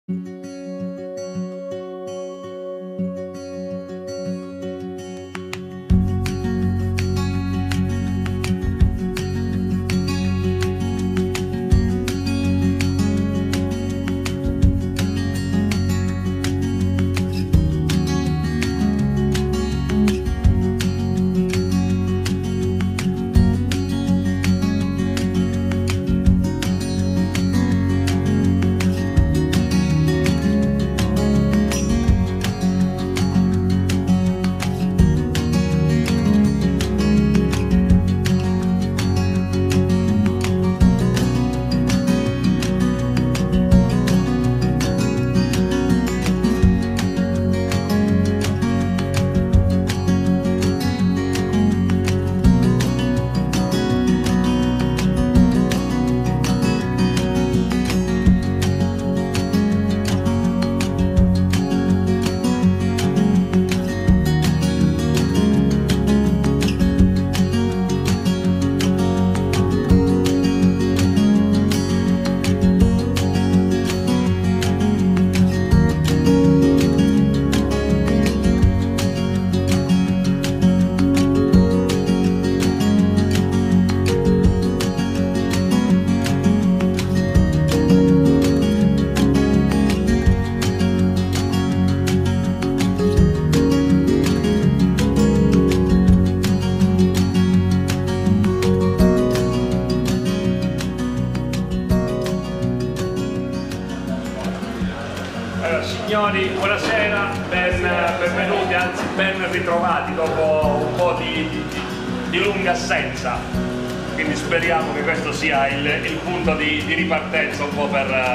Signori, buonasera, benvenuti, anzi ben ritrovati dopo un po' di lunga assenza, quindi speriamo che questo sia il punto di ripartenza un po'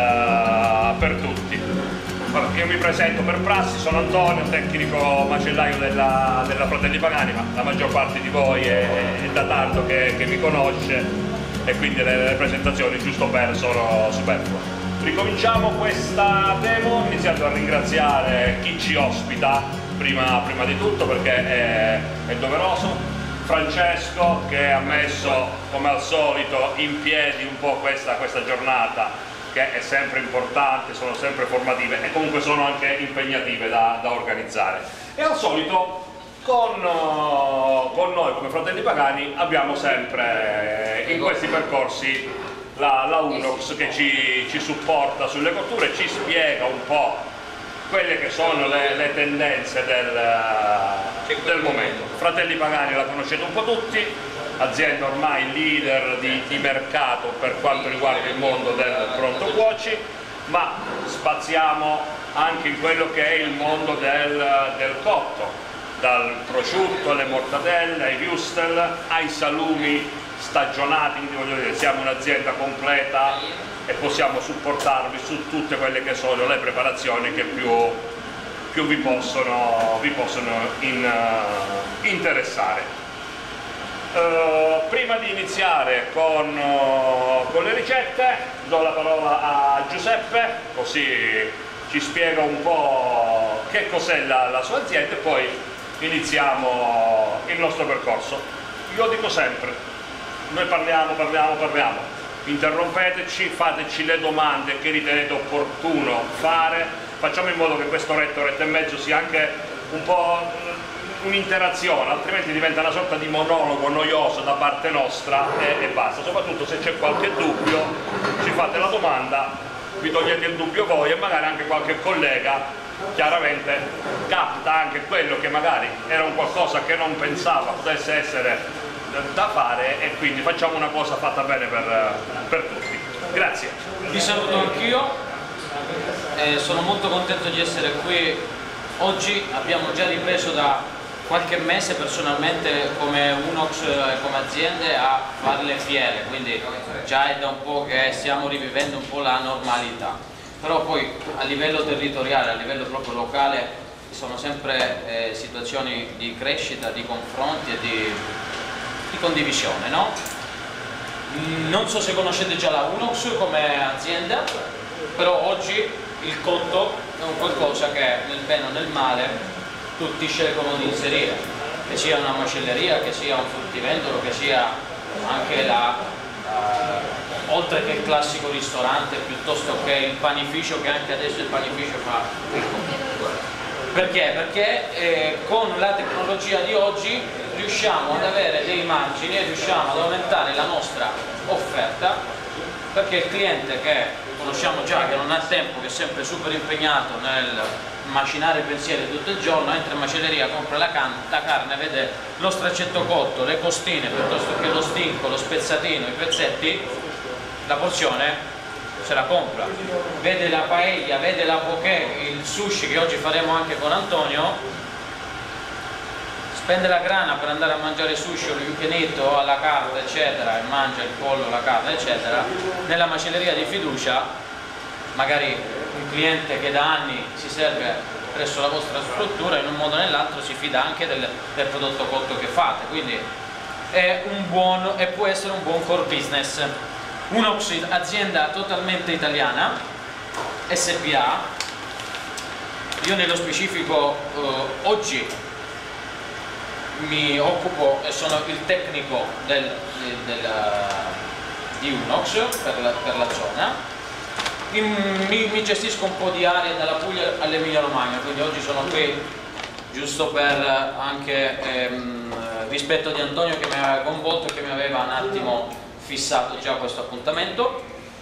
per tutti. Io mi presento per prassi, sono Antonio, tecnico macellaio della Fratelli Pagani, ma la maggior parte di voi è da tanto che mi conosce e quindi le presentazioni giusto per sono superflue. Ricominciamo questa demo iniziando a ringraziare chi ci ospita prima di tutto, perché è doveroso. Francesco, che ha messo come al solito in piedi un po' questa giornata, che è sempre importante, sono sempre formative e comunque sono anche impegnative da organizzare. E al solito con noi come Fratelli Pagani abbiamo sempre in questi percorsi la Unox che ci supporta sulle cotture, ci spiega un po' quelle che sono le tendenze del momento. Fratelli Pagani la conoscete un po' tutti, azienda ormai leader di mercato per quanto riguarda il mondo del pronto cuoci, ma spaziamo anche in quello che è il mondo del cotto, dal prosciutto alle mortadelle, ai würstel, ai salumi stagionati, quindi voglio dire, siamo un'azienda completa e possiamo supportarvi su tutte quelle che sono le preparazioni che più vi possono interessare. Prima di iniziare con le ricette do la parola a Giuseppe, così ci spiega un po' che cos'è la sua azienda e poi iniziamo il nostro percorso. Io dico sempre, noi parliamo, interrompeteci, fateci le domande che ritenete opportuno fare, facciamo in modo che quest'oretta, oretta e mezzo sia anche un po' un'interazione, altrimenti diventa una sorta di monologo noioso da parte nostra e basta. Soprattutto se c'è qualche dubbio ci fate la domanda, vi togliete il dubbio voi e magari anche qualche collega chiaramente capta anche quello che magari era un qualcosa che non pensava potesse essere da fare, e quindi facciamo una cosa fatta bene per tutti. Grazie. Vi saluto anch'io, sono molto contento di essere qui oggi. Abbiamo già ripreso da qualche mese personalmente come Unox e come aziende a fare le fiere, quindi già è da un po' che stiamo rivivendo un po' la normalità, però poi a livello territoriale, a livello proprio locale sono sempre situazioni di crescita, di confronti e di condivisione, no? Non so se conoscete già la Unox come azienda, però oggi il cotto è un qualcosa che nel bene o nel male tutti scelgono di inserire, che sia una macelleria, che sia un fruttivendolo, che sia anche la oltre che il classico ristorante, piuttosto che il panificio, che anche adesso il panificio fa ricco. Perché? Perché con la tecnologia di oggi riusciamo ad avere dei margini e riusciamo ad aumentare la nostra offerta, perché il cliente che conosciamo già, che non ha tempo, che è sempre super impegnato nel macinare pensieri tutto il giorno, entra in macelleria, compra la carne, vede lo straccetto cotto, le costine, piuttosto che lo stinco, lo spezzatino, i pezzetti, la porzione se la compra, vede la paella, vede la poké, il sushi che oggi faremo anche con Antonio, spende la grana per andare a mangiare sushi o l'infinito alla carta eccetera, e mangia il pollo, la carne eccetera. Nella macelleria di fiducia, magari un cliente che da anni si serve presso la vostra struttura, in un modo o nell'altro si fida anche del prodotto cotto che fate, quindi è un buon, e può essere un buon core business. Unox, azienda totalmente italiana, SPA. Io nello specifico oggi mi occupo e sono il tecnico di Unox per la zona. Mi gestisco un po' di aree dalla Puglia all'Emilia Romagna, quindi oggi sono qui giusto per anche rispetto di Antonio, che mi aveva coinvolto e che mi aveva un attimo fissato già questo appuntamento.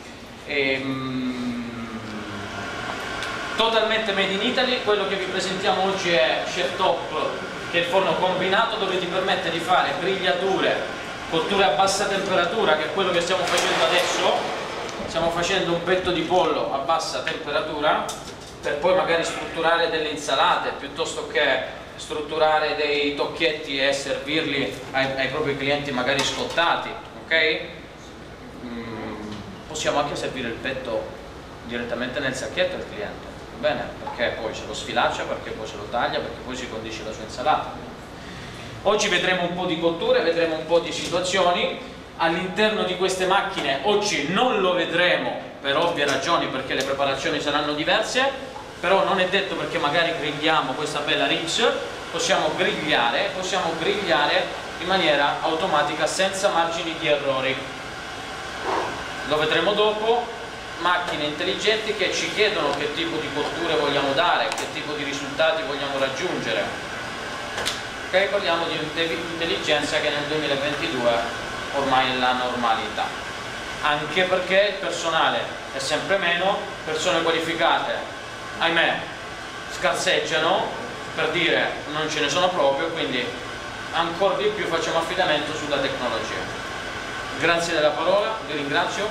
Totalmente made in Italy. Quello che vi presentiamo oggi è Chef Top, che è il forno combinato dove ti permette di fare grigliature, cotture a bassa temperatura, che è quello che stiamo facendo adesso. Stiamo facendo un petto di pollo a bassa temperatura per poi magari strutturare delle insalate, piuttosto che strutturare dei tocchetti e servirli ai propri clienti magari scottati, ok? Possiamo anche servire il petto direttamente nel sacchetto al cliente, va bene? Perché poi se lo sfilaccia, perché poi se lo taglia, perché poi si condisce la sua insalata. Oggi vedremo un po' di cotture, vedremo un po' di situazioni all'interno di queste macchine. Oggi non lo vedremo per ovvie ragioni, perché le preparazioni saranno diverse, però non è detto, perché magari grigliamo questa bella ribs, possiamo grigliare in maniera automatica senza margini di errori. Lo vedremo dopo. Macchine intelligenti che ci chiedono che tipo di cotture vogliamo dare, che tipo di risultati vogliamo raggiungere. Ok, parliamo di intelligenza che nel 2022 ormai è la normalità, anche perché il personale è sempre meno, persone qualificate, ahimè, scarseggiano, per dire non ce ne sono proprio, quindi ancora di più facciamo affidamento sulla tecnologia. Grazie della parola, vi ringrazio.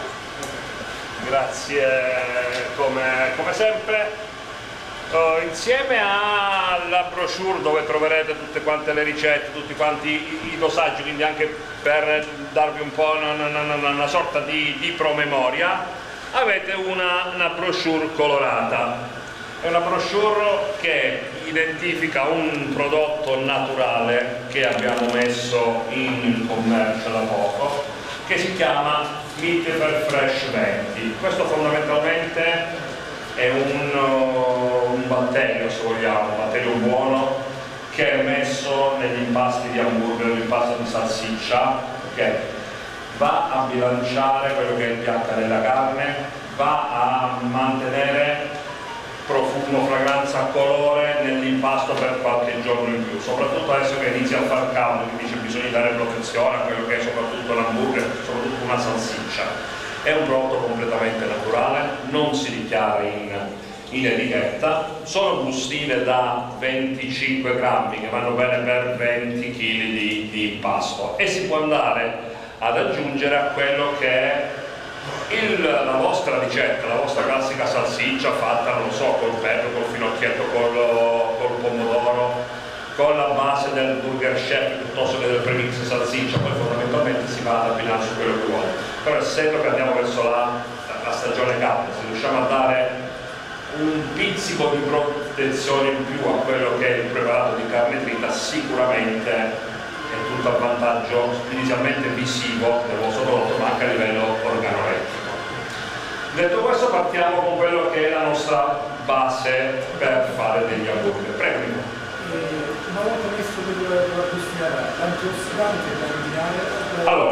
Grazie come sempre. Insieme alla brochure dove troverete tutte quante le ricette, tutti quanti i dosaggi, quindi anche per darvi un po' una sorta di promemoria, avete una brochure colorata. È una brochure che identifica un prodotto naturale che abbiamo messo in commercio da poco, che si chiama Meat Fresh 20. Questo fondamentalmente è un batterio, se vogliamo, un batterio buono, che è messo negli impasti di hamburger, l'impasto di salsiccia, che va a bilanciare quello che è il pH della carne, va a mantenere profumo, fragranza, colore nell'impasto per qualche giorno in più, soprattutto adesso che inizia a far caldo, quindi c'è bisogno di dare protezione a quello che è soprattutto l'hamburger, soprattutto una salsiccia. È un prodotto completamente naturale, non si dichiara in etichetta, sono bustine da 25 grammi che vanno bene per 20 kg di impasto, e si può andare ad aggiungere a quello che è la vostra ricetta, la vostra classica salsiccia fatta, non so, col pepe, col finocchietto, col pomodoro, con la base del burger chef piuttosto che del premix salsiccia. Poi fondamentalmente si va ad abbinare su quello che vuole. Però essendo che andiamo verso la stagione calda, se riusciamo a dare un pizzico di protezione in più a quello che è il preparato di carne trita, sicuramente è tutto a vantaggio inizialmente visivo del vostro prodotto, ma anche a livello organolettico. Detto questo, partiamo con quello che è la nostra base per fare degli hamburger. Prego. Una volta messo la bustina, l'antiossidante da eliminare? Allora,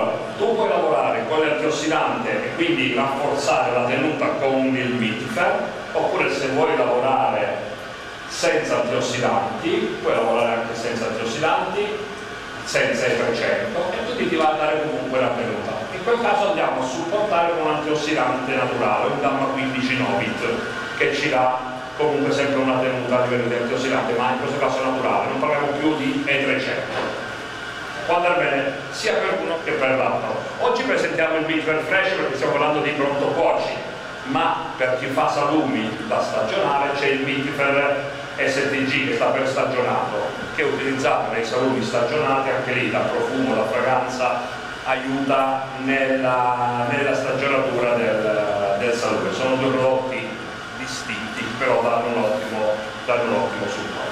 tu puoi lavorare con l'antiossidante e quindi rafforzare la tenuta con il Mittifer, oppure se vuoi lavorare senza antiossidanti, puoi lavorare anche senza antiossidanti, senza i 300, e quindi ti va a dare comunque la tenuta. In quel caso andiamo a supportare con un antiossidante naturale, un gamma 15 Novit, che ci dà comunque sempre una tenuta a livello di antiossidante, ma in questo caso naturale, non parliamo più di E300. Può andare bene sia per uno che per l'altro. Oggi presentiamo il Mittifer Fresh perché stiamo parlando di pronto cuoci, ma per chi fa salumi da stagionale c'è il Mittifer STG che sta per stagionato, che è utilizzato nei salumi stagionati, anche lì dal profumo, la fragranza aiuta nella stagionatura del salume. Sono due prodotti distinti, però danno un ottimo supporto.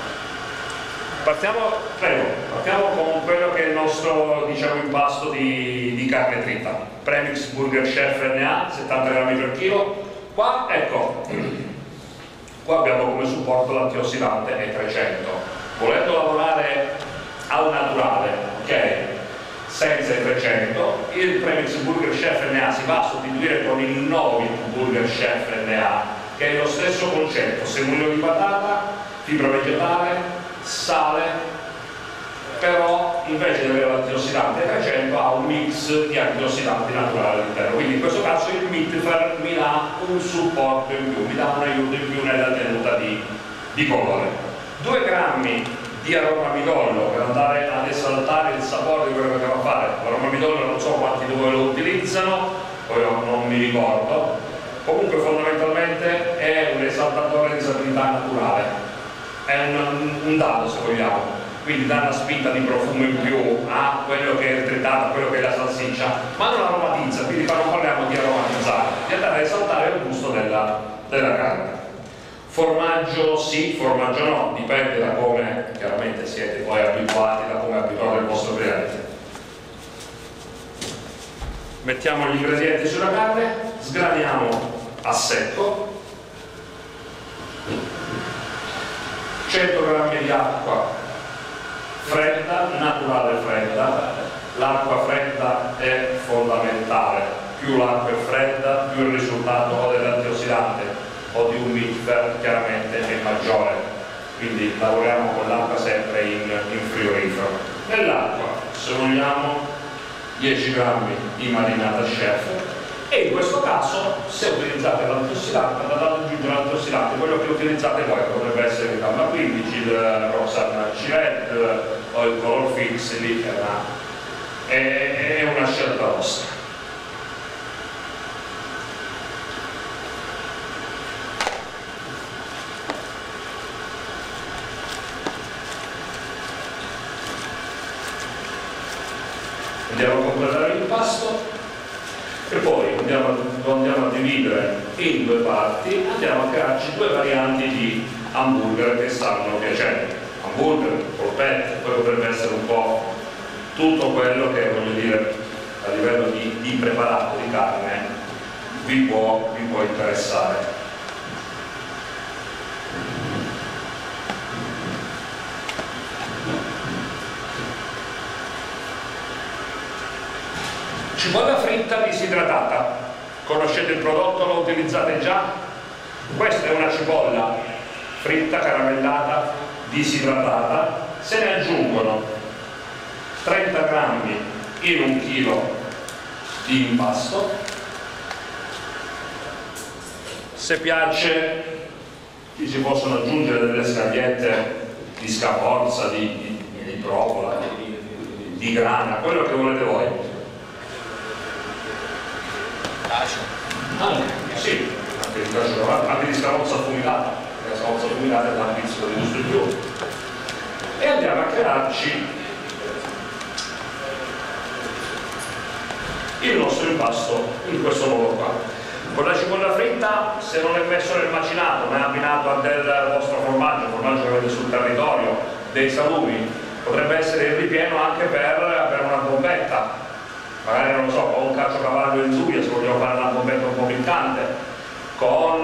Partiamo con quello che è il nostro, diciamo, impasto di carne trita. Premix Burger Chef NA, 70 grammi per chilo. Qua, ecco, qua abbiamo come supporto l'antiossidante E300. Volendo lavorare al naturale, ok, senza E300, il Premix Burger Chef NA si va a sostituire con il Novit Burger Chef NA, che è lo stesso concetto: semolino di patata, fibra vegetale, sale, però invece di avere l'antiossidante 300 ha un mix di antiossidanti naturali all'interno, quindi in questo caso il Mittifer mi dà un supporto in più, mi dà un aiuto in più nella tenuta di colore. 2 grammi di aromamidollo per andare ad esaltare il sapore di quello che andiamo a fare. L'aromamidollo non so quanti di voi lo utilizzano, poi non mi ricordo, comunque fondamentalmente è un esaltatore di salinità naturale, è un dado se vogliamo, quindi dà una spinta di profumo in più a quello che è il tritato, a quello che è la salsiccia, ma non aromatizza, quindi qua non parliamo di aromatizzare, di andare a esaltare il gusto della carne. Formaggio sì, formaggio no, dipende da come chiaramente siete poi abituati, da come è abituato il vostro cliente. Mettiamo gli ingredienti sulla carne, sgraniamo a secco, 100 grammi di acqua fredda, naturale fredda. L'acqua fredda è fondamentale, più l'acqua è fredda più il risultato o dell'antiossidante o di un Mittifer chiaramente è maggiore, quindi lavoriamo con l'acqua sempre in frigorifero. Nell'acqua, se vogliamo, 10 grammi di marinata chef, e in questo caso se utilizzate l'antiossidante andate ad aggiungere l'antiossidante, quello che utilizzate voi, potrebbe essere il gamma 15, il Roxanne C-Red o il Color Fix, lì è una scelta vostra. Andiamo a completare l'impasto e poi lo andiamo a dividere in 2 parti, andiamo a crearci 2 varianti di hamburger che stanno piacendo. Hamburger, polpette, poi potrebbe essere un po' tutto quello che, voglio dire, a livello di preparato di carne vi può interessare. Cipolla fritta disidratata, conoscete il prodotto, lo utilizzate già? Questa è una cipolla fritta, caramellata, disidratata, se ne aggiungono 30 grammi in 1 chilo di impasto. Se piace ci si possono aggiungere delle scagliette di scamorza, di provola, di grana, quello che volete voi. Sì, anche di scamorza affumicata, la scamorza affumicata è un pizzico di gusto in più. E andiamo a crearci il nostro impasto in questo modo qua. Con la cipolla fritta, se non è messo nel macinato ma è abbinato a del vostro formaggio che avete sul territorio, dei salumi, potrebbe essere il ripieno anche per una bombetta. Magari non lo so, con un caciocavallo in zuia se vogliamo fare una bombetta un po' piccante, con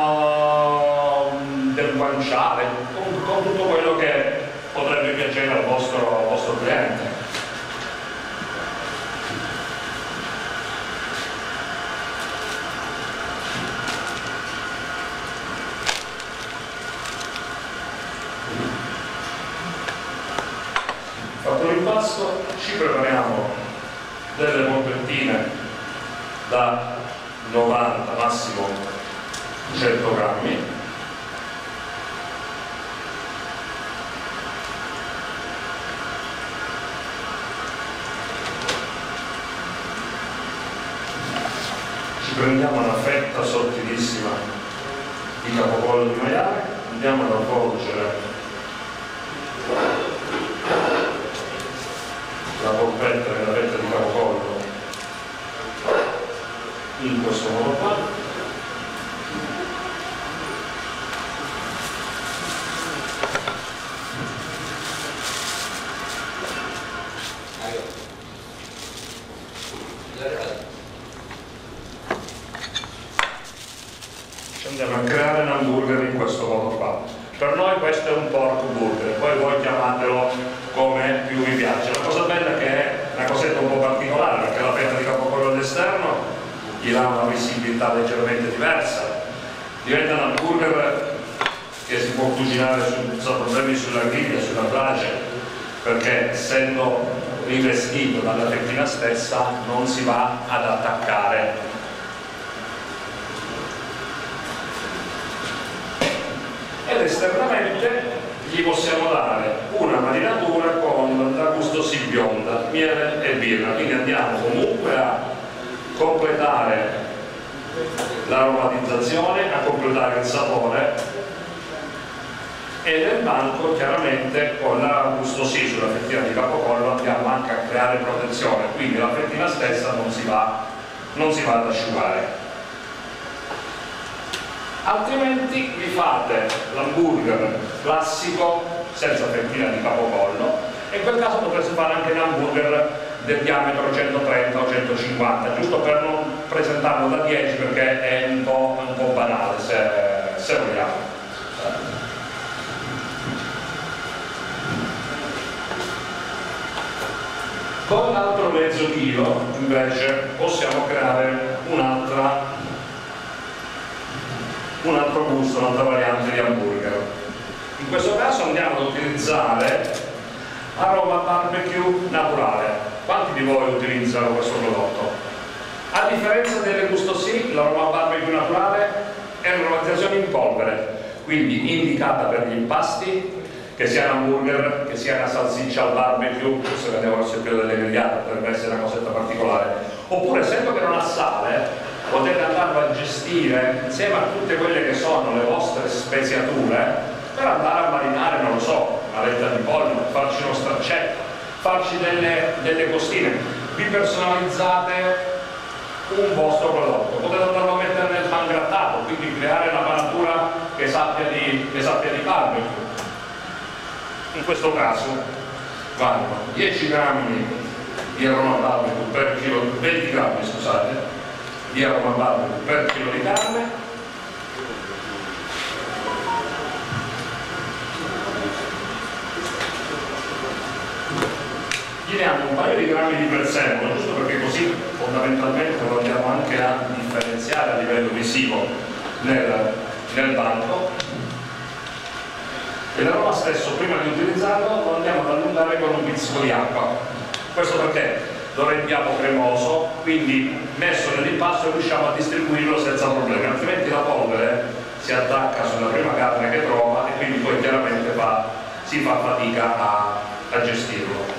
del guanciale, con tutto quello che potrebbe piacere al vostro cliente. impasto ci prepariamo delle polpettine da 90 massimo 100 grammi. Ci prendiamo una fetta sottilissima di capocollo di maiale, andiamo ad avvolgere la polpetta nella fetta di capocollo in questo modo qua. Ci andiamo a creare un hamburger in questo modo qua. Per noi questo è un pork burger, poi voi chiamatelo come più vi piace. La cosa bella è che è una cosetta un po' particolare, perché la fetta di capocollo all'esterno gli dà una visibilità leggermente diversa. Diventa un hamburger che si può cucinare senza problemi sulla griglia, sulla brace, perché essendo rivestito dalla fettina stessa non si va ad attaccare. Ed esternamente gli possiamo dare una marinatura con la gusto sì bionda, miele e birra, quindi andiamo comunque a completare l'aromatizzazione, a completare il sapore, e nel banco chiaramente con la gusto sì sulla fettina di capocollo andiamo anche a creare protezione, quindi la fettina stessa non si va ad asciugare. Altrimenti vi fate l'hamburger classico senza fettina di capocollo, e in quel caso potreste fare anche un hamburger del diametro 130 o 150, giusto per non presentarlo da 10 perché è un po' banale se vogliamo. Con l'altro mezzo chilo invece possiamo creare un altro gusto, un'altra variante di hamburger. In questo caso andiamo ad utilizzare aroma barbecue naturale. Quanti di voi utilizzano questo prodotto? A differenza delle gusto sì, l'aroma barbecue naturale è un'aromatizzazione in polvere, quindi indicata per gli impasti, che sia un hamburger, che sia una salsiccia al barbecue, se vediamo verso il periodo delle grigliate potrebbe essere una cosetta particolare, oppure essendo che non ha sale potete andarlo a gestire insieme a tutte quelle che sono le vostre speziature per andare a marinare, non lo so, una letta di pollo, farci uno straccetto, farci delle costine. Vi personalizzate un vostro prodotto, potete andarlo a mettere nel pangrattato, quindi creare una panatura che sappia di barbecue. In questo caso vanno 10 grammi di aroma barbecue per chilo, 20 grammi scusate, di aroma barbecue per chilo di carne, gli diamo un paio di grammi di prezzemolo, giusto perché così fondamentalmente lo andiamo anche a differenziare a livello visivo nel banco. E l'aroma stesso, prima di utilizzarlo, lo andiamo ad allungare con un pizzico di acqua. Questo perché lo rendiamo cremoso, quindi messo nell'impasto riusciamo a distribuirlo senza problemi, altrimenti la polvere si attacca sulla prima carne che trova e quindi poi chiaramente si fa fatica a gestirlo.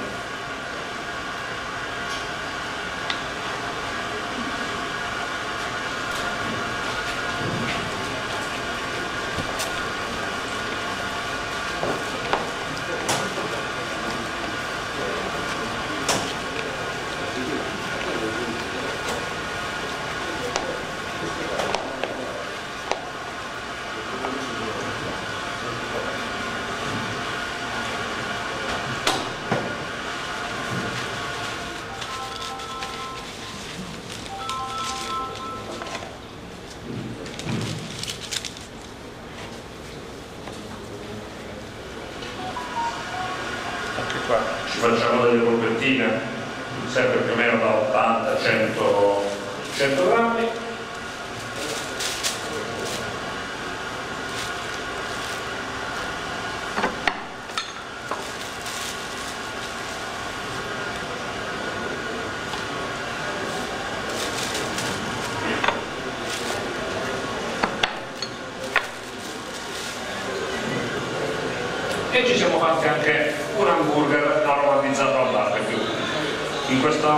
Qua ci facciamo delle polpettine sempre più o meno da 80 a 100 grammi. e ci siamo fatti anche un hamburger aromatizzato al barbecue. In questo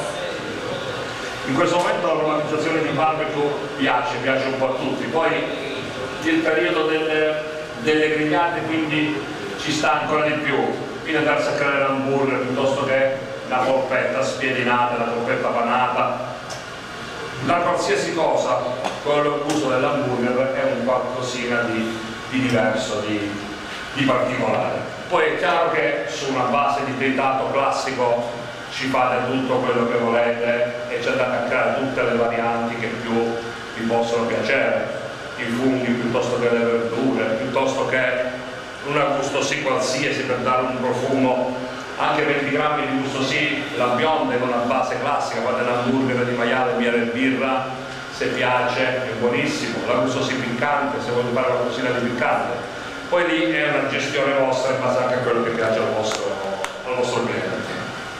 momento l'aromatizzazione di barbecue piace un po' a tutti, poi il periodo delle grigliate quindi ci sta ancora di più, quindi andarsi a creare l'hamburger piuttosto che la polpetta spiedinata, la polpetta panata, da qualsiasi cosa con il gusto dell'hamburger è un qualcosina di diverso, di particolare. Poi è chiaro che su una base di tritato classico ci fate tutto quello che volete e c'è da creare tutte le varianti che più vi possono piacere, i funghi piuttosto che le verdure, piuttosto che una gusto sì qualsiasi per dare un profumo, anche 20 grammi di gusto sì, la bionda è una base classica, fate l'hamburger di maiale, miele e birra, se piace è buonissimo, la gusto sì piccante, se volete fare qualcosina di piccante, poi lì è una gestione vostra in base anche a quello che piace al vostro cliente.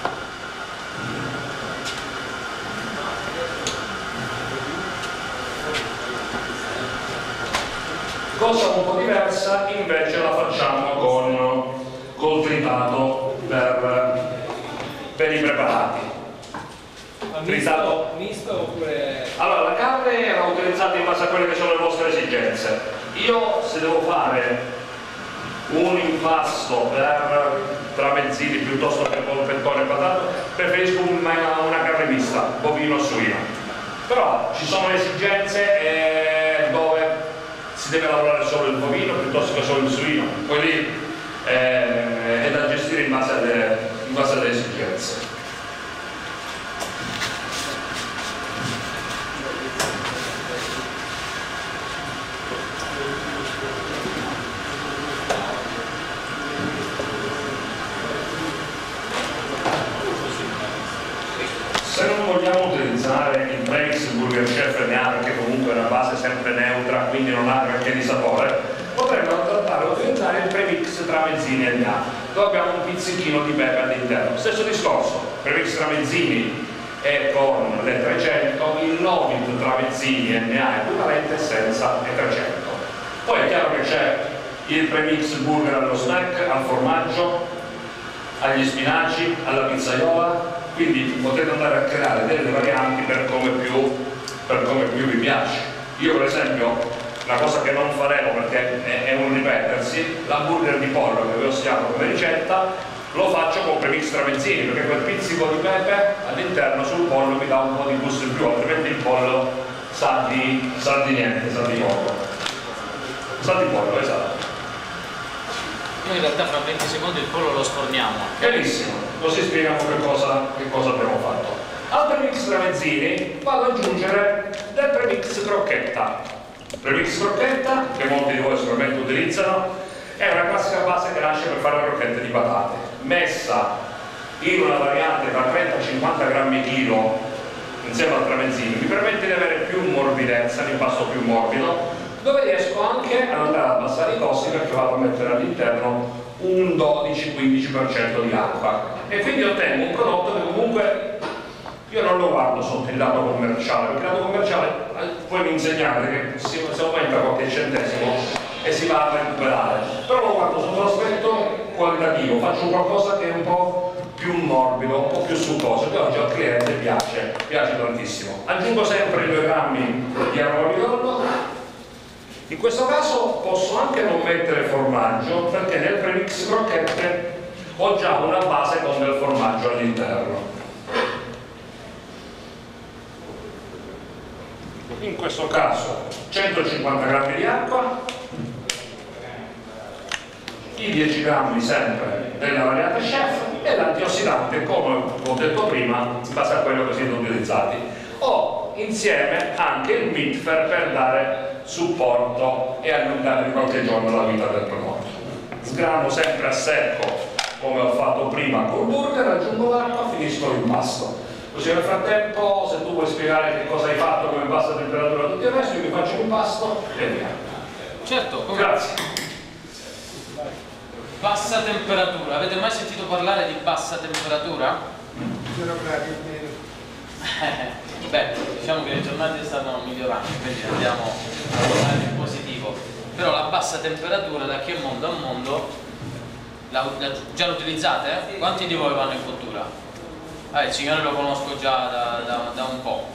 Cosa un po' diversa invece la facciamo col tritato per i preparati. Tritato misto oppure... Allora, la carne era utilizzata in base a quelle che sono le vostre esigenze. Io se devo fare un impasto per tramezzini piuttosto che polpettone e patate, preferisco una carne mista, bovino o suino. Però ci sono esigenze dove si deve lavorare solo il bovino piuttosto che solo il suino, poi lì è da gestire in base alle esigenze. Se non vogliamo utilizzare il premix Burger Chef NA, perché comunque è una base sempre neutra, quindi non ha granché di sapore, potremmo trattare o utilizzare il premix tramezzini NA, dove abbiamo un pizzichino di pepe all'interno. Stesso discorso, premix tramezzini è con le 300, il Novit tramezzini NA è equivalente senza le 300. Poi è chiaro che c'è il premix burger allo snack, al formaggio, agli spinaci, alla pizzaiola, quindi potete andare a creare delle varianti per come più vi piace. Io per esempio, una cosa che non faremo perché è un ripetersi, l'hamburger di pollo che vi ho segnato come ricetta lo faccio con premix tramezzini, perché quel pizzico di pepe all'interno sul pollo mi dà un po' di gusto in più, altrimenti il pollo sa di niente, sa di pollo. Sa di pollo, esatto. Noi in realtà fra 20 secondi il pollo lo sforniamo. Benissimo, così spieghiamo che cosa abbiamo fatto. Al premix tramezzini vado ad aggiungere del premix crocchetta. Premix crocchetta, che molti di voi sicuramente utilizzano, è una classica base che nasce per fare le crocchette di patate, messa in una variante da 30-50 grammi chilo insieme al tramezzino, mi permette di avere più morbidezza, un impasto più morbido, dove riesco anche ad andare ad abbassare i costi perché vado a mettere all'interno un 12-15% di acqua e quindi ottengo un prodotto che comunque io non lo guardo sotto il lato commerciale, perché il lato commerciale voi mi insegnate che si aumenta qualche centesimo e si va a recuperare, però lo guardo sotto l'aspetto qualitativo, faccio qualcosa che è un po' più morbido, un po' più succoso, che oggi al cliente piace tantissimo. Aggiungo sempre i 2 grammi di aromatizzato. In questo caso posso anche non mettere formaggio perché nel premix crocchette ho già una base con del formaggio all'interno. In questo caso 150 grammi di acqua, i 10 grammi sempre della variante chef e l'antiossidante, come ho detto prima, in base a quello che siete utilizzati. Ho insieme anche il Mitfer per dare supporto e allungare di qualche giorno la vita del prodotto. Sgrano sempre a secco come ho fatto prima col burger, aggiungo l'acqua, finisco l'impasto. Così nel frattempo, se tu vuoi spiegare che cosa hai fatto, come bassa temperatura e tutto il resto, io mi faccio l'impasto e via. Certo, come... Grazie. Bassa temperatura, avete mai sentito parlare di bassa temperatura? 0 gradi in meno. Beh, diciamo che le giornate stanno migliorando, quindi andiamo a tornare in positivo. Però la bassa temperatura da che mondo a mondo Già lo utilizzate? Quanti di voi vanno in cottura? Il signore lo conosco già da un po'.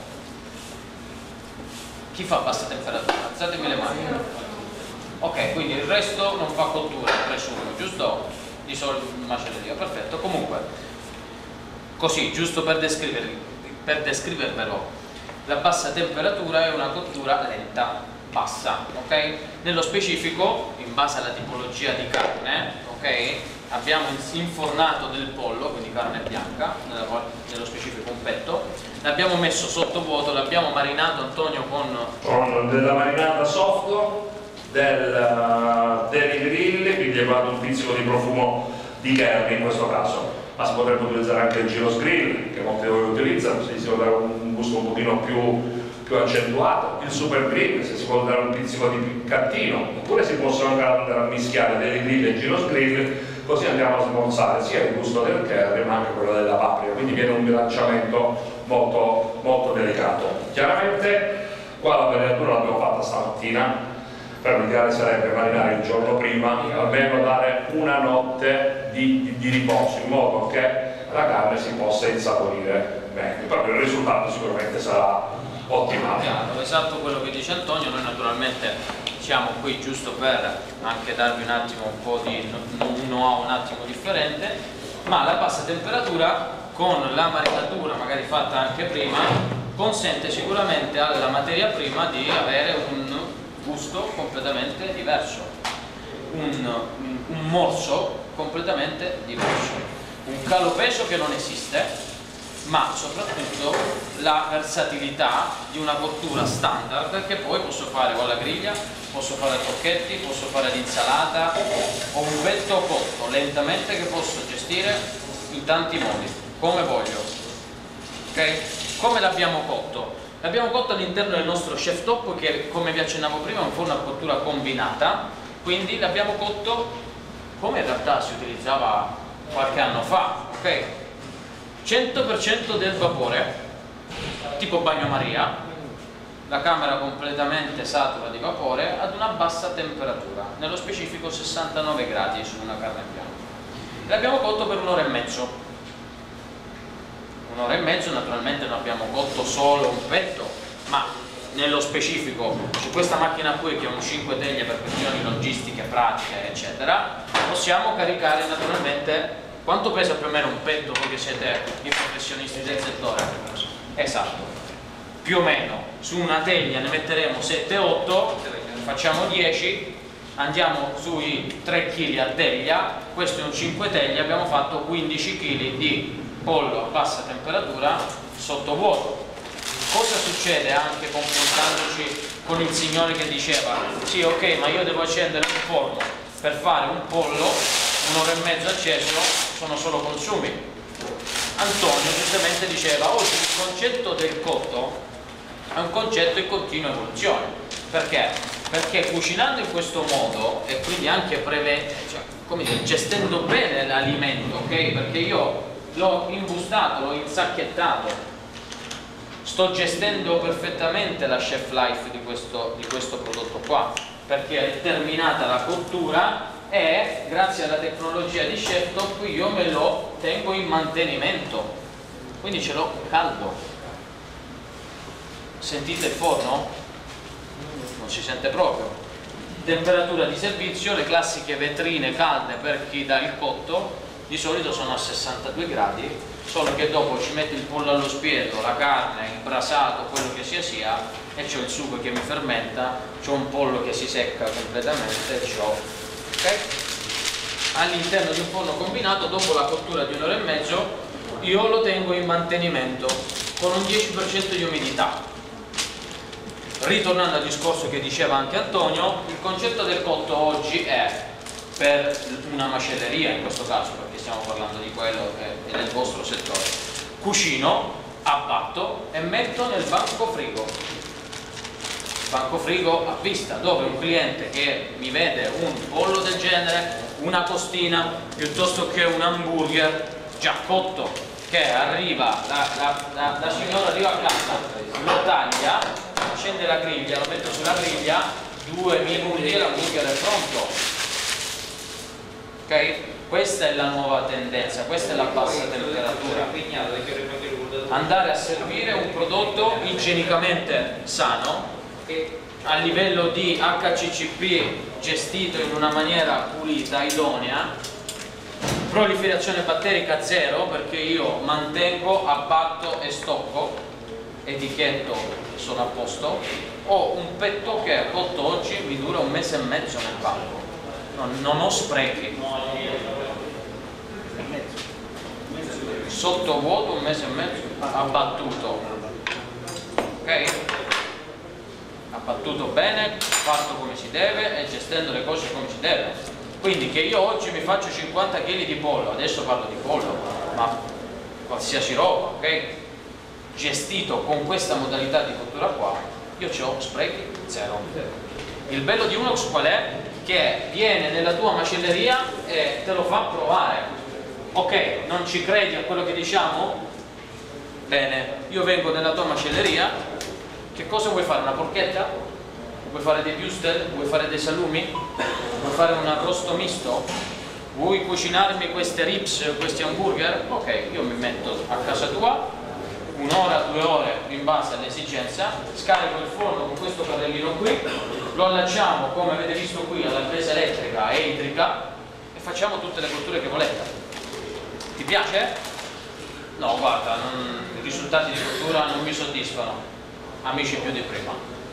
Chi fa bassa temperatura? Alzatemi le mani. Ok, quindi il resto non fa cottura, presumo, giusto? Di solito macelleria, perfetto. Comunque, così, giusto per descrivervelo, la bassa temperatura è una cottura lenta, bassa, ok? Nello specifico, in base alla tipologia di carne, ok? Abbiamo infornato del pollo, quindi carne bianca, nello specifico un petto, l'abbiamo messo sottovuoto, l'abbiamo marinato, Antonio, con della marinata soft, dei grilli, quindi è un pizzico di profumo di curry in questo caso, ma si potrebbe utilizzare anche il gyros grill, che molti di voi utilizzano, se si vuole dare un gusto un pochino più accentuato, il super grill, se si vuole dare un pizzico di piccantino, oppure si possono anche andare a mischiare dei grill e gyros grill, così andiamo a smorzare sia il gusto del curry ma anche quello della paprika, quindi viene un bilanciamento molto, molto delicato. Chiaramente qua la marinatura l'abbiamo fatta stamattina, per l'ideale sarebbe marinare il giorno prima, almeno dare una notte di riposo, in modo che la carne si possa insaporire bene, proprio il risultato sicuramente sarà ottimale. Esatto quello che dice Antonio. Noi naturalmente siamo qui giusto per anche darvi un attimo un po' di un know-how un attimo differente, ma la bassa temperatura con la marinatura magari fatta anche prima consente sicuramente alla materia prima di avere un gusto completamente diverso, un morso completamente diverso, un calo peso che non esiste, ma soprattutto la versatilità di una cottura standard che poi posso fare con la griglia, posso fare tocchetti, posso fare l'insalata, ho un petto cotto lentamente che posso gestire in tanti modi, come voglio. Ok? Come l'abbiamo cotto? L'abbiamo cotto all'interno del nostro chef top, che come vi accennavo prima è un forno a cottura combinata, quindi l'abbiamo cotto come in realtà si utilizzava qualche anno fa, ok? 100% del vapore, tipo bagnomaria, la camera completamente satura di vapore ad una bassa temperatura, nello specifico 69 gradi su una carne bianca. L'abbiamo cotto per un'ora e mezzo. Un'ora e mezzo, naturalmente non abbiamo cotto solo un petto, ma nello specifico su questa macchina qui, che è un 5 teglie per questioni logistiche, pratiche eccetera, possiamo caricare naturalmente. Quanto pesa più o meno un petto, voi che siete i professionisti del settore? Esatto, più o meno su una teglia ne metteremo 7-8, facciamo 10, andiamo sui 3 kg a teglia, questo è un 5 teglie, abbiamo fatto 15 kg di pollo a bassa temperatura sottovuoto. Cosa succede anche confrontandoci con il signore che diceva sì, ok, ma io devo accendere un forno per fare un pollo, un'ora e mezza acceso, sono solo consumi. Antonio giustamente diceva oggi il concetto del cotto è un concetto in continua evoluzione. Perché? Perché cucinando in questo modo e quindi anche gestendo bene l'alimento, ok? Perché io l'ho imbustato, l'ho insacchettato, sto gestendo perfettamente la chef life di questo prodotto qua, perché è terminata la cottura e grazie alla tecnologia di Chef Top io me lo tengo in mantenimento, quindi ce l'ho caldo. Sentite il forno? Non si sente proprio. Temperatura di servizio, le classiche vetrine calde per chi dà il cotto di solito sono a 62 gradi, solo che dopo ci metto il pollo allo spiedo, la carne, il brasato, quello che sia e c'ho il sugo che mi fermenta, c'ho un pollo che si secca completamente, okay? All'interno di un forno combinato, dopo la cottura di un'ora e mezzo, io lo tengo in mantenimento con un 10% di umidità. Ritornando al discorso che diceva anche Antonio, il concetto del cotto oggi è per una macelleria, in questo caso, perché stiamo parlando di quello che è del vostro settore, cucino, abbatto e metto nel banco frigo a vista, dove un cliente che mi vede un pollo del genere, una costina, piuttosto che un hamburger già cotto, che arriva, la signora arriva a casa, lo taglia, accende la griglia, lo metto sulla griglia, 2 minuti e l'hamburger è pronto. Ok? Questa è la nuova tendenza, questa è la bassa temperatura. Andare a servire un prodotto igienicamente sano, a livello di HCCP gestito in una maniera pulita, idonea, proliferazione batterica zero, perché io mantengo, abbatto e stocco, etichetto, sono a posto. Ho un petto che cotto oggi mi dura 1 mese e mezzo nel banco, non ho sprechi. Sottovuoto 1 mese e mezzo, abbattuto, ok? Abbattuto bene, fatto come si deve e gestendo le cose come si deve. Quindi che io oggi mi faccio 50 kg di pollo, adesso parlo di pollo, ma qualsiasi roba, ok? Gestito con questa modalità di cottura qua, io ho sprechi zero. Il bello di Unox qual è? Che viene nella tua macelleria e te lo fa provare. Ok, non ci credi a quello che diciamo? Bene, io vengo nella tua macelleria, che cosa vuoi fare? Una porchetta? Vuoi fare dei würstel? Vuoi fare dei salumi? Vuoi fare un arrosto misto? Vuoi cucinarmi queste ribs, questi hamburger? Ok, io mi metto a casa tua, 1 ora, 2 ore in base all'esigenza, scarico il forno con questo carrellino qui, lo allacciamo come avete visto qui alla presa elettrica e idrica e facciamo tutte le cotture che volete. Ti piace? No, guarda, i risultati di cottura non mi soddisfano, amici più di prima.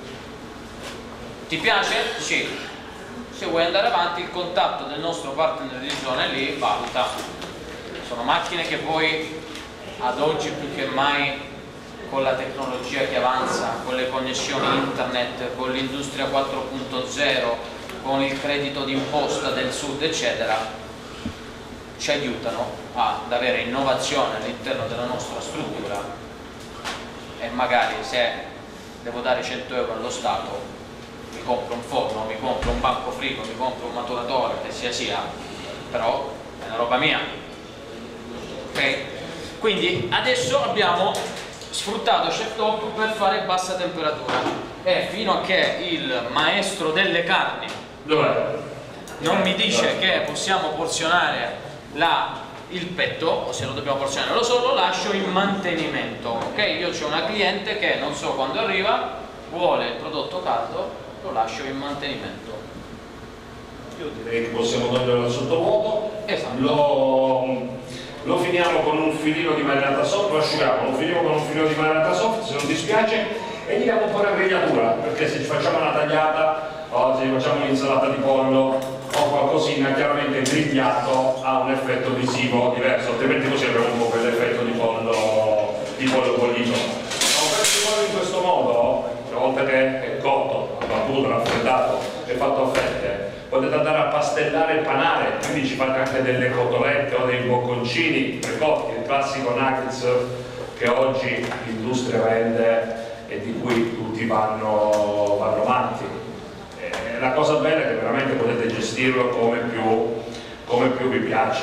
Ti piace? Sì. Se vuoi andare avanti, il contatto del nostro partner di zona è lì, valuta. Sono macchine che poi ad oggi più che mai, con la tecnologia che avanza, con le connessioni internet, con l'industria 4.0, con il credito d'imposta del sud eccetera, ci aiutano ad avere innovazione all'interno della nostra struttura e magari se devo dare 100 euro allo Stato mi compro un forno, mi compro un banco frigo, mi compro un maturatore, che sia, però è una roba mia, ok? Quindi adesso abbiamo sfruttato Chef Top per fare bassa temperatura e fino a che il maestro delle carni non mi dice che possiamo porzionare il petto, o se lo dobbiamo porzionare lo lascio in mantenimento, ok? Io ho una cliente che non so quando arriva, vuole il prodotto caldo, lo lascio in mantenimento. Io direi che possiamo togliere il sottovuoto. Esatto. Lo finiamo con un filino di marinata soft, lo asciughiamo, lo finiamo con un filino di marinata soft se non ti spiace e gli diamo un po' la grigliatura, perché se ci facciamo una tagliata o se facciamo un'insalata di pollo o qualcosina, chiaramente il grigliato ha un effetto visivo diverso, altrimenti così abbiamo un po' quell'effetto di pollo bollito. In questo modo, una volta che è cotto, abbattuto, raffreddato e fatto a fette, potete andare a pastellare il panare, quindi ci fate anche delle cotolette o dei bocconcini precotti, il classico nuggets che oggi l'industria vende e di cui tutti vanno matti. La cosa bella è che veramente potete gestirlo come più vi piace.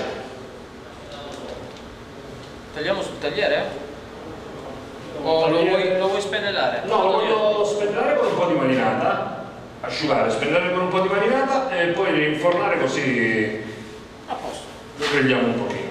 Tagliamo sul tagliere? O lo vuoi spennellare? No, lo voglio spennellare con un po' di marinata, asciugare, spennellare con un po' di marinata e poi infornare così a posto. Lo grigliamo un pochino.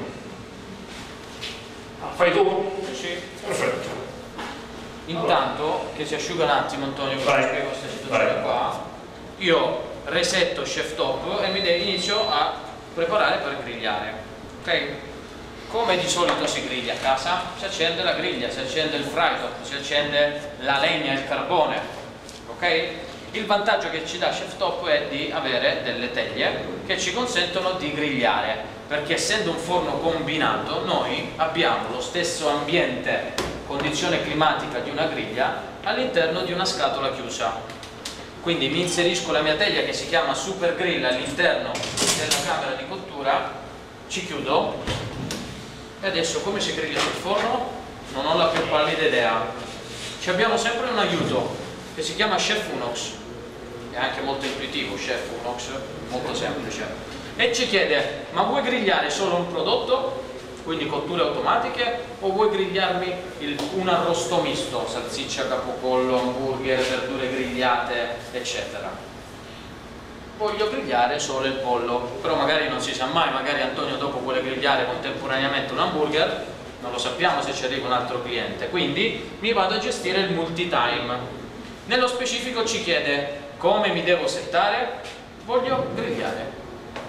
Fai tu? Sì. Perfetto. Intanto che si asciuga un attimo, Antonio, che ti spiego questa situazione qua, io resetto Chef Top e inizio a preparare per grigliare, ok? Come di solito si griglia a casa, si accende la griglia, si accende il frytop, si accende la legna, il carbone, ok? Il vantaggio che ci dà Chef Top è di avere delle teglie che ci consentono di grigliare, perché essendo un forno combinato noi abbiamo lo stesso ambiente, condizione climatica di una griglia all'interno di una scatola chiusa. Quindi mi inserisco la mia teglia che si chiama Super Grill all'interno della camera di cottura, ci chiudo e adesso come si griglia sul forno? Non ho la più pallida idea. Ci abbiamo sempre un aiuto che si chiama Chef Unox, è anche molto intuitivo, Chef Unox, molto semplice, e ci chiede: ma vuoi grigliare solo un prodotto, quindi cotture automatiche, o vuoi grigliarmi un arrosto misto, salsiccia, capocollo, hamburger, verdure grigliate, eccetera? voglio grigliare solo il pollo, però magari non si sa mai, magari Antonio dopo vuole grigliare contemporaneamente un hamburger, non lo sappiamo se ci arriva un altro cliente, quindi mi vado a gestire il multitime. Nello specifico ci chiede come mi devo settare, voglio grigliare.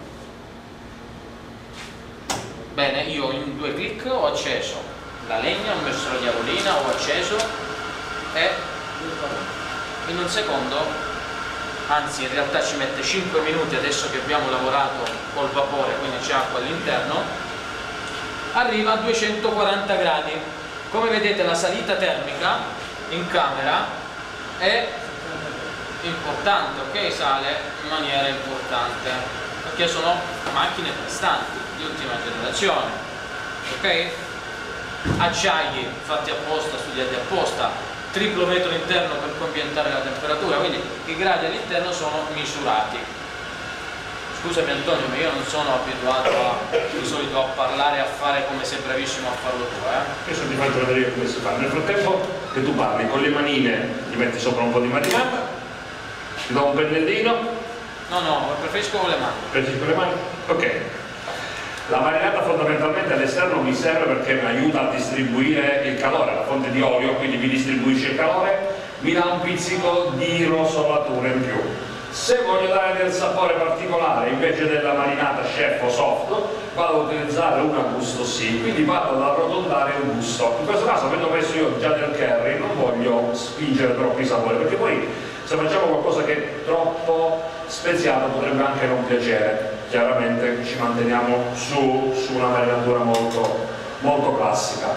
Bene, io in 2 clic ho acceso la legna, ho messo la diavolina, ho acceso e in un secondo, anzi in realtà ci mette 5 minuti adesso che abbiamo lavorato col vapore, quindi c'è acqua all'interno, arriva a 240 gradi. Come vedete la salita termica in camera è importante, ok? Sale in maniera importante perché sono macchine prestanti di ultima generazione, ok? Acciai fatti apposta, studiati apposta, triplo vetro interno per ambientare la temperatura, quindi i gradi all'interno sono misurati. Scusami Antonio, ma io non sono abituato di solito a parlare e a fare come sei bravissimo a farlo tu, eh? Adesso ti faccio vedere come si fa. Nel frattempo che tu parli con le manine, gli metti sopra un po' di marinata, ti do un pennellino. No, preferisco con le mani. Preferisci con le mani? Ok. La marinata fondamentalmente all'esterno mi serve perché mi aiuta a distribuire il calore, la fonte di olio, quindi mi distribuisce il calore, mi dà un pizzico di rosolatura in più. Se voglio dare del sapore particolare, invece della marinata chef o soft, vado a utilizzare una gusto sì, quindi vado ad arrotondare il gusto. In questo caso, avendo messo io già del curry, non voglio spingere troppi sapori, perché poi se facciamo qualcosa che è troppo speziato potrebbe anche non piacere. Chiaramente ci manteniamo su una marinatura molto classica.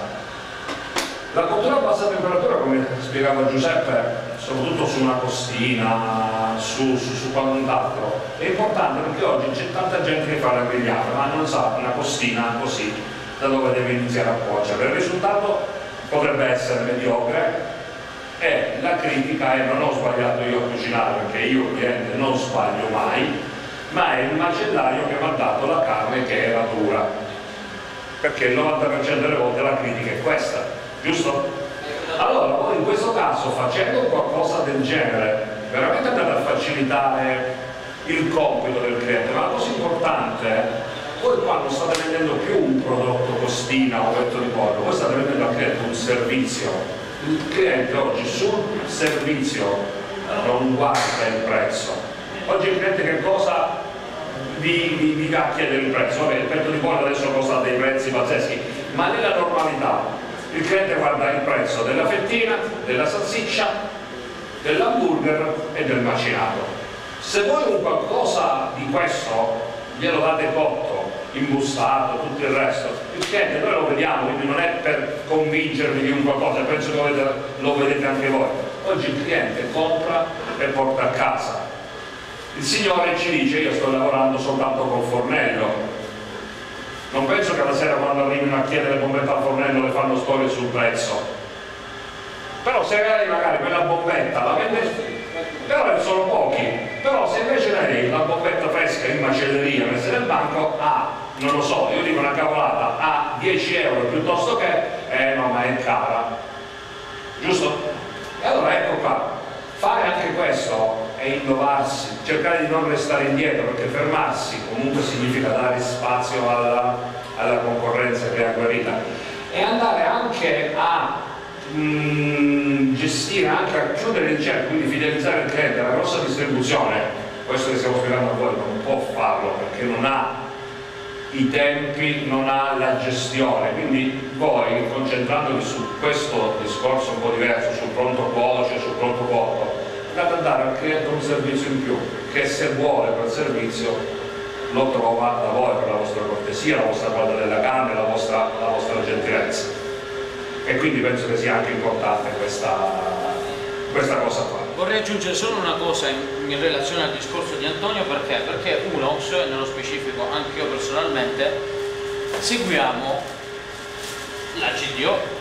La cottura a bassa temperatura, come spiegava Giuseppe, soprattutto su una costina, su quant'altro, è importante perché oggi c'è tanta gente che fa la grigliata ma non sa una costina così da dove deve iniziare a cuocere. Il risultato potrebbe essere mediocre e la critica è: non ho sbagliato io a cucinare, perché io cliente non sbaglio mai, ma è il macellaio che mi ha dato la carne che era dura, perché il 90% delle volte la critica è questa, giusto? Allora voi in questo caso, facendo qualcosa del genere, veramente andate a facilitare il compito del cliente. Ma la cosa importante, voi qua non state vendendo più un prodotto costina o petto di pollo, voi state vendendo al cliente un servizio. Il cliente oggi sul servizio non guarda il prezzo. Oggi il cliente che cosa vi va a chiedere il prezzo? Vabbè, il petto di pollo adesso costa dei prezzi pazzeschi, ma nella normalità il cliente guarda il prezzo della fettina, della salsiccia, dell'hamburger e del macinato. Se voi un qualcosa di questo glielo date cotto, imbustato, tutto il resto, il cliente noi lo vediamo, quindi non è per convincervi di un qualcosa, penso che lo vedete anche voi. Oggi il cliente compra e porta a casa. Il signore ci dice: io sto lavorando soltanto col fornello. Non penso che la sera, quando arrivino a chiedere bombetta al fornello, le fanno storie sul prezzo. Però se magari quella bombetta la vende, però sono pochi. Però se invece lei la bombetta fresca in macelleria messa nel banco non lo so, io dico una cavolata, a 10 euro piuttosto che no, ma è cara, giusto? E allora ecco qua, fare anche questo è innovarsi, cercare di non restare indietro, perché fermarsi comunque significa dare spazio alla concorrenza che è agguerrita, e andare anche a gestire, anche a chiudere il cerchio, quindi fidelizzare il cliente. La grossa distribuzione, questo che stiamo spiegando a voi, non può farlo perché non ha i tempi, non ha la gestione, quindi voi, concentrandovi su questo discorso un po' diverso, sul pronto cuoce, sul pronto cotto, andate a dare al cliente un servizio in più, che se vuole quel servizio lo trova da voi, per la vostra cortesia, la vostra guardia della carne, la vostra gentilezza. E quindi penso che sia anche importante questa cosa qua. Vorrei aggiungere solo una cosa in relazione al discorso di Antonio, perché Unox, nello specifico anche io personalmente, seguiamo la GDO.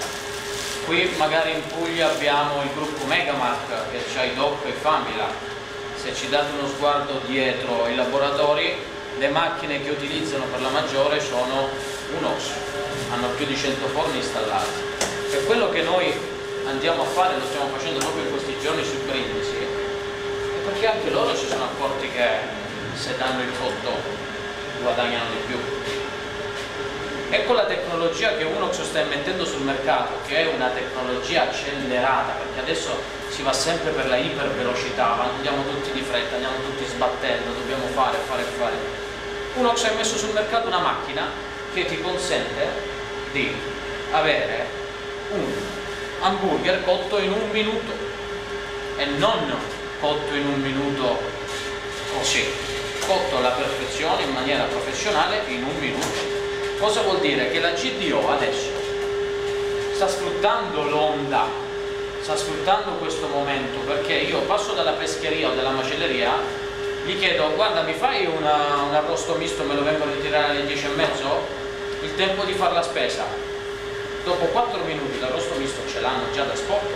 Qui magari in Puglia abbiamo il gruppo Megamark che c'ha i DOC e Famila. Se ci date uno sguardo dietro ai laboratori, le macchine che utilizzano per la maggiore sono Unox, hanno più di 100 forni installati. Per quello che noi andiamo a fare, lo stiamo facendo proprio in questi giorni su Brindisi, è perché anche loro si sono accorti che se danno il cotto guadagnano di più. Ecco la tecnologia che Unox sta mettendo sul mercato, che è una tecnologia accelerata, perché adesso si va sempre per la ipervelocità, ma andiamo tutti di fretta, andiamo tutti sbattendo, dobbiamo fare. Unox ha messo sul mercato una macchina che ti consente di avere un hamburger cotto in 1 minuto e non cotto in 1 minuto così, cotto alla perfezione in maniera professionale in 1 minuto. Cosa vuol dire? Che la GDO adesso sta sfruttando l'onda, sta sfruttando questo momento, perché io passo dalla pescheria o dalla macelleria, gli chiedo: guarda, mi fai un arrosto misto, me lo vengo a ritirare alle 10:30? Il tempo di fare la spesa. Dopo 4 minuti l'arrosto misto ce l'hanno già da sport.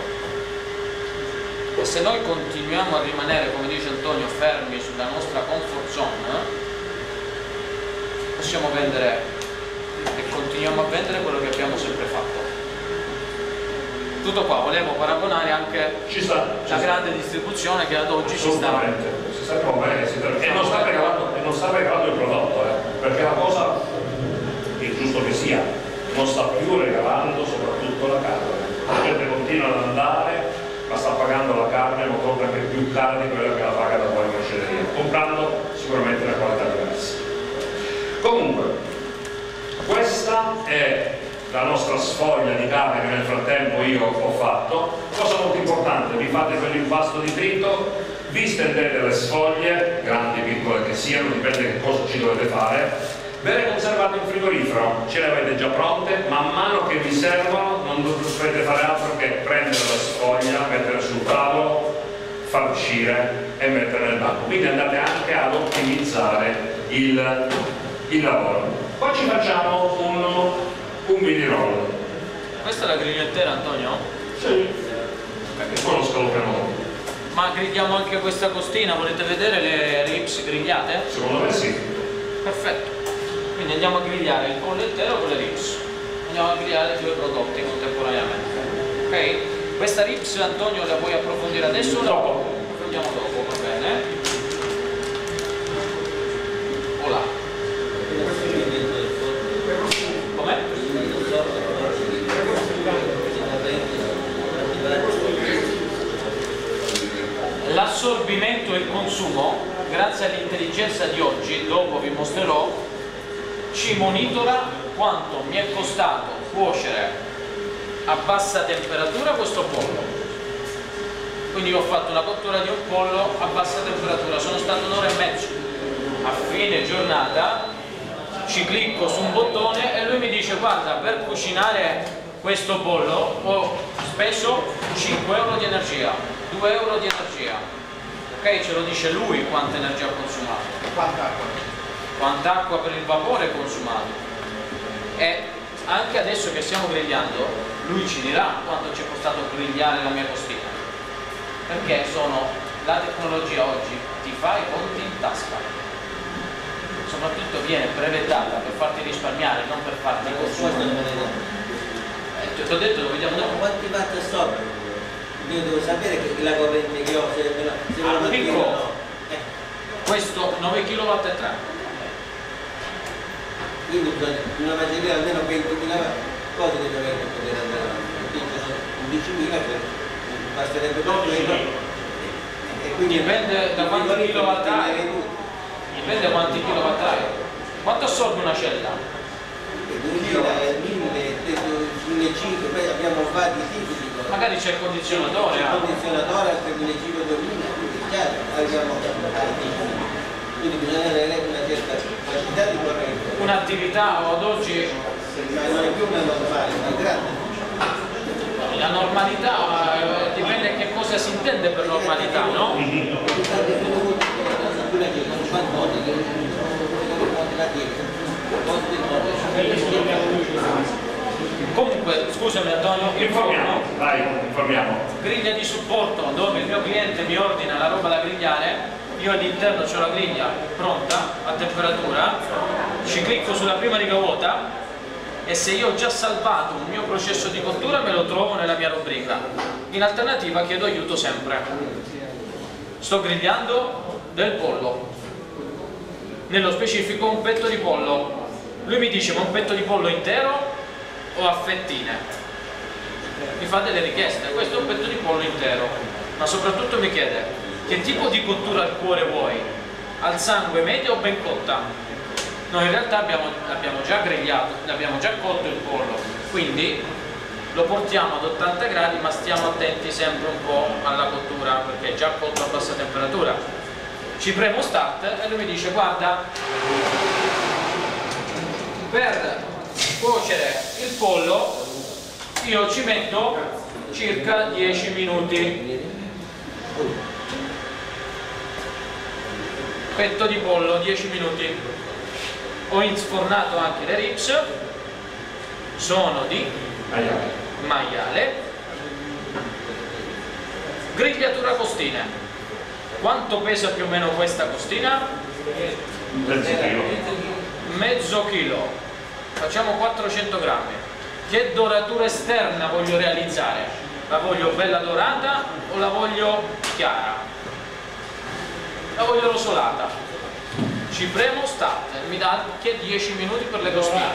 E se noi continuiamo a rimanere, come dice Antonio, fermi sulla nostra comfort zone, possiamo vendere e continuiamo a vendere quello che abbiamo sempre fatto. Tutto qua, volevo paragonare anche la grande distribuzione che ad oggi si sta muovendo e non sta regalando il prodotto, perché la cosa è giusto che sia, non sta più regalando soprattutto la carne. La gente continua ad andare, ma sta pagando la carne, ma compra anche più cara di quella che la paga da qualche macelleria, comprando sicuramente una qualità diversa. Comunque, questa è la nostra sfoglia di carne che nel frattempo io ho fatto. Cosa molto importante: vi fate quell'impasto di trito, vi stendete le sfoglie, grandi o piccole che siano, dipende che cosa ci dovete fare, ve le conservate in frigorifero, ce le avete già pronte, man mano che vi servono non dovete fare altro che prendere la sfoglia, mettere sul tavolo, far uscire e mettere nel banco. Quindi andate anche ad ottimizzare il lavoro. Poi ci facciamo un mini roll. Questa è la grigliettera, Antonio? Sì. Perché poi lo scalopriamo. Ma grigliamo anche questa costina, volete vedere le ribs grigliate? Secondo me sì. Perfetto. Quindi andiamo a grigliare il pollo intero con le ribs. Andiamo a grigliare 2 prodotti contemporaneamente. Ok? Questa ribs, Antonio, la vuoi approfondire adesso o dopo? Approfondiamo dopo, va bene? Voilà. Com'è? L'assorbimento e il consumo, grazie all'intelligenza di oggi, dopo vi mostrerò, ci monitora quanto mi è costato cuocere a bassa temperatura questo pollo. Quindi io ho fatto una cottura di un pollo a bassa temperatura, sono stato 1 ora e mezza. A fine giornata ci clicco su un bottone e lui mi dice: guarda, per cucinare questo pollo ho speso 5 euro di energia, 2 euro di energia. Ok, ce lo dice lui quanta energia ha consumato, quanta acqua per il vapore consumato. E anche adesso che stiamo grigliando, lui ci dirà quanto ci è costato grigliare la mia costina, perché la tecnologia oggi ti fa i conti in tasca. Soprattutto viene brevettata per farti risparmiare, non per farti consumare. Ti ho detto, lo vediamo dopo. Quanti watt assorbe? Io devo sapere che la corrente che ho, se al picco, no. Questo 9 kW e 3. Quindi una macelleria almeno 20.000 watt, cosa che dovrebbe poter andare avanti? 11.000 basterebbe per quello. Dipende da quanti kilowatt hai. Dipende da quanti kilowatt hai. Quanto assorbe una cella? 2000, 1500, poi abbiamo vari tipi di cose. Magari c'è il condizionatore. Il condizionatore al 1500, 2000, quindi chiaro, arriviamo a quindi bisogna avere una certa quantità di corrente. Un'attività ad oggi. Ma non è più una normale, una grande. La normalità dipende che cosa si intende per normalità, no? Comunque, scusami Antonio, informiamo. Griglia di supporto dove il mio cliente mi ordina la roba da grigliare, io all'interno ho la griglia pronta a temperatura, ci clicco sulla prima riga vuota e se io ho già salvato un mio processo di cottura me lo trovo nella mia rubrica. In alternativa chiedo aiuto sempre. sto grigliando del pollo, nello specifico un petto di pollo. Lui mi dice: ma un petto di pollo intero o a fettine? Mi fa delle richieste. Questo è un petto di pollo intero, ma soprattutto mi chiede: che tipo di cottura al cuore vuoi? Al sangue, media o ben cotta? Noi in realtà abbiamo già grigliato, abbiamo già cotto il pollo, quindi lo portiamo ad 80 gradi, ma stiamo attenti sempre un po' alla cottura, perché è già cotto a bassa temperatura. Ci premo start e lui mi dice: guarda, per cuocere il pollo io ci metto circa 10 minuti. Petto di pollo 10 minuti. Ho sfornato anche le ribs, sono di maiale. Grigliatura costine. Quanto pesa più o meno questa costina? Mezzo chilo. Facciamo 400 grammi. Che doratura esterna voglio realizzare? La voglio bella dorata o la voglio chiara? La voglio rosolata. Ci premo start e mi dà anche 10 minuti per le costine.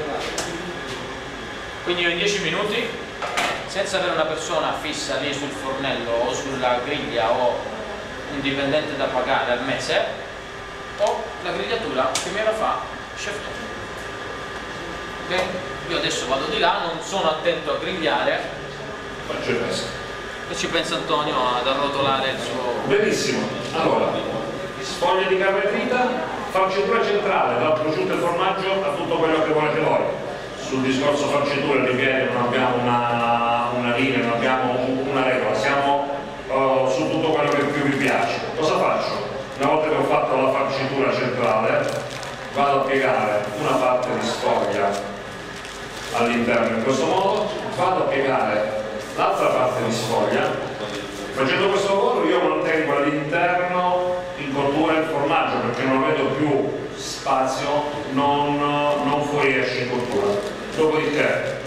Quindi io in 10 minuti, senza avere una persona fissa lì sul fornello o sulla griglia o un dipendente da pagare al mese, ho la grigliatura che mi la fa Chef Tom. Ok? Io adesso vado di là, non sono attento a grigliare, Faccio il resto. e ci pensa Antonio ad arrotolare il suo... Benissimo, allora, sfoglia di carne trita, farcitura centrale, dal prosciutto e formaggio a tutto quello che volete voi. Sul discorso farcitura, ripeto, non abbiamo una linea, non abbiamo una regola, siamo su tutto quello che più vi piace. Cosa faccio? Una volta che ho fatto la farcitura centrale, vado a piegare una parte di sfoglia all'interno in questo modo, vado a piegare l'altra parte di sfoglia. Facendo questo lavoro io mantengo all'interno in cottura il formaggio, perché non avendo più spazio non fuoriesce in cottura. Dopodiché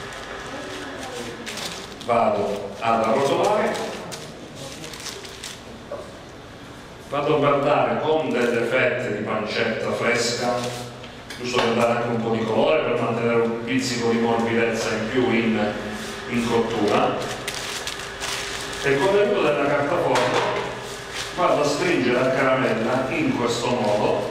vado ad arrotolare, vado a guardare con delle fette di pancetta fresca, giusto per dare anche un po' di colore, per mantenere un pizzico di morbidezza in più in cottura, e con l'aiuto della carta forno vado a stringere la caramella in questo modo,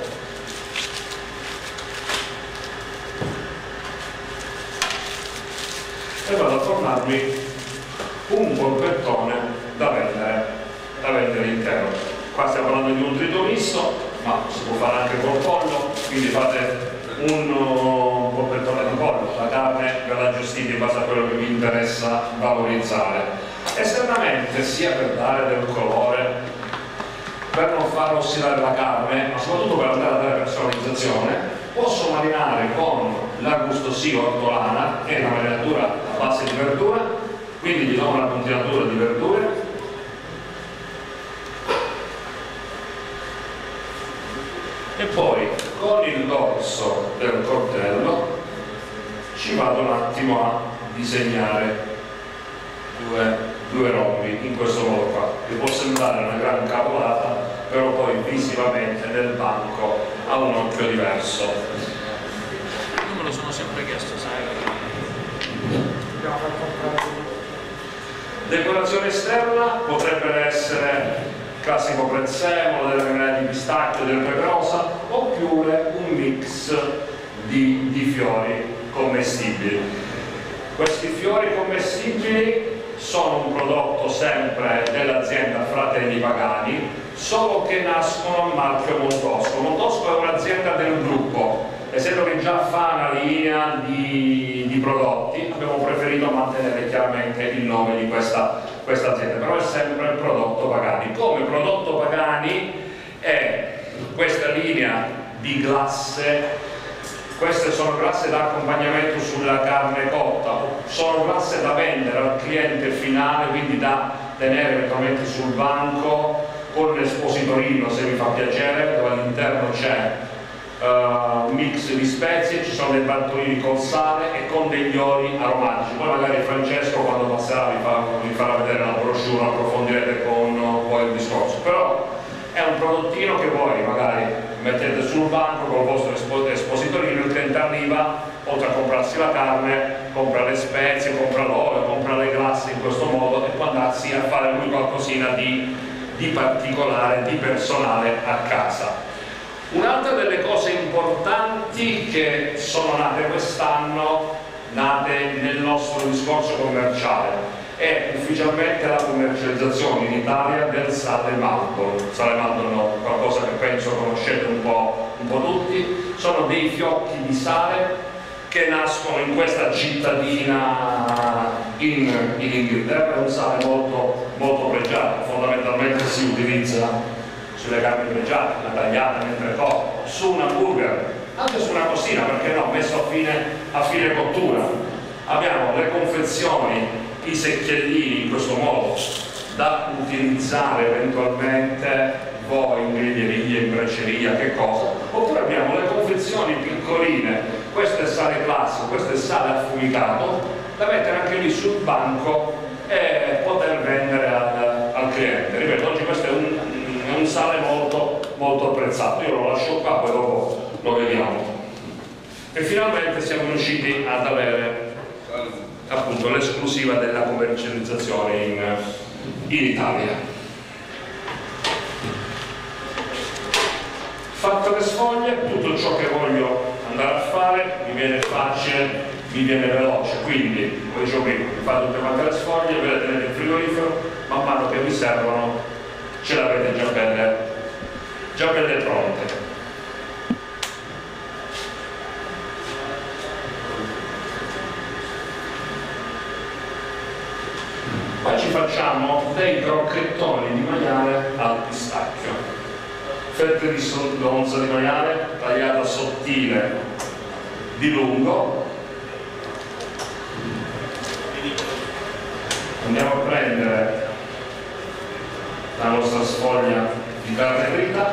e vado a formarmi un polpettone da vendere intero. Qua stiamo parlando di un trito misto, ma si può fare anche col pollo, quindi fate un polpettone di pollo, la carne ve la gestite in base a quello che vi interessa valorizzare. Esternamente, sia per dare del colore, per non far ossidare la carne, ma soprattutto per andare a dare personalizzazione, posso marinare con la Gusto Sì ortolana, che è una marinatura a base di verdura, quindi gli do una puntinatura di verdure, e poi con il dorso del coltello ci vado un attimo a disegnare due rombi in questo modo qua, che può sembrare una gran cavolata, però poi visivamente nel banco ha un occhio diverso. Io me lo sono sempre chiesto, sai? Decorazione esterna potrebbe essere classico prezzemolo, della granella di pistacchio, del pepe rosa, oppure un mix di fiori commestibili. Questi fiori commestibili sono un prodotto sempre dell'azienda Fratelli Pagani, solo che nascono a marchio Montosco. Montosco è un'azienda del gruppo, essendo che già fa una linea di prodotti, abbiamo preferito mantenere chiaramente il nome di questa azienda, però è sempre il prodotto Pagani. Come prodotto Pagani è questa linea di glasse. Queste sono glasse da accompagnamento sulla carne cotta, sono glasse da vendere al cliente finale, quindi da tenere eventualmente sul banco con l'espositorino, se vi fa piacere, dove all'interno c'è un mix di spezie, ci sono dei bantolini con sale e con degli oli aromatici. Poi magari Francesco, quando passerà, vi farà vedere la brochure, approfondirete con po' il discorso, però è un prodottino che voi magari mettete sul banco con il vostro espositorino, il cliente arriva, oltre a comprarsi la carne, compra le spezie, compra l'olio, compra le glasse in questo modo e può andarsi a fare lui qualcosina di particolare, di personale a casa. Un'altra delle cose importanti che sono nate quest'anno, nate nel nostro discorso commerciale, è ufficialmente la commercializzazione in Italia del sale Maldon. Sale Maldon è qualcosa che penso conoscete un po' tutti, sono dei fiocchi di sale che nascono in questa cittadina in Inghilterra. È un sale molto pregiato, fondamentalmente si utilizza sulle carni pregiate, una tagliata mentre cotto, su un hamburger, anche su una costina, perché no, messo a fine cottura. Abbiamo le confezioni, i secchiellini in questo modo da utilizzare eventualmente voi in griglieria, in bracceria, che cosa, oppure abbiamo le confezioni piccoline, questo è sale classico, questo è sale affumicato, da mettere anche lì sul banco e poter vendere al cliente. Ripeto, oggi questo è un sale molto apprezzato, io lo lascio qua, poi dopo lo vediamo. E finalmente siamo riusciti ad avere appunto l'esclusiva della commercializzazione in Italia. Fatte le sfoglie, tutto ciò che voglio andare a fare mi viene facile, mi viene veloce, quindi come dicevo prima, vi fate tutte quante le sfoglie, ve le tenete in frigorifero, man mano che vi servono ce l'avete già belle pronte. Poi ci facciamo dei crocchettoni di maiale al pistacchio, fette di lonza di maiale tagliata sottile di lungo. Andiamo a prendere la nostra sfoglia di carne trita,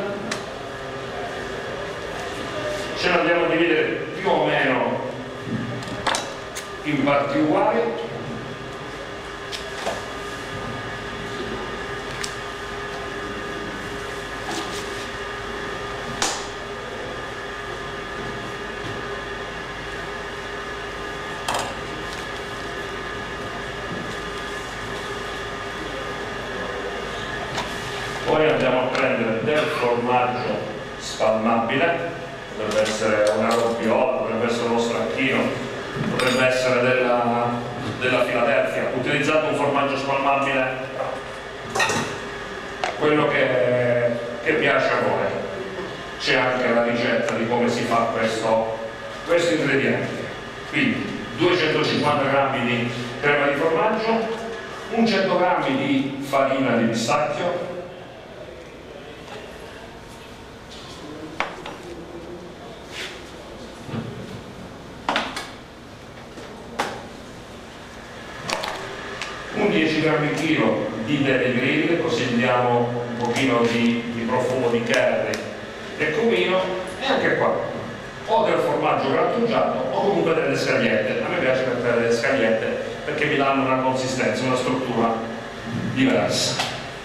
ce la andiamo a dividere più o meno in parti uguali. Poi andiamo a prendere del formaggio spalmabile, potrebbe essere una robbiola, potrebbe essere uno stracchino, potrebbe essere della Philadelphia. Utilizzate un formaggio spalmabile, quello che piace a voi. C'è anche la ricetta di come si fa questo ingrediente. Quindi 250 g di crema di formaggio, un 100 g di farina di pistacchio, un 10 grammi chilo di Deli, così diamo un pochino di profumo di curry e cumino, e anche qua o del formaggio grattugiato o comunque delle scagliette. A me piace mettere delle scagliette perché mi danno una consistenza, una struttura diversa.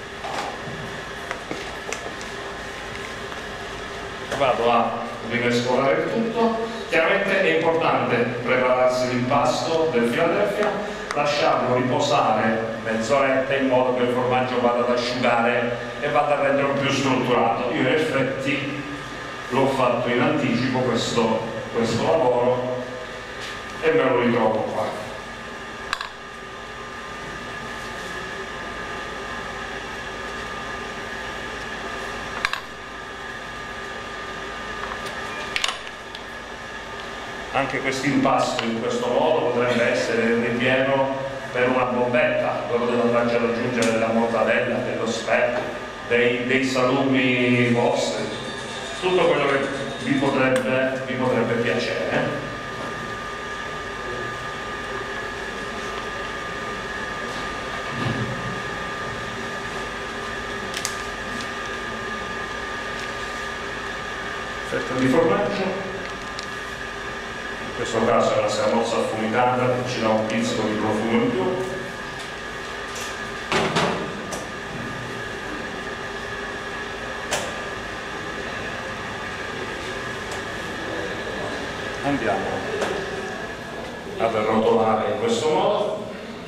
Vado a rimescolare il tutto. Chiaramente è importante prepararsi l'impasto del Philadelphia, lasciarlo riposare mezz'oretta in modo che il formaggio vada ad asciugare e vada a renderlo più strutturato. Io in effetti l'ho fatto in anticipo questo lavoro e me lo ritrovo qua. Anche questo impasto in questo modo potrebbe essere il ripieno per una bombetta, dove potete andarci ad aggiungere della mortadella, dello speck, dei salumi vostri, tutto quello che vi potrebbe piacere. Fetta di formaggio. In questo caso è una scamozza affumicata che ci dà un pizzico di profumo in più. andiamo ad arrotolare in questo modo.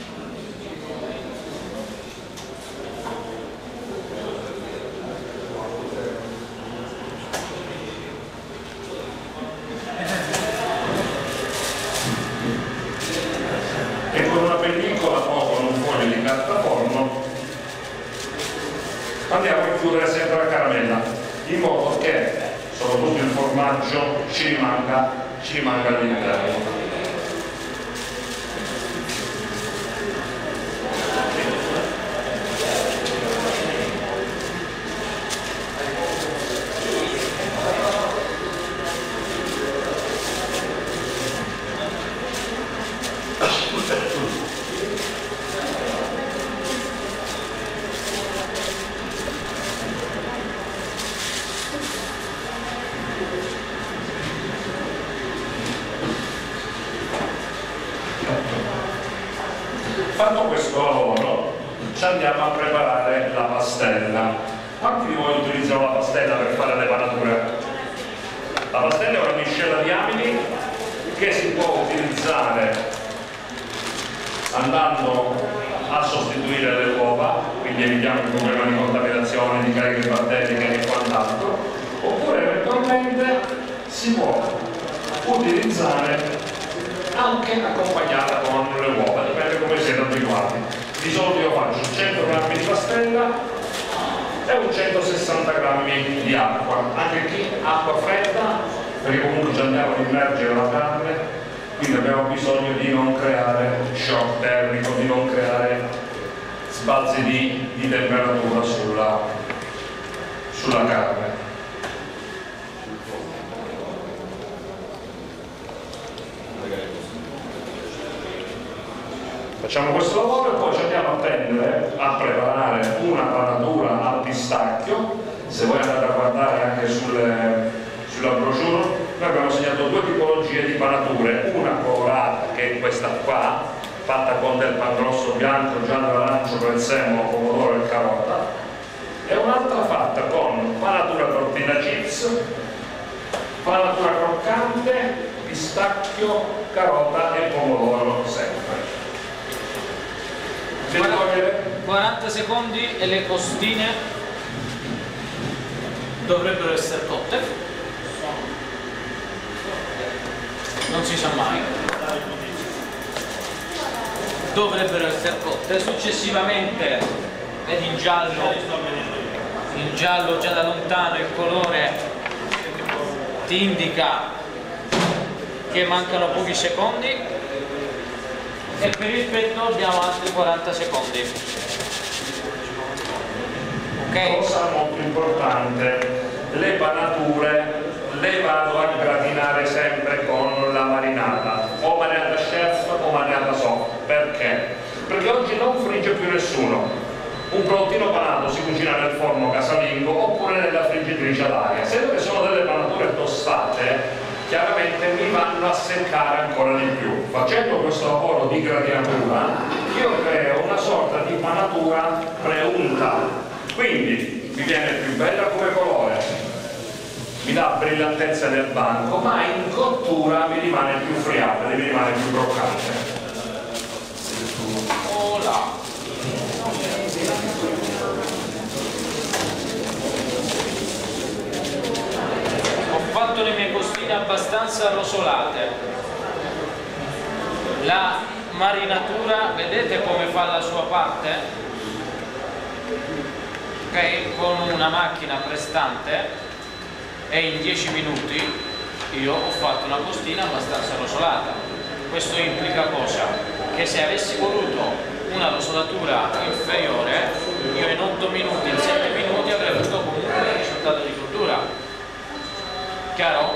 E con una pellicola o con un foglio di carta forno andiamo a chiudere sempre la caramella, in modo che soprattutto il formaggio ci rimanga all'interno. Fatto questo lavoro ci andiamo a preparare la pastella. Quanti di voi utilizzano la pastella per fare le panature? La pastella è una miscela di amidi che si può utilizzare andando a sostituire le uova, quindi evitiamo il problema di contaminazione, di cariche batteriche e quant'altro, oppure eventualmente si può utilizzare anche accompagnata con le uova, dipende come siete abituati. Di solito io faccio 100 g di pastella e un 160 g di acqua, anche qui acqua fredda, perché comunque ci andiamo ad immergere la carne, quindi abbiamo bisogno di non creare shock termico, di non creare sbalzi di temperatura sulla carne. Facciamo questo lavoro e poi ci andiamo a preparare una panatura al pistacchio. Se voi andate a guardare anche sulla brochure, noi abbiamo segnato due tipologie di panature, una colorata che è questa qua, fatta con del pan grosso bianco, giallo, arancio, prezzemolo, pomodoro e carota, e un'altra fatta con panatura tortilla chips, panatura croccante, pistacchio, carota e pomodoro sempre. 40 secondi e le costine dovrebbero essere cotte, non si sa mai, dovrebbero essere cotte. Successivamente vedi in giallo già da lontano il colore ti indica che mancano pochi secondi, e per il petto abbiamo altri 40 secondi. Ok? Cosa molto importante, le panature le vado a gratinare sempre con la marinata, o marinata chef o marinata soft. Perché? Perché oggi non frigge più nessuno. Un prodottino panato si cucina nel forno casalingo oppure nella friggitrice ad aria. Se sono delle panature tostate, chiaramente mi vanno a seccare ancora di più. Facendo questo lavoro di gratinatura io creo una sorta di panatura preunta, quindi mi viene più bella come colore, mi dà brillantezza nel banco, ma in cottura mi rimane più friabile, mi rimane più croccante. Hola. Ho fatto le mie costine abbastanza arrosolate. La marinatura, vedete come fa la sua parte? Ok, con una macchina prestante, e in 10 minuti io ho fatto una costina abbastanza arrosolata. Questo implica cosa? Che se avessi voluto una rosolatura inferiore, io in 8 minuti, in 7 minuti avrei avuto comunque il risultato di cottura. Chiaro?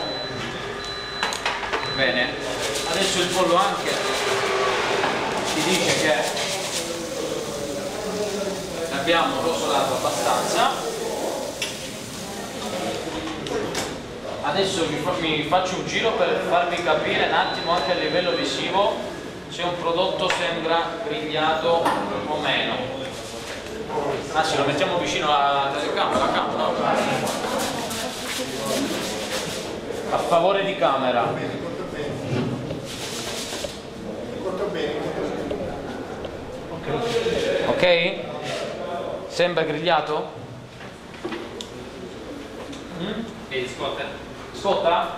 Bene, adesso il pollo anche ti dice che l'abbiamo rosolato abbastanza. Adesso mi faccio un giro per farvi capire un attimo anche a livello visivo se un prodotto sembra grigliato o meno. Anzi, lo mettiamo vicino alla telecamera, a favore di camera. Ok? Sembra grigliato? E scotta? Scotta?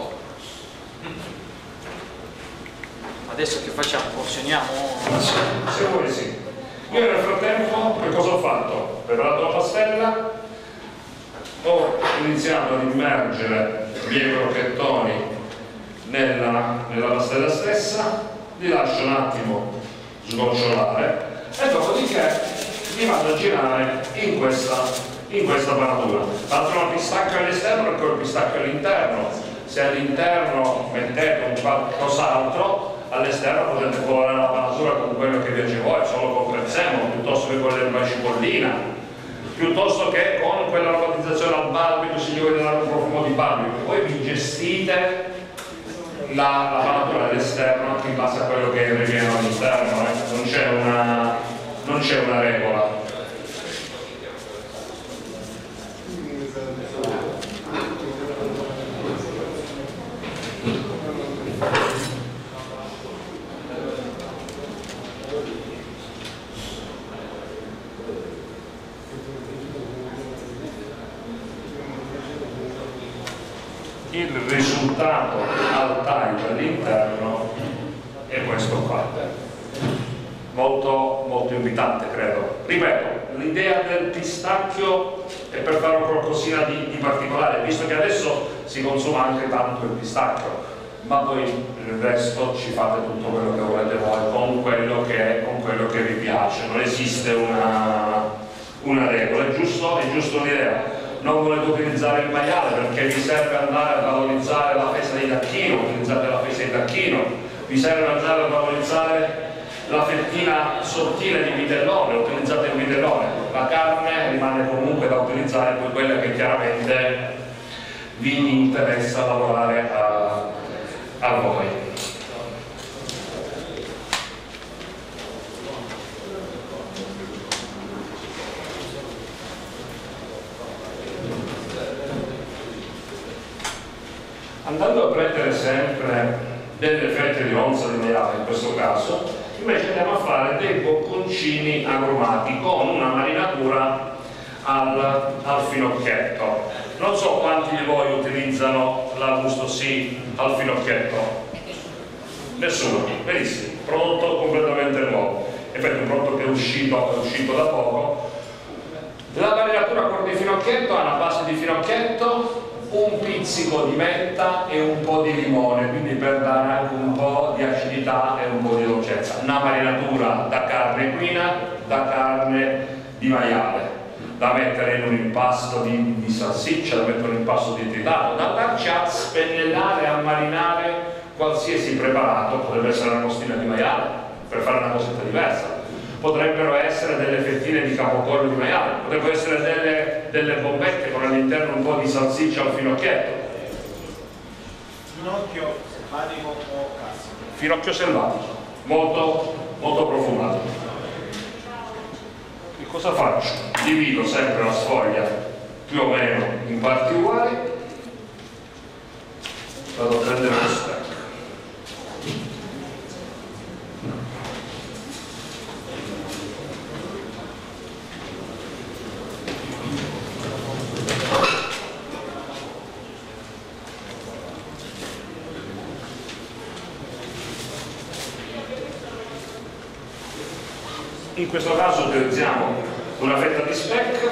Adesso che facciamo? Porzioniamo? Se vuoi sì. Io nel frattempo che cosa ho fatto? Ho preparato la pastella, ho iniziato ad immergere i miei crocchettoni nella pastella stessa, li lascio un attimo sgocciolare e dopodiché li vado a girare in questa panatura. Faccio una pistacchio all'esterno e poi pistacchio all'interno. Se all'interno mettete un qualcos'altro, all'esterno potete colorare la panatura con quello che piace a voi, solo con prezzemolo, piuttosto che con l'erba cipollina, piuttosto che con quella aromatizzazione al barbecue, se gli volete dare un profumo di barbecue. Poi vi gestite la panatura all'esterno anche in base a quello che è il ripieno all'interno, non c'è una regola. Il risultato al taglio all'interno è questo qua, molto invitante, credo. Ripeto, l'idea del pistacchio è per fare qualcosina di particolare, visto che adesso si consuma anche tanto il pistacchio, ma poi il resto ci fate tutto quello che volete voi con quello che vi piace. Non esiste una regola, è giusto un'idea. Non volete utilizzare il maiale perché vi serve andare a valorizzare la fesa di tacchino, utilizzate la fesa di tacchino. Vi serve andare a valorizzare la fettina sottile di vitellone, utilizzate il vitellone. La carne rimane comunque da utilizzare, poi quella che chiaramente vi interessa lavorare a voi. Andando a prendere sempre delle fette di onza di maiale, in questo caso, invece andiamo a fare dei bocconcini agrumati con una marinatura al finocchietto. Non so quanti di voi utilizzano la gusto sì al finocchietto. Nessuno, benissimo, prodotto completamente nuovo. Infatti un prodotto che è uscito da poco. La marinatura con di finocchietto ha una base di finocchietto, un pizzico di menta e un po' di limone, quindi per dare anche un po' di acidità e un po' di dolcezza. Una marinatura da carne equina, da carne di maiale, da mettere in un impasto di salsiccia, da mettere in un impasto di tritato, da andarci a spennellare, a marinare qualsiasi preparato. Potrebbe essere una costina di maiale per fare una cosetta diversa, potrebbero essere delle fettine di capocollo di maiale, potrebbero essere delle bombette con all'interno un po' di salsiccia al finocchietto. Finocchio selvatico o classico? Finocchio selvatico, molto profumato. E cosa faccio? Divido sempre la sfoglia più o meno in parti uguali, vado a prendere lo stecco. In questo caso utilizziamo una fetta di speck,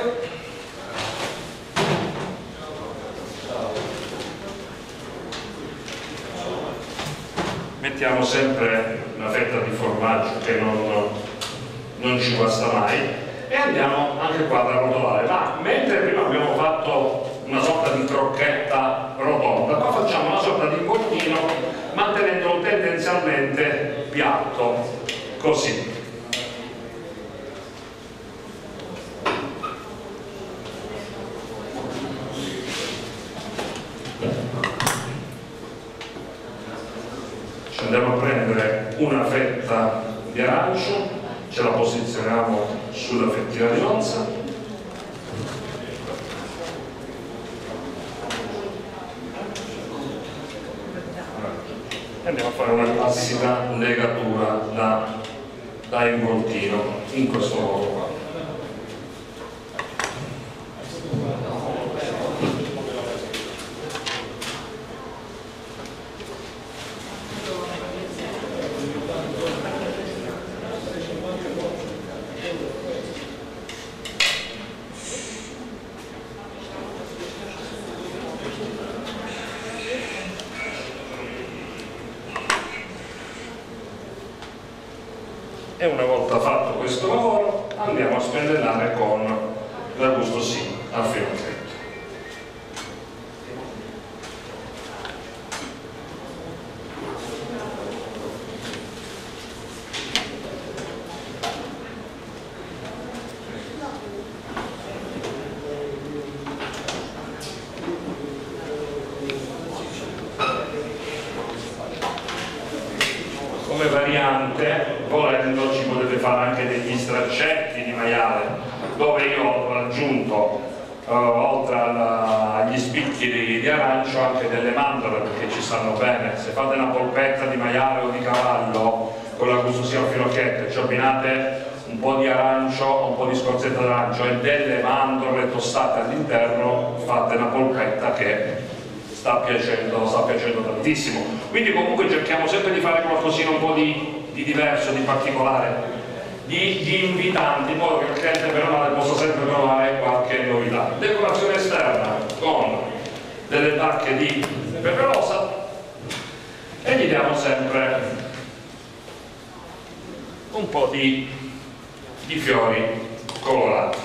mettiamo sempre una fetta di formaggio che non ci guasta mai e andiamo anche qua ad arrotolare. Ma mentre prima abbiamo fatto una sorta di crocchetta rotonda, qua facciamo una sorta di involtino mantenendolo tendenzialmente piatto, così. Andiamo a prendere una fetta di arancio, ce la posizioniamo sulla fettina di lonza, e andiamo a fare una classica legatura da involtino in questo modo qua. E una volta fatto questo lavoro andiamo a spennellare con la Gusto Sì al finocchietto. Come variante, volendo, ci potete fare anche degli straccetti di maiale, dove io ho aggiunto, oltre agli spicchi di arancio, anche delle mandorle, perché ci stanno bene. Se fate una polpetta di maiale o di cavallo con la Gusto Sì al finocchietto e ci abbinate un po' di arancio, un po' di scorzetta d'arancio e delle mandorle tostate all'interno, fate una polpetta che sta piacendo tantissimo. Quindi comunque cerchiamo sempre di fare qualcosina un po' di diverso, di particolare, di invitante, in modo che il cliente per male possa sempre provare qualche novità. Decorazione esterna con delle tacche di pepe rosa e gli diamo sempre un po' di fiori colorati.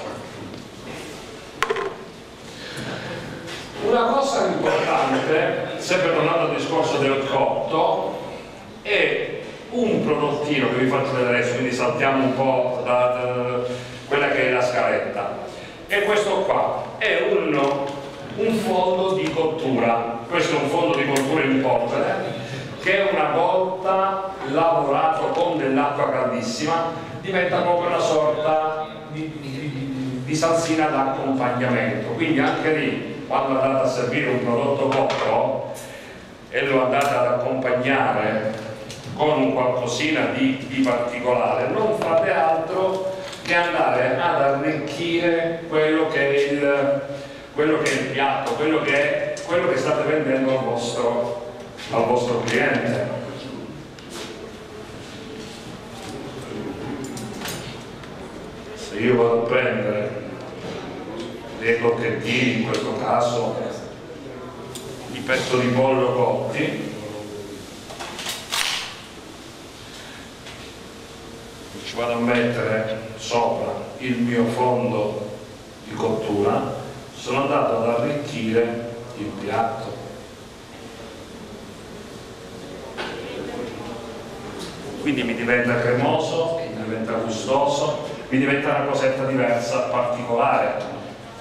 Una cosa importante, sempre tornando al discorso del cotto, è un prodottino che vi faccio vedere adesso, quindi saltiamo un po' da quella che è la scaletta. E questo qua è un fondo di cottura. Questo è un fondo di cottura in polvere che una volta lavorato con dell'acqua caldissima diventa proprio una sorta di salsina d'accompagnamento. Quindi anche lì, quando andate a servire un prodotto cotto e lo andate ad accompagnare con un qualcosina di particolare, non fate altro che andare ad arricchire quello che è il piatto, quello che state vendendo al vostro cliente. Se io vado a prendere dei crocchettini, in questo caso di petto di pollo cotti, ci vado a mettere sopra il mio fondo di cottura, sono andato ad arricchire il piatto. Quindi mi diventa cremoso, mi diventa gustoso, mi diventa una cosetta diversa, particolare.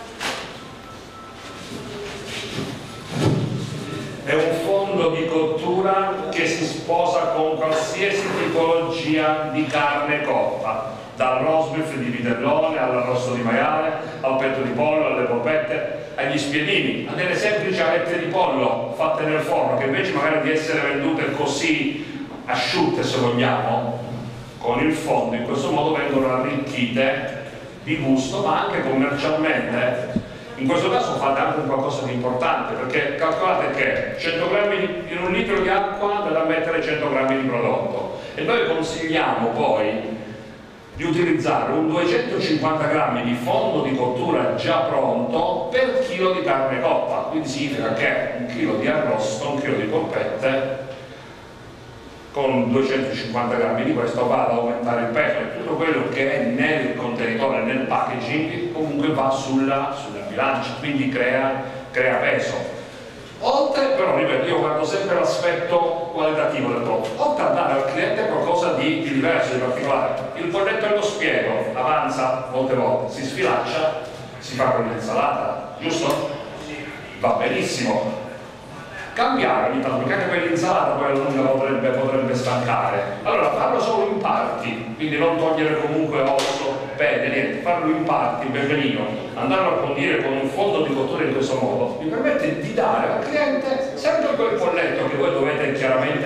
È un fondo di cottura che si sposa con qualsiasi tipologia di carne cotta, dal roast beef di vitellone all'arrosto di maiale, al petto di pollo, alle polpette, agli spiedini, a delle semplici alette di pollo fatte nel forno, che invece magari di essere vendute così asciutte, se vogliamo, con il fondo in questo modo vengono arricchite di gusto, ma anche commercialmente. In questo caso fate anche un qualcosa di importante, perché calcolate che 100 grammi in un litro di acqua da mettere 100 grammi di prodotto, e noi consigliamo poi di utilizzare un 250 grammi di fondo di cottura già pronto per chilo di carne cotta. Quindi significa che un chilo di arrosto, un chilo di polpette, con 250 grammi di questo va ad aumentare il peso, e tutto quello che è nel contenitore, nel packaging, comunque va sulla bilancia, quindi crea peso. Oltre, però ripeto, io guardo sempre l'aspetto qualitativo del prodotto, oltre a dare al cliente qualcosa di diverso, di particolare. Il polletto allo spiego avanza molte volte, si sfilaccia, si fa con l'insalata, giusto? Va benissimo. Cambiare ogni tanto, perché anche quell'insalata poi alla lunga potrebbe stancare. Allora farlo solo in parti, quindi non togliere comunque osso, pede, niente, farlo in parti, benvenino, andarlo a condire con un fondo di cottura in questo modo, mi permette di dare al cliente sempre quel polletto che voi dovete chiaramente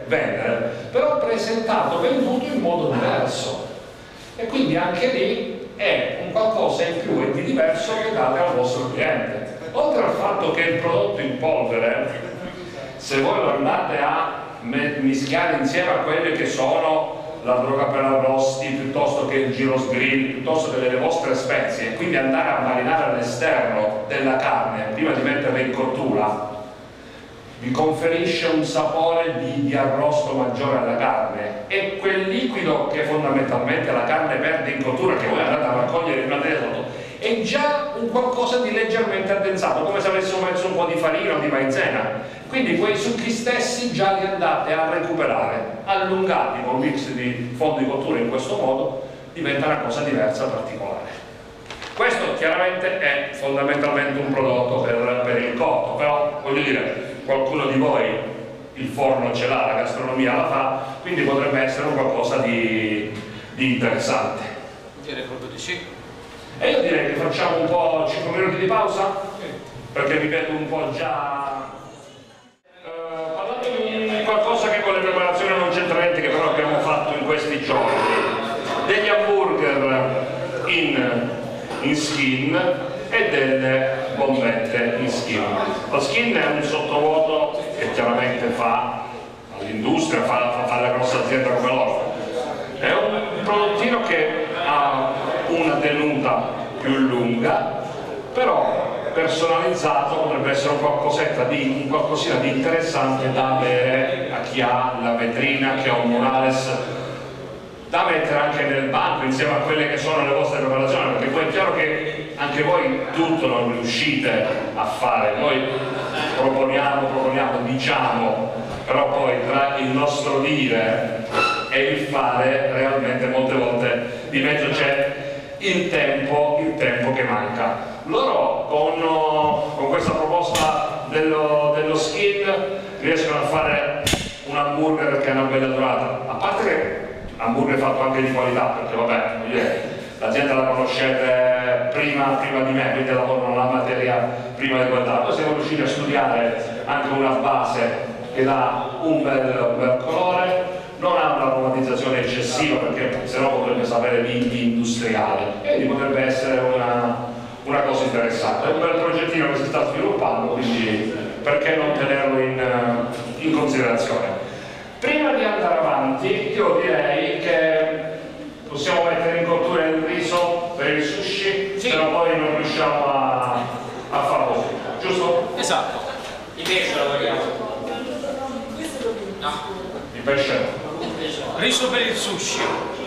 vendere, però presentato, venduto in modo diverso, e quindi anche lì è un qualcosa in più e di diverso che date al vostro cliente. Oltre al fatto che il prodotto in polvere, se voi lo andate a mischiare insieme a quelle che sono la droga per arrosti, piuttosto che il gyros grill, piuttosto che delle vostre spezie, e quindi andare a marinare all'esterno della carne prima di metterla in cottura, vi conferisce un sapore di arrosto maggiore alla carne, e quel liquido che fondamentalmente la carne perde in cottura, che voi andate a raccogliere in una sotto, è già un qualcosa di leggermente addensato, come se avessimo messo un po' di farina o di maizena. Quindi quei succhi stessi già li andate a recuperare, allungati con un mix di fondo di cottura in questo modo, diventa una cosa diversa, particolare. Questo chiaramente è fondamentalmente un prodotto per il cotto, però voglio dire, qualcuno di voi il forno ce l'ha, la gastronomia la fa, quindi potrebbe essere un qualcosa di interessante. Direi proprio di sì. E io direi che facciamo un po' 5 minuti di pausa, perché mi vedo un po' già... parlate di qualcosa che con le preparazioni non c'entra niente, che però abbiamo fatto in questi giorni. Degli hamburger in skin e delle bombette in skin. Lo skin è un sottovoto che chiaramente fa all'industria, fa la grossa azienda come loro. È un prodottino che ha una tenuta più lunga, però personalizzato potrebbe essere un qualcosina di interessante da avere a chi ha la vetrina, che ha un murales da mettere anche nel banco insieme a quelle che sono le vostre preparazioni, perché poi è chiaro che anche voi tutto non riuscite a fare, noi proponiamo, diciamo, però poi tra il nostro dire e il fare realmente molte volte di mezzo c'è il tempo che manca. Loro con questa proposta dello skin riescono a fare un hamburger che ha una bella durata, a parte che hamburger fatto anche di qualità, perché vabbè, l'azienda la conoscete prima di me, quindi lavorano la materia prima di qualità. Poi siamo riusciti a studiare anche una base che dà un bel colore, non ha un'aromatizzazione eccessiva, perché sennò potrebbe sapere di industriale, e quindi potrebbe essere una cosa interessante. È un bel progettino che si sta sviluppando, quindi perché non tenerlo in considerazione. Prima di andare avanti io direi che possiamo mettere in cottura il riso per il sushi, sì. Se no poi non riusciamo a farlo, giusto? Esatto. Il pesce lo vogliamo? No. Il pesce? Riso per il sushi,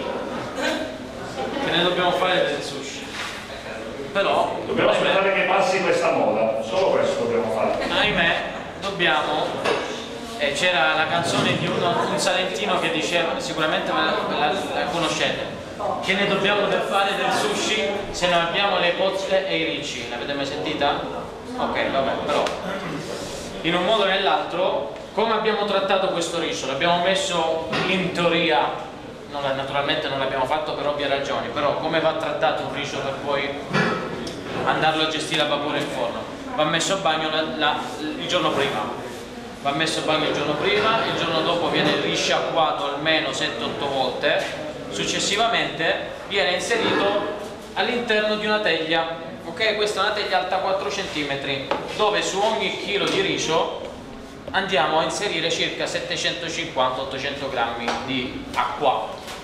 che ne dobbiamo fare del sushi, però dobbiamo aspettare che passi questa moda, solo questo dobbiamo fare. Ahimè, dobbiamo. C'era la canzone di un salentino che diceva, sicuramente la conoscete, che ne dobbiamo fare del sushi se non abbiamo le cozze e i ricci. L'avete mai sentita? Ok, vabbè, però in un modo o nell'altro, come abbiamo trattato questo riso? L'abbiamo messo in teoria, naturalmente non l'abbiamo fatto per ovvie ragioni, però come va trattato un riso per poi andarlo a gestire a vapore in forno? Va messo a bagno il giorno prima. Va messo a bagno il giorno prima, il giorno dopo viene risciacquato almeno 7-8 volte, successivamente viene inserito all'interno di una teglia, ok? Questa è una teglia alta 4 cm, dove su ogni chilo di riso andiamo a inserire circa 750-800 grammi di acqua,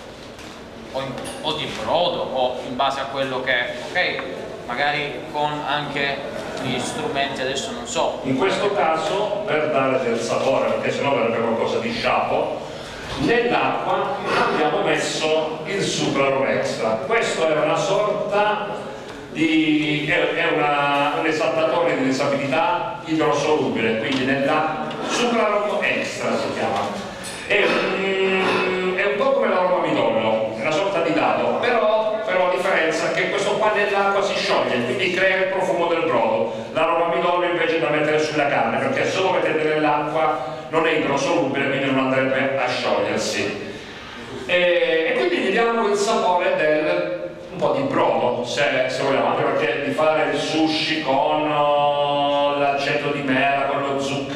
o di brodo, o in base a quello che è, ok? Magari con anche gli strumenti, adesso non so. In questo caso, per dare del sapore, perché sennò verrebbe qualcosa di sciapo, nell'acqua abbiamo messo il sucraro extra. Questo è una sorta di... è un esaltatore di disabilità idrosolubile, quindi nella sucraro extra si chiama. È un po' come l'aroma midollo, è una sorta di dado, però la differenza è che questo qua nell'acqua si scioglie, quindi crea il profumo del brodo. L'aroma midollo invece da mettere sulla carne, perché se lo mettete nell'acqua non è idrosolubile, quindi non andrebbe a sciogliersi. E quindi gli diamo il sapore del un po' di brodo, se vogliamo, anche perché di fare il sushi con l'aceto di mela, con lo zucchero, col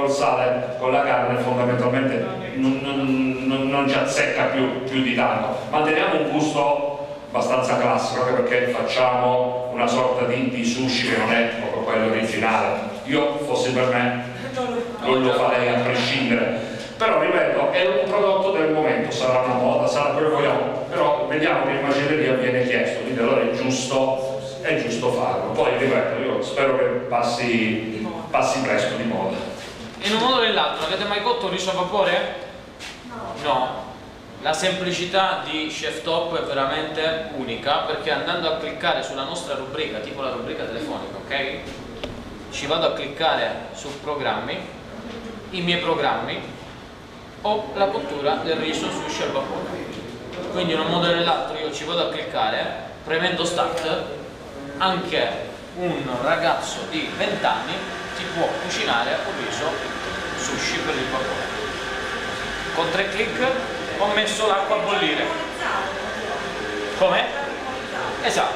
col sale, con la carne fondamentalmente non ci azzecca più di tanto. Manteniamo un gusto abbastanza classico, anche perché facciamo una sorta di sushi che non è proprio quello originale. Io, fosse per me, non lo farei a prescindere. Però ripeto, è un prodotto del momento, sarà una moda, sarà quello che vogliamo, però vediamo che in macelleria viene chiesto, quindi allora è giusto farlo. Poi ripeto, io spero che passi presto di moda. In un modo o nell'altro, avete mai cotto un riso a vapore? No. La semplicità di Chef Top è veramente unica, perché andando a cliccare sulla nostra rubrica, tipo la rubrica telefonica, ok? Ci vado a cliccare su programmi, i miei programmi, ho la cottura del riso sushi al vapore. Quindi in un modo o nell'altro io ci vado a cliccare, premendo start, anche un ragazzo di 20 anni ti può cucinare un riso sushi per il vapore. Con 3 clic ho messo l'acqua a bollire. Come? Esatto.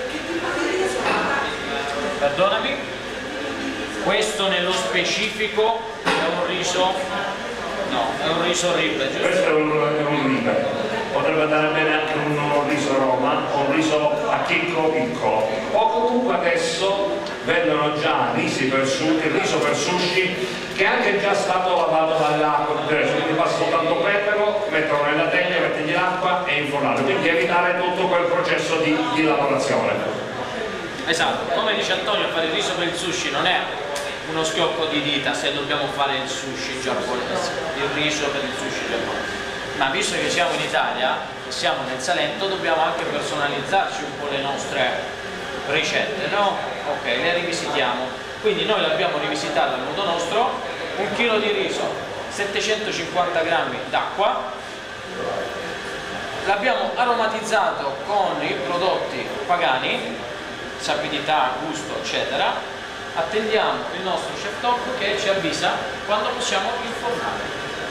Perdonami, questo nello specifico è un riso. No, è un riso ribe, giusto? Questo è un ribe, potrebbe andare bene anche un riso Roma o un riso a chicco piccolo, o comunque adesso vendono già il riso per sushi che è anche già stato lavato dall'acqua, quindi basta soltanto prenderlo, metterlo nella teglia, mettergli l'acqua e infornarlo, quindi evitare tutto quel processo di lavorazione. Esatto, come dice Antonio, fare il riso per il sushi non è uno schiocco di dita se dobbiamo fare il sushi giapponese, il riso per il sushi giapponese, ma visto che siamo in Italia e siamo nel Salento dobbiamo anche personalizzarci un po' le nostre ricette, no? Ok, le rivisitiamo, quindi noi l'abbiamo rivisitata al modo nostro, 1 chilo di riso, 750 grammi d'acqua, l'abbiamo aromatizzato con i prodotti Pagani, sapidità, gusto eccetera. Attendiamo il nostro Chef Top che ci avvisa quando possiamo infornare.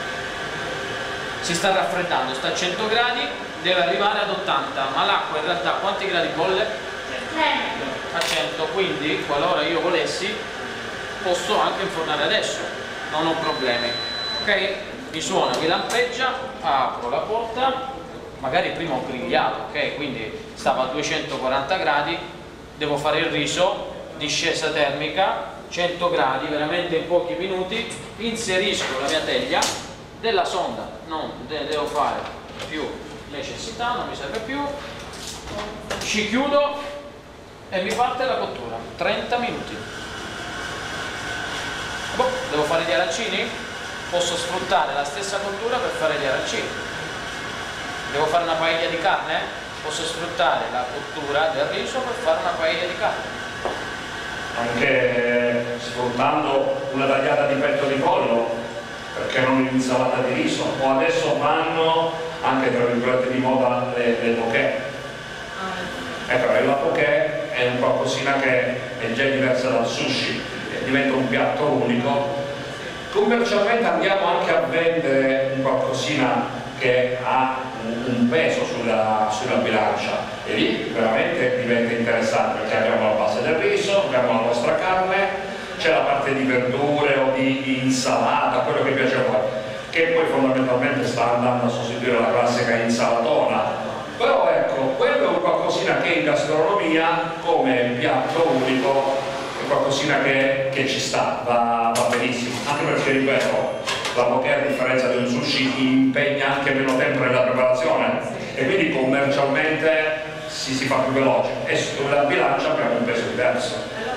Si sta raffreddando, sta a 100 gradi, deve arrivare ad 80, ma l'acqua in realtà quanti gradi bolle? A 100, quindi qualora io volessi posso anche infornare adesso, non ho problemi. Ok? Mi suona, mi lampeggia, apro la porta, magari prima ho grigliato, ok? Quindi stava a 240 gradi, devo fare il riso, discesa termica, 100 gradi, veramente in pochi minuti, inserisco la mia teglia, della sonda non ne devo fare più necessità, non mi serve più, ci chiudo e mi parte la cottura, 30 minuti. Devo fare gli arancini? Posso sfruttare la stessa cottura per fare gli arancini. Devo fare una paella di carne? Posso sfruttare la cottura del riso per fare una paella di carne. Anche sfruttando una tagliata di petto di pollo, perché non un'insalata di riso, o adesso vanno anche tra virgolette di moda le poké. Però la poké è un qualcosina che è già diversa dal sushi, diventa un piatto unico. Commercialmente andiamo anche a vendere un qualcosina che ha un peso sulla bilancia e lì veramente diventa interessante, perché abbiamo la base del riso, abbiamo la nostra carne, c'è la parte di verdure o di insalata, quello che piace a voi, che poi fondamentalmente sta andando a sostituire la classica insalatona. Però ecco, quello è un qualcosina che in gastronomia come piatto unico è qualcosina che ci sta, va benissimo, anche perché ripeto, la poké, a differenza di un sushi, impegna anche meno tempo nella preparazione e quindi commercialmente si fa più veloce, e sulla bilancia abbiamo un peso diverso.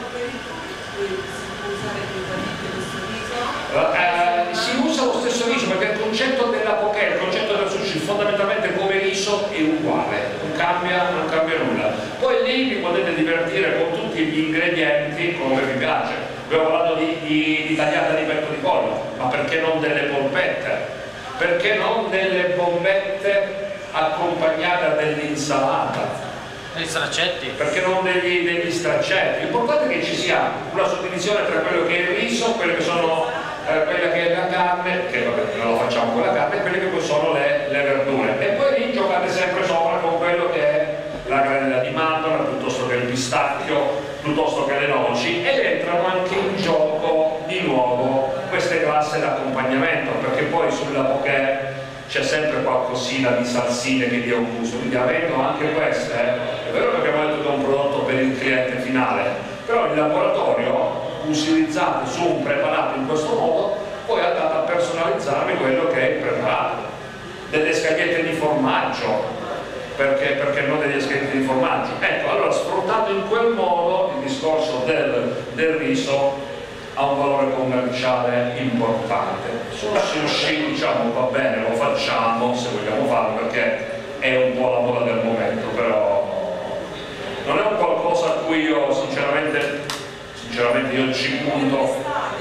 Si usa lo stesso riso, perché il concetto della poké, il concetto del sushi fondamentalmente come riso è uguale, non cambia nulla. Poi lì vi potete divertire con tutti gli ingredienti come vi piace. Abbiamo parlato di tagliata di petto di pollo, ma perché non delle polpette? Perché non delle bombette accompagnate a dell'insalata? Degli straccetti? Perché non degli straccetti? L'importante è che ci sia una suddivisione tra quello che è il riso, quelle che sono quella che è la carne, che vabbè non lo facciamo con la carne, e quelle che poi sono le verdure. E poi lì giocate sempre sopra con quello che è la granella di mandorla, piuttosto che il pistacchio, piuttosto che le noci, ed entrano anche in gioco di nuovo queste classiche accompagnamento, perché poi sulla poké c'è sempre qualcosina di salsine che dia un gusto, quindi avendo anche queste, è vero che abbiamo detto che è un prodotto per il cliente finale, però il laboratorio, utilizzato su un preparato in questo modo, poi è andato a personalizzarmi quello che è il preparato. Delle scagliette di formaggio, perché non degli scaglietti di formaggio? Ecco, allora sfruttato in quel modo il discorso del riso ha un valore commerciale importante. Sul sushi diciamo va bene, lo facciamo se vogliamo farlo perché è un po' la moda del momento, però non è un qualcosa a cui io sinceramente io ci punto.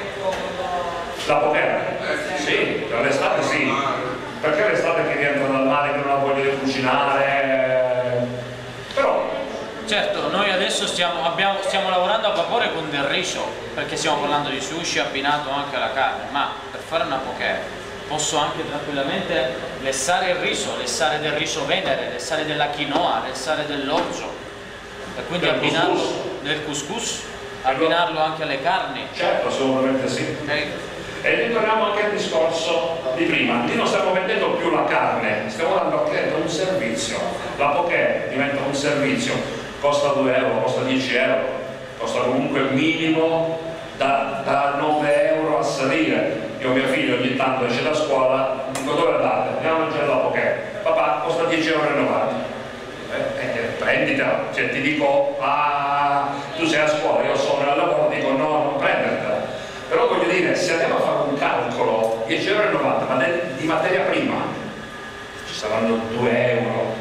La poker? Sì, per l'estate sì, perché l'estate che rientra dal mare che non ha voglia di cucinare, però certo, noi adesso stiamo lavorando a vapore con del riso, perché stiamo parlando di sushi abbinato anche alla carne, ma per fare una poké posso anche tranquillamente lessare il riso, lessare del riso venere, lessare della quinoa, lessare dell'orzo, e quindi abbinarlo del couscous, abbinarlo anche alle carni. Certo, assolutamente sì. E ritorniamo anche al discorso di prima, lì non stiamo vendendo più la carne, stiamo dando al cliente un servizio. La poké diventa un servizio, costa 2 euro, costa 10 euro, costa comunque minimo da 9 euro a salire. Io mio figlio ogni tanto esce da scuola, dico dove andate? Andiamo a mangiare la poké. Papà, costa 10,90 euro. Prenditela, cioè ti dico, tu sei a scuola, io sono al lavoro, dico no, non prendertela. Però voglio dire, se andiamo a fare un calcolo, 10,90 euro, ma di materia prima ci saranno 2 euro,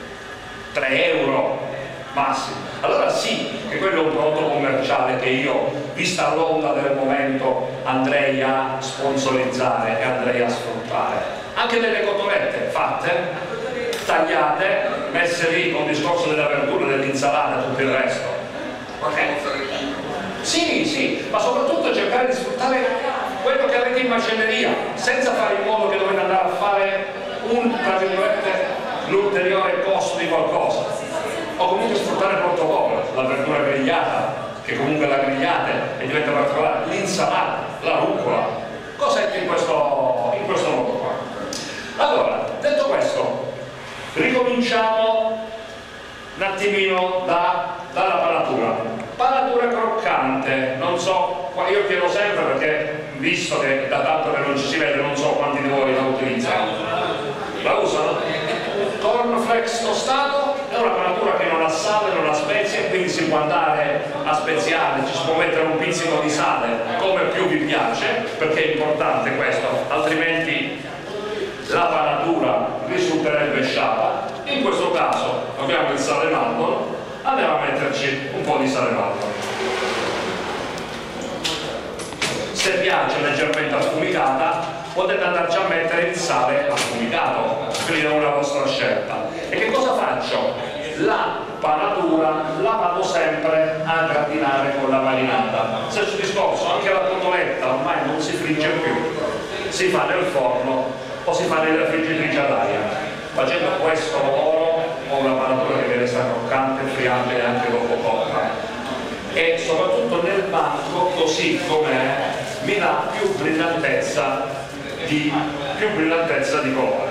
3 euro massimo. Allora sì, che quello è un prodotto commerciale che io, vista l'onda del momento, andrei a sponsorizzare e andrei a sfruttare. Anche delle cotolette fatte, tagliate, messe lì con il discorso della verdura, dell'insalata e tutto il resto. Sì, ma soprattutto cercare di sfruttare quello che avete in macelleria, senza fare in modo che dovete andare a fare tra virgolette, l'ulteriore costo di qualcosa, o comunque sfruttare molto poco, la verdura grigliata, che comunque la grigliate e diventa particolare, l'insalata, la rucola, cos'è in questo modo qua. Allora, detto questo, ricominciamo un attimino dalla panatura. Panatura croccante, non so, io chiedo sempre perché, visto che da tanto che non ci si vede, non so quanti di voi la utilizzano. La usano? Cornflakes tostato è una panatura che non ha sale, non ha spezie, quindi si può andare a speziare, ci si può mettere un pizzico di sale come più vi piace, perché è importante questo, altrimenti la panatura risulterebbe sciapa. In questo caso abbiamo il sale maltolo, andiamo a metterci un po' di sale maltolo. Se piace leggermente affumicata potete andarci a mettere il sale affumicato, quindi è una vostra scelta. E che cosa faccio? La panatura la vado sempre a gratinare con la marinata. Stesso discorso, anche la cotoletta ormai non si frigge più, si fa nel forno o si fa nella friggitrice ad aria. Facendo questo lavoro ho una panatura che deve essere croccante, friabile anche dopo cotta, e soprattutto nel banco, così com'è, mi dà più brillantezza di colore.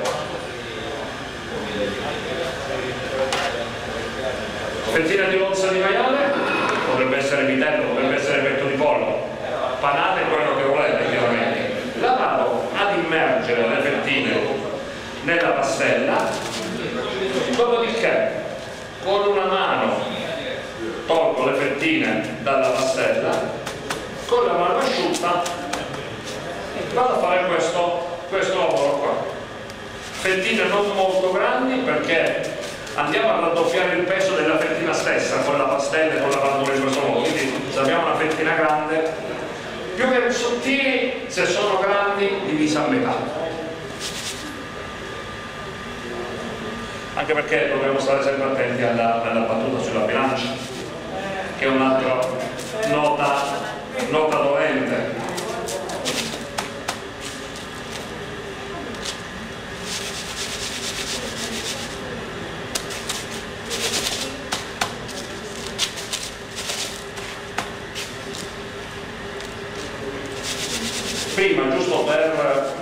Fettina di lonza di maiale, potrebbe essere vitello, potrebbe essere petto di pollo, panate quello che volete chiaramente. La vado ad immergere le fettine nella pastella, dopodiché con una mano tolgo le fettine dalla pastella, con la mano asciutta vado a fare questo lavoro qua. Fettine non molto grandi perché andiamo a raddoppiare il peso della fettina stessa con la pastella e con la panatura in questo modo, quindi se abbiamo una fettina grande, più che sottili, se sono grandi divisa a metà. Anche perché dobbiamo stare sempre attenti alla battuta sulla bilancia, che è un'altra nota dolente. Prima, giusto per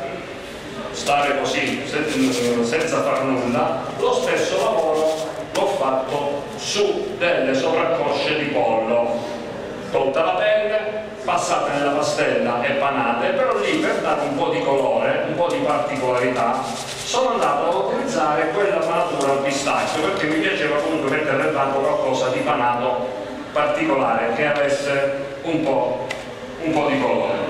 stare così senza far nulla, lo stesso lavoro l'ho fatto su delle sovraccosce di pollo, tolta la pelle, passate nella pastella e panate, però lì per dare un po' di colore, un po' di particolarità, sono andato ad utilizzare quella panatura al pistacchio, perché mi piaceva comunque mettere nel banco qualcosa di panato particolare, che avesse un po' di colore.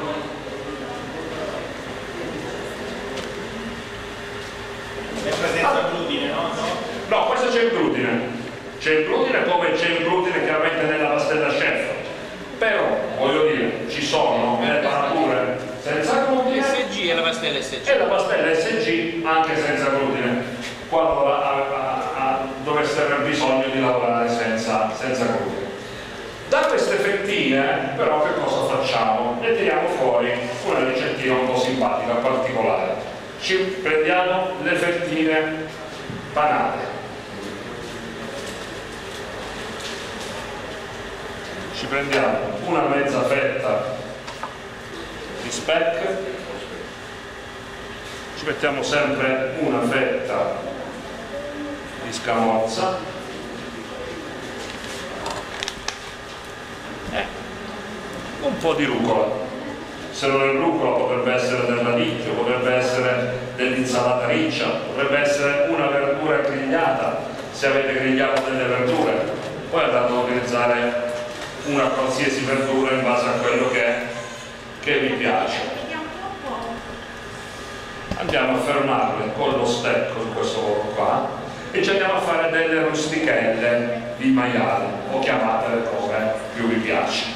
Sempre senza glutine, no? No, questo c'è il glutine. C'è il glutine come c'è il glutine chiaramente nella pastella chef. Però, voglio dire, ci sono le panature senza glutine SG e la pastella SG. e la pastella SG anche senza glutine, qualora dovesse aver bisogno di lavorare senza glutine. Da queste fettine, però, che cosa facciamo? Ne tiriamo fuori una ricettina un po' simpatica, particolare. Ci prendiamo le fettine panate, ci prendiamo una mezza fetta di speck, ci mettiamo sempre una fetta di scamorza, un po' di rucola. Se non è rucola potrebbe essere del radicchio, potrebbe essere dell'insalata riccia, potrebbe essere una verdura grigliata, se avete grigliato delle verdure. Poi andate ad utilizzare una qualsiasi verdura in base a quello che vi piace. Andiamo a fermarle con lo stecco in questo modo qua e ci andiamo a fare delle rustichelle di maiale, o chiamatele come più vi piace.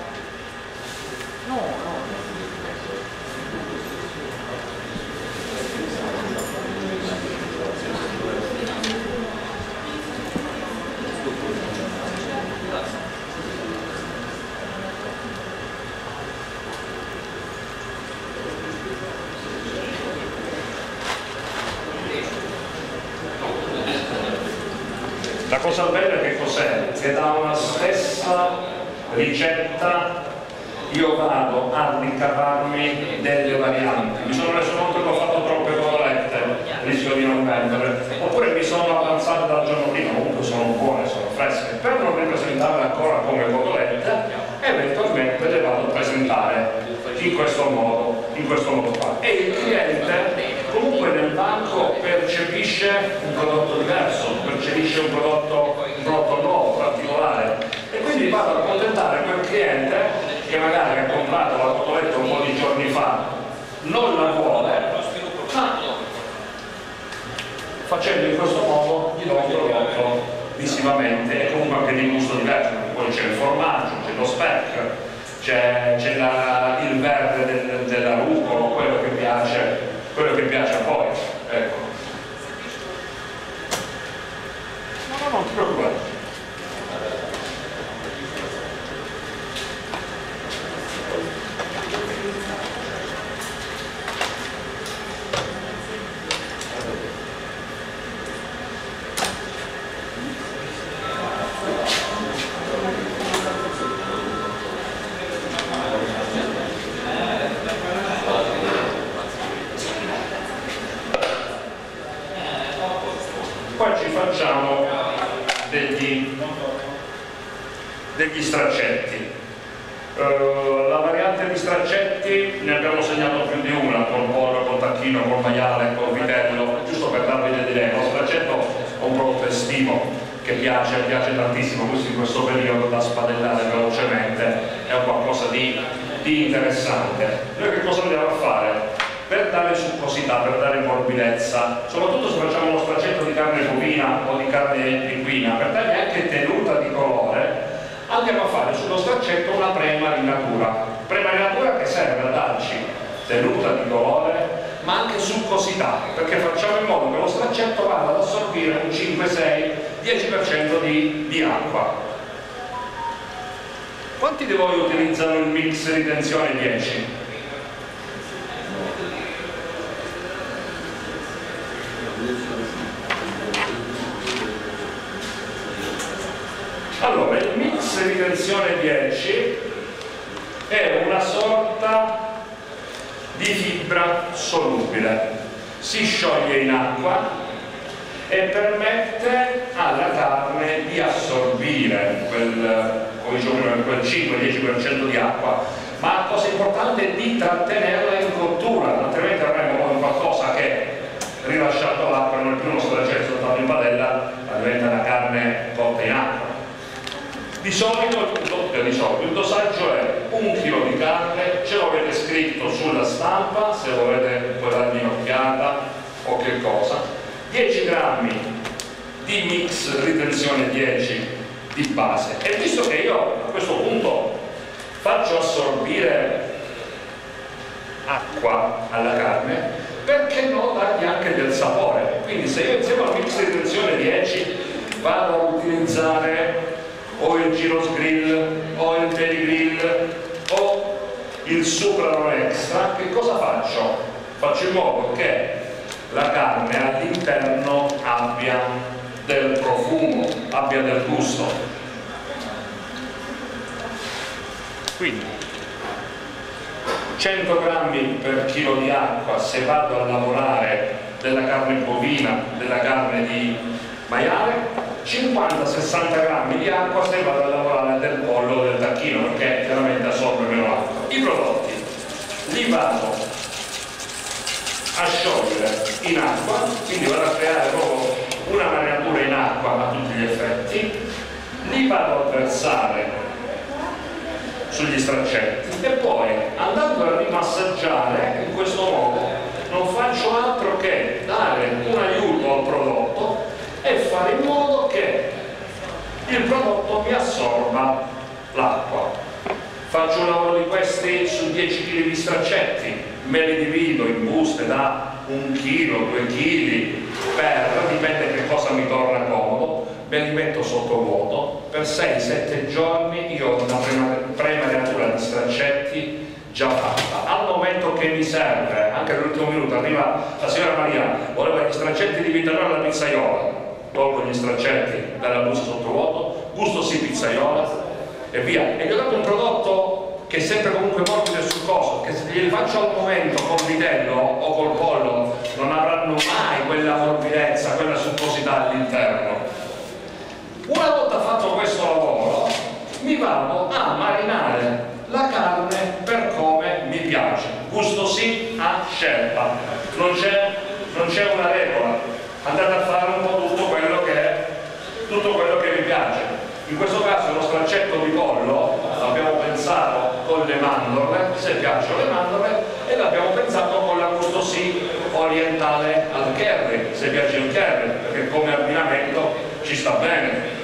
La cosa bella che cos'è? Che da una stessa ricetta io vado a ricavarmi delle varianti. Mi sono reso conto che ho fatto troppe cotolette, rischio di non vendere, oppure mi sono avanzato dal giorno prima, comunque sono buone, sono fresche, per non ripresentarle ancora come cotolette, eventualmente le vado a presentare in questo modo qua. E il cliente comunque nel banco percepisce un prodotto diverso, percepisce un prodotto nuovo, particolare, e quindi vado a accontentare quel cliente che magari ha comprato la cotoletta un po' di giorni fa, non la vuole, ma facendo in questo modo gli do un prodotto visivamente e comunque anche di gusto diverso, perché poi c'è il formaggio, c'è lo speck, c'è il verde della rucola, quello che piace a voi, ecco. No, non ti preoccupare. Poi ci facciamo degli straccetti. La variante di straccetti ne abbiamo segnato più di una, col pollo, col tacchino, col maiale, col vitello, giusto per darvi un'idea. Lo straccetto è un prodotto estivo che piace tantissimo, questo in questo periodo da spadellare velocemente, è un qualcosa di interessante. Noi che cosa andiamo a fare? Per dare succosità, per dare morbidezza, soprattutto se facciamo uno straccetto di carne bovina o di carne equina, per dargli anche tenuta di colore, andiamo a fare sullo straccetto una premarinatura che serve a darci tenuta di colore ma anche succosità, perché facciamo in modo che lo straccetto vada ad assorbire un 5, 6, 10% di acqua. Quanti di voi utilizzano il mix ritenzione 10? Allora, il mix ritenzione 10 è una sorta di fibra solubile. si scioglie in acqua e permette alla carne di assorbire quel 5-10% di acqua, ma la cosa importante è di trattenerla in cottura, altrimenti avremo poi qualcosa che, rilasciato l'acqua, non è più uno stracetto soltanto in padella, ma diventa una carne cotta in acqua. Di solito il dosaggio è 1 chilo di carne, ce lo avete scritto sulla stampa, se volete poi dargli un'occhiata o che cosa, 10 grammi di mix ritenzione 10 di base. E visto che io a questo punto faccio assorbire acqua alla carne, perché no dargli anche del sapore? Quindi se io insieme al mix ritenzione 10 vado a utilizzare o il Gyros Grill o il Deli Grill o il Suprano Extra, che cosa faccio? Faccio in modo che la carne all'interno abbia del profumo, abbia del gusto. Quindi 100 grammi per chilo di acqua se vado a lavorare della carne bovina, della carne di maiale, 50-60 grammi di acqua se vado a lavorare del pollo o del tacchino, perché chiaramente assorbe meno acqua. I prodotti li vado a sciogliere in acqua, quindi vado a creare proprio una marinatura in acqua a tutti gli effetti, li vado a versare sugli straccetti e poi, andando a rimassaggiare in questo modo, non faccio altro che dare un aiuto al prodotto e fare in modo che il prodotto mi assorba l'acqua. Faccio un lavoro di questi su 10 kg di straccetti, me li divido in buste da 1 kg, 2 kg, dipende che cosa mi torna comodo, me li metto sotto vuoto, per 6-7 giorni io ho una premarinatura di straccetti già fatta. Al momento che mi serve, anche all'ultimo minuto, arriva la signora Maria, voleva gli straccetti di vitello alla pizzaiola, tolgo gli straccetti dalla busta sotto vuoto, gusto sì pizzaiola e via. E gli ho dato un prodotto che è sempre comunque morbido e succoso, che se glieli faccio al momento col vitello o col pollo non avranno mai quella morbidezza, quella succosità all'interno. Una volta fatto questo lavoro mi vado a marinare la carne per come mi piace, gusto sì a scelta, non c'è una regola, andate a fare un po' tutto quello che vi piace. In questo caso lo straccetto di pollo l'abbiamo pensato con le mandorle, se piacciono le mandorle, e l'abbiamo pensato con la gusto sì orientale al curry, se piace il curry, perché come abbinamento ci sta bene.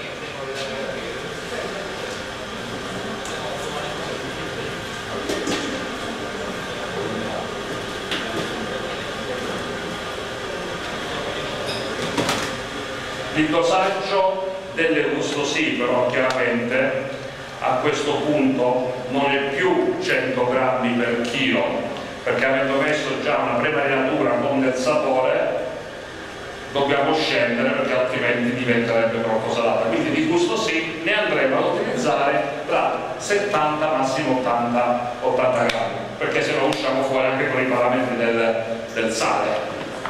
Il dosaggio delle gusto sì, però chiaramente a questo punto non è più 100 grammi per chilo, perché avendo messo già una premarinatura con del sapore dobbiamo scendere, perché altrimenti diventerebbe troppo salata. Quindi di gusto sì ne andremo ad utilizzare tra 70 massimo 80 grammi, perché se no usciamo fuori anche con i parametri del sale.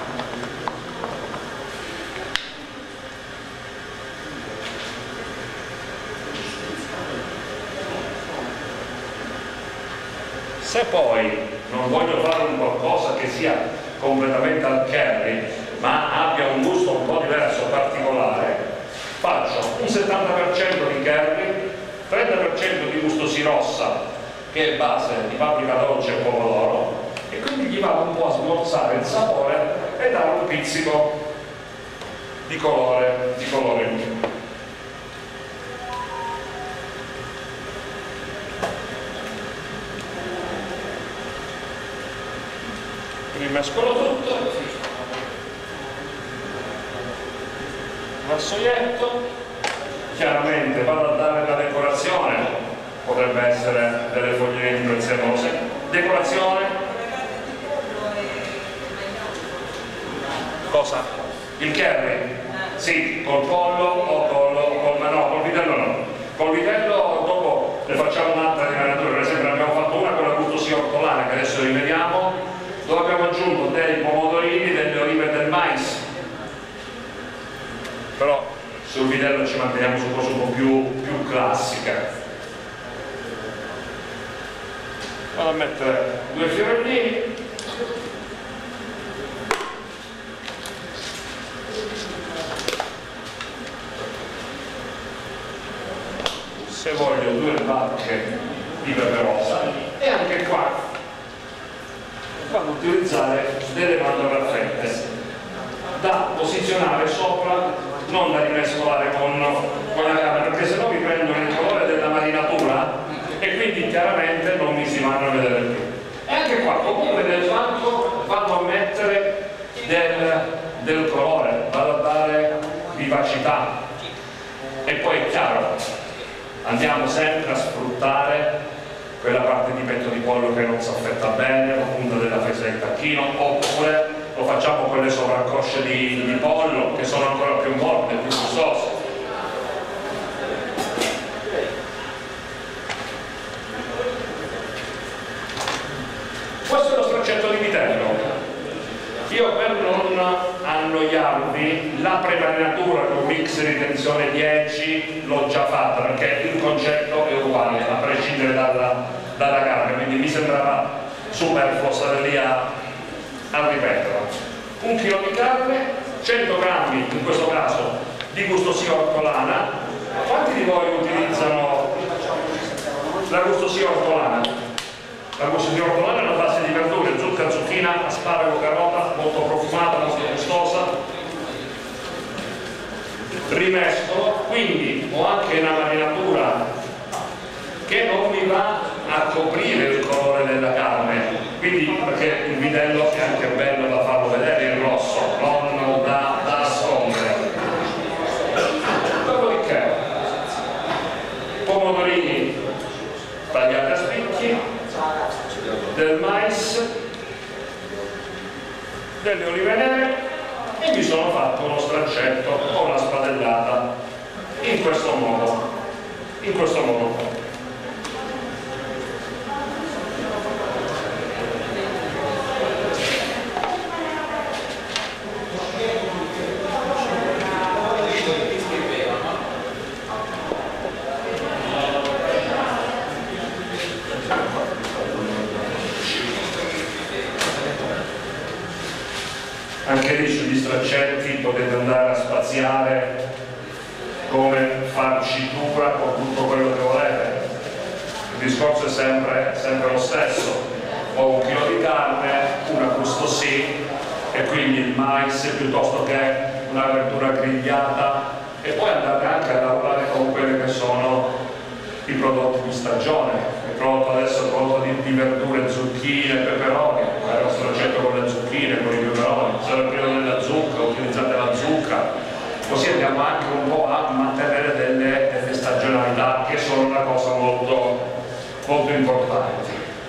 Se poi non voglio fare un qualcosa che sia completamente al curry, ma abbia un gusto un po' diverso, particolare, faccio un 70% di curry, 30% di gusto sì rossa, che è base di paprika dolce e pomodoro, e quindi gli vado un po' a smorzare il sapore e dare un pizzico di colore in più. Mescolo tutto, vassoietto, chiaramente vado a dare la decorazione, potrebbe essere delle foglie di prezzemolo, decorazione, cosa? Il curry? Sì, col pollo o col vitello no, col vitello dopo ne facciamo un'altra di marinatura, per esempio abbiamo fatto una con la gusto sì ortolana che adesso rivediamo, dove abbiamo aggiunto dei pomodorini, però sul vitello ci manteniamo su cose un po' più classiche. Vado a mettere 2 fiorellini. Se voglio 2 bacche di pepe rosa, e anche qua vado a utilizzare delle mandorle a fette da posizionare sopra, non da rimescolare con la carne, perché sennò mi prendono il colore della marinatura e quindi chiaramente non mi si vanno a vedere più. E anche qua comunque nel fatto vado a mettere del colore, vado a dare vivacità, e poi è chiaro, andiamo sempre a sfruttare quella parte di petto di pollo che non si affetta bene, la punta della fesa di tacchino, oppure lo facciamo con le sovraccosce di pollo che sono ancora più morbide, più gustose. Questo è lo straccetto di vitello. Io, per non annoiarvi, la premarinatura con mix di tensione 10 l'ho già fatta, perché il concetto è uguale a prescindere dalla carne, quindi mi sembrava superfluo stare lì a ripeterla. 1 chilo di carne, 100 grammi in questo caso di gustosia ortolana. Quanti di voi utilizzano la gustosia ortolana? La gustosia ortolana è una base di verdure, zucca, zucchina, asparago, carota, molto profumata, molto gustosa. Rimescolo, quindi ho anche una marinatura che non mi va a coprire il colore della carne, quindi perché il vitello è anche bello da farlo vedere il rosso, non da nascondere. Dopodiché pomodorini tagliati a spicchi, del mais, delle olive nere, e mi sono fatto uno straccetto o una spadellata in questo modo. Anche lì sugli straccetti potete andare a spaziare come farcitura con tutto quello che volete. Il discorso è sempre lo stesso. Ho 1 chilo di carne, una crustosì, e quindi il mais piuttosto che una verdura grigliata, e poi andate anche a lavorare con quelli che sono i prodotti di stagione. Il prodotto adesso è prodotto di verdure, zucchine, peperoni, lo straccetto con le zucchine, con i peperoni, se è il periodo della zucca, utilizzate la zucca, così andiamo anche un po' a mantenere delle stagionalità che sono una cosa molto, molto importante.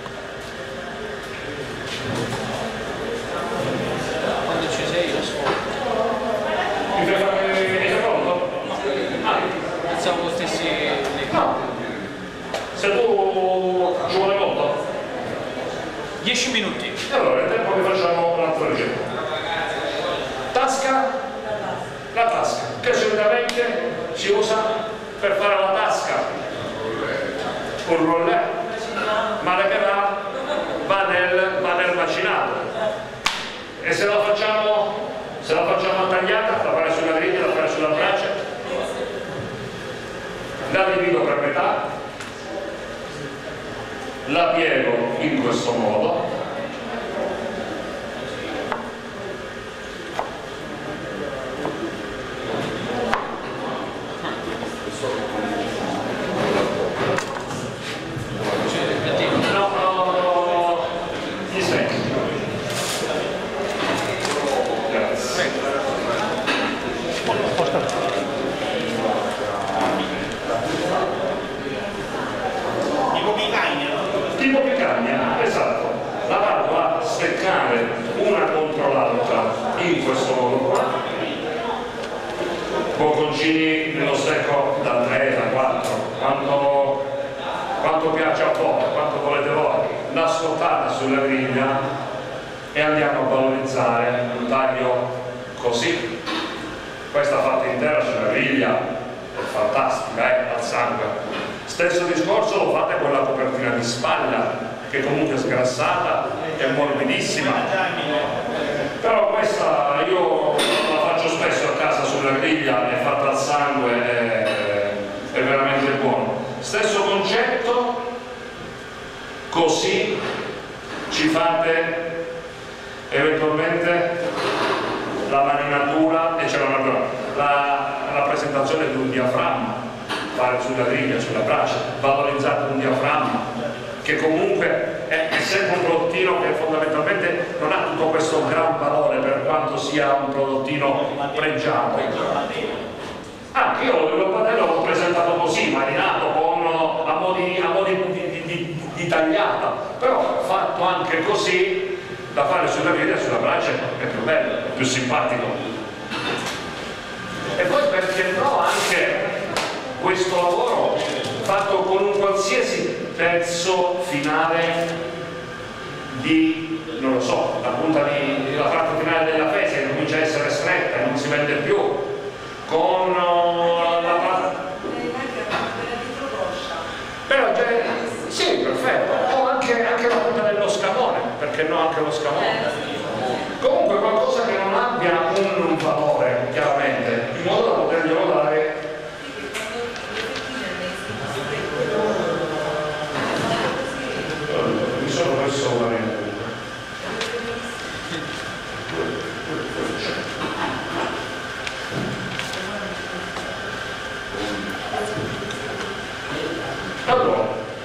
Quando ci sei io ascolto. Mi fai fare il pronto? Pensavo lo stessi. No. Se tu ci vuole molto? 10 minuti. Allora, nel tempo che facciamo un'altra ricetta. Tasca, la tasca, che solitamente si usa per fare la tasca. Un rollè, male che va nel macinato. E se la facciamo tagliata, la fare sulla griglia, la fare sulla brace, la divido per metà, la piego in questo modo, gli stecchi. Grazie. Tipo picanha, esatto, la vado a steccare una contro l'altra in questo modo qua, bocconcini nello stecco da 3, da 4, quanto piace a voi, quanto volete voi, la scottata sulla griglia, e andiamo a valorizzare un taglio così, questa fatta intera sulla griglia è fantastica, al sangue. Stesso discorso lo fate con la copertina di spalla, che comunque è sgrassata, è morbidissima, però questa io la faccio spesso a casa sulla griglia, è fatta al sangue, è veramente buono. Stesso concetto, così ci fate eventualmente la marinatura e c'è la rappresentazione di un diaframma, fare sulla griglia, sulla brace, valorizzate un diaframma che comunque è sempre un prodottino che fondamentalmente non ha tutto questo gran valore per quanto sia un prodottino pregiato. Anche io il padella l'ho presentato così, marinato con, a modi di tagliata, però fatto anche così da fare sulla griglia e sulla brace è più bello, è più simpatico. E poi perché no anche questo lavoro fatto con un qualsiasi pezzo finale di, non lo so, la punta la parte finale della fese che comincia a essere stretta e non si vede più, con la parte però sì, perfetto, o anche la punta dello scamone, perché no anche lo scamone, comunque qualcosa che non abbia un valore chiaramente, in modo da poterglielo dare. Mi sono perso una mente. Allora,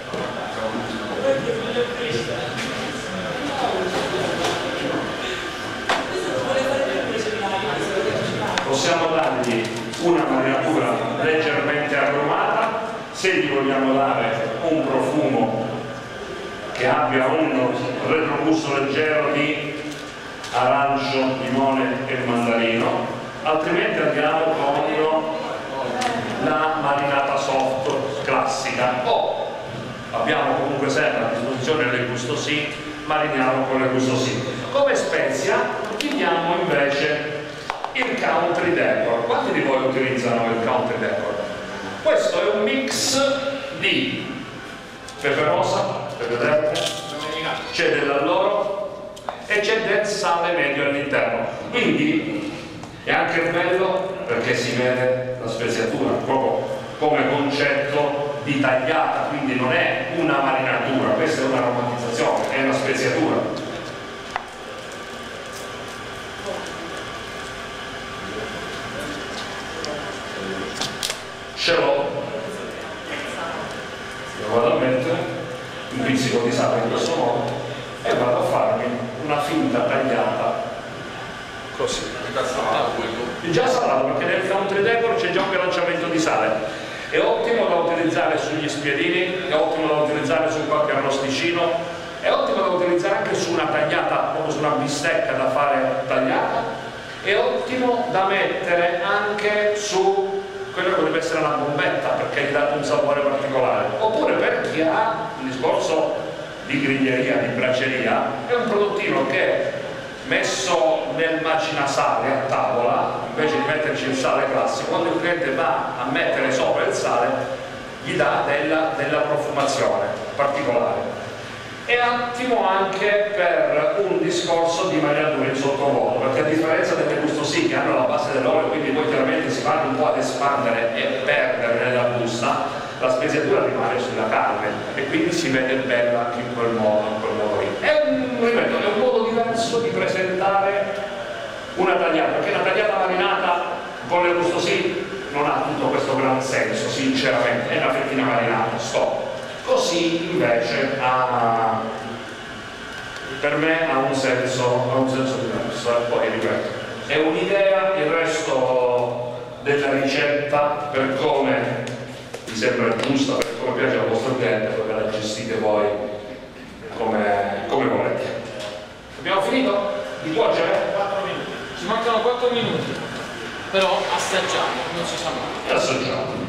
possiamo dargli una marinatura leggermente agrumata, se gli vogliamo dare un profumo che abbia un retrogusto leggero di arancio, limone e mandarino, altrimenti andiamo con la marinata soft classica, o abbiamo comunque sempre a disposizione le gusto sì, mariniamo con le gusto sì. Come spezia chiediamo invece il country decor. Quanti di voi utilizzano il country decor? Questo è un mix di pepe rosa, pepe verde, c'è dell'alloro e c'è del sale medio all'interno, quindi è anche bello perché si vede la speziatura proprio come concetto di tagliata, quindi non è una marinatura, questa è una aromatizzazione, è una speziatura. Ce l'ho, lo vado a mettere un pizzico di sale in questo modo e vado a farmi una finta tagliata così. Già salato, perché nel country decor c'è già un bilanciamento di sale, è ottimo da utilizzare sugli spiedini, è ottimo da utilizzare su qualche arrosticino, è ottimo da utilizzare anche su una tagliata, proprio su una bistecca da fare tagliata, è ottimo da mettere anche su quello che potrebbe essere una bombetta, perché gli dà un sapore particolare, oppure per chi ha un discorso di griglieria, di braceria, è un prodottino che messo nel macinasale a tavola, invece di metterci il sale classico, quando il cliente va a mettere sopra il sale gli dà della profumazione particolare. È ottimo anche per un discorso di marinatura in sottovuoto, perché a differenza delle gusto sì che hanno la base dell'olio, quindi poi chiaramente si vanno un po' ad espandere e perdere nella busta, la speziatura rimane sulla carne e quindi si vede bello anche in quel modo lì. È un modo diverso di presentare una tagliata, perché la tagliata marinata con le gusto sì non ha tutto questo gran senso, sinceramente, è una fettina marinata, stop. Così invece per me ha un senso diverso, e poi ripeto, è un'idea, il resto della ricetta per come vi sembra giusta, per come piace al vostro cliente, poi ve la gestite voi come volete. Abbiamo finito di cuocere? 4 minuti. Ci mancano 4 minuti, però assaggiamo, non si sa mai. Assaggiamo.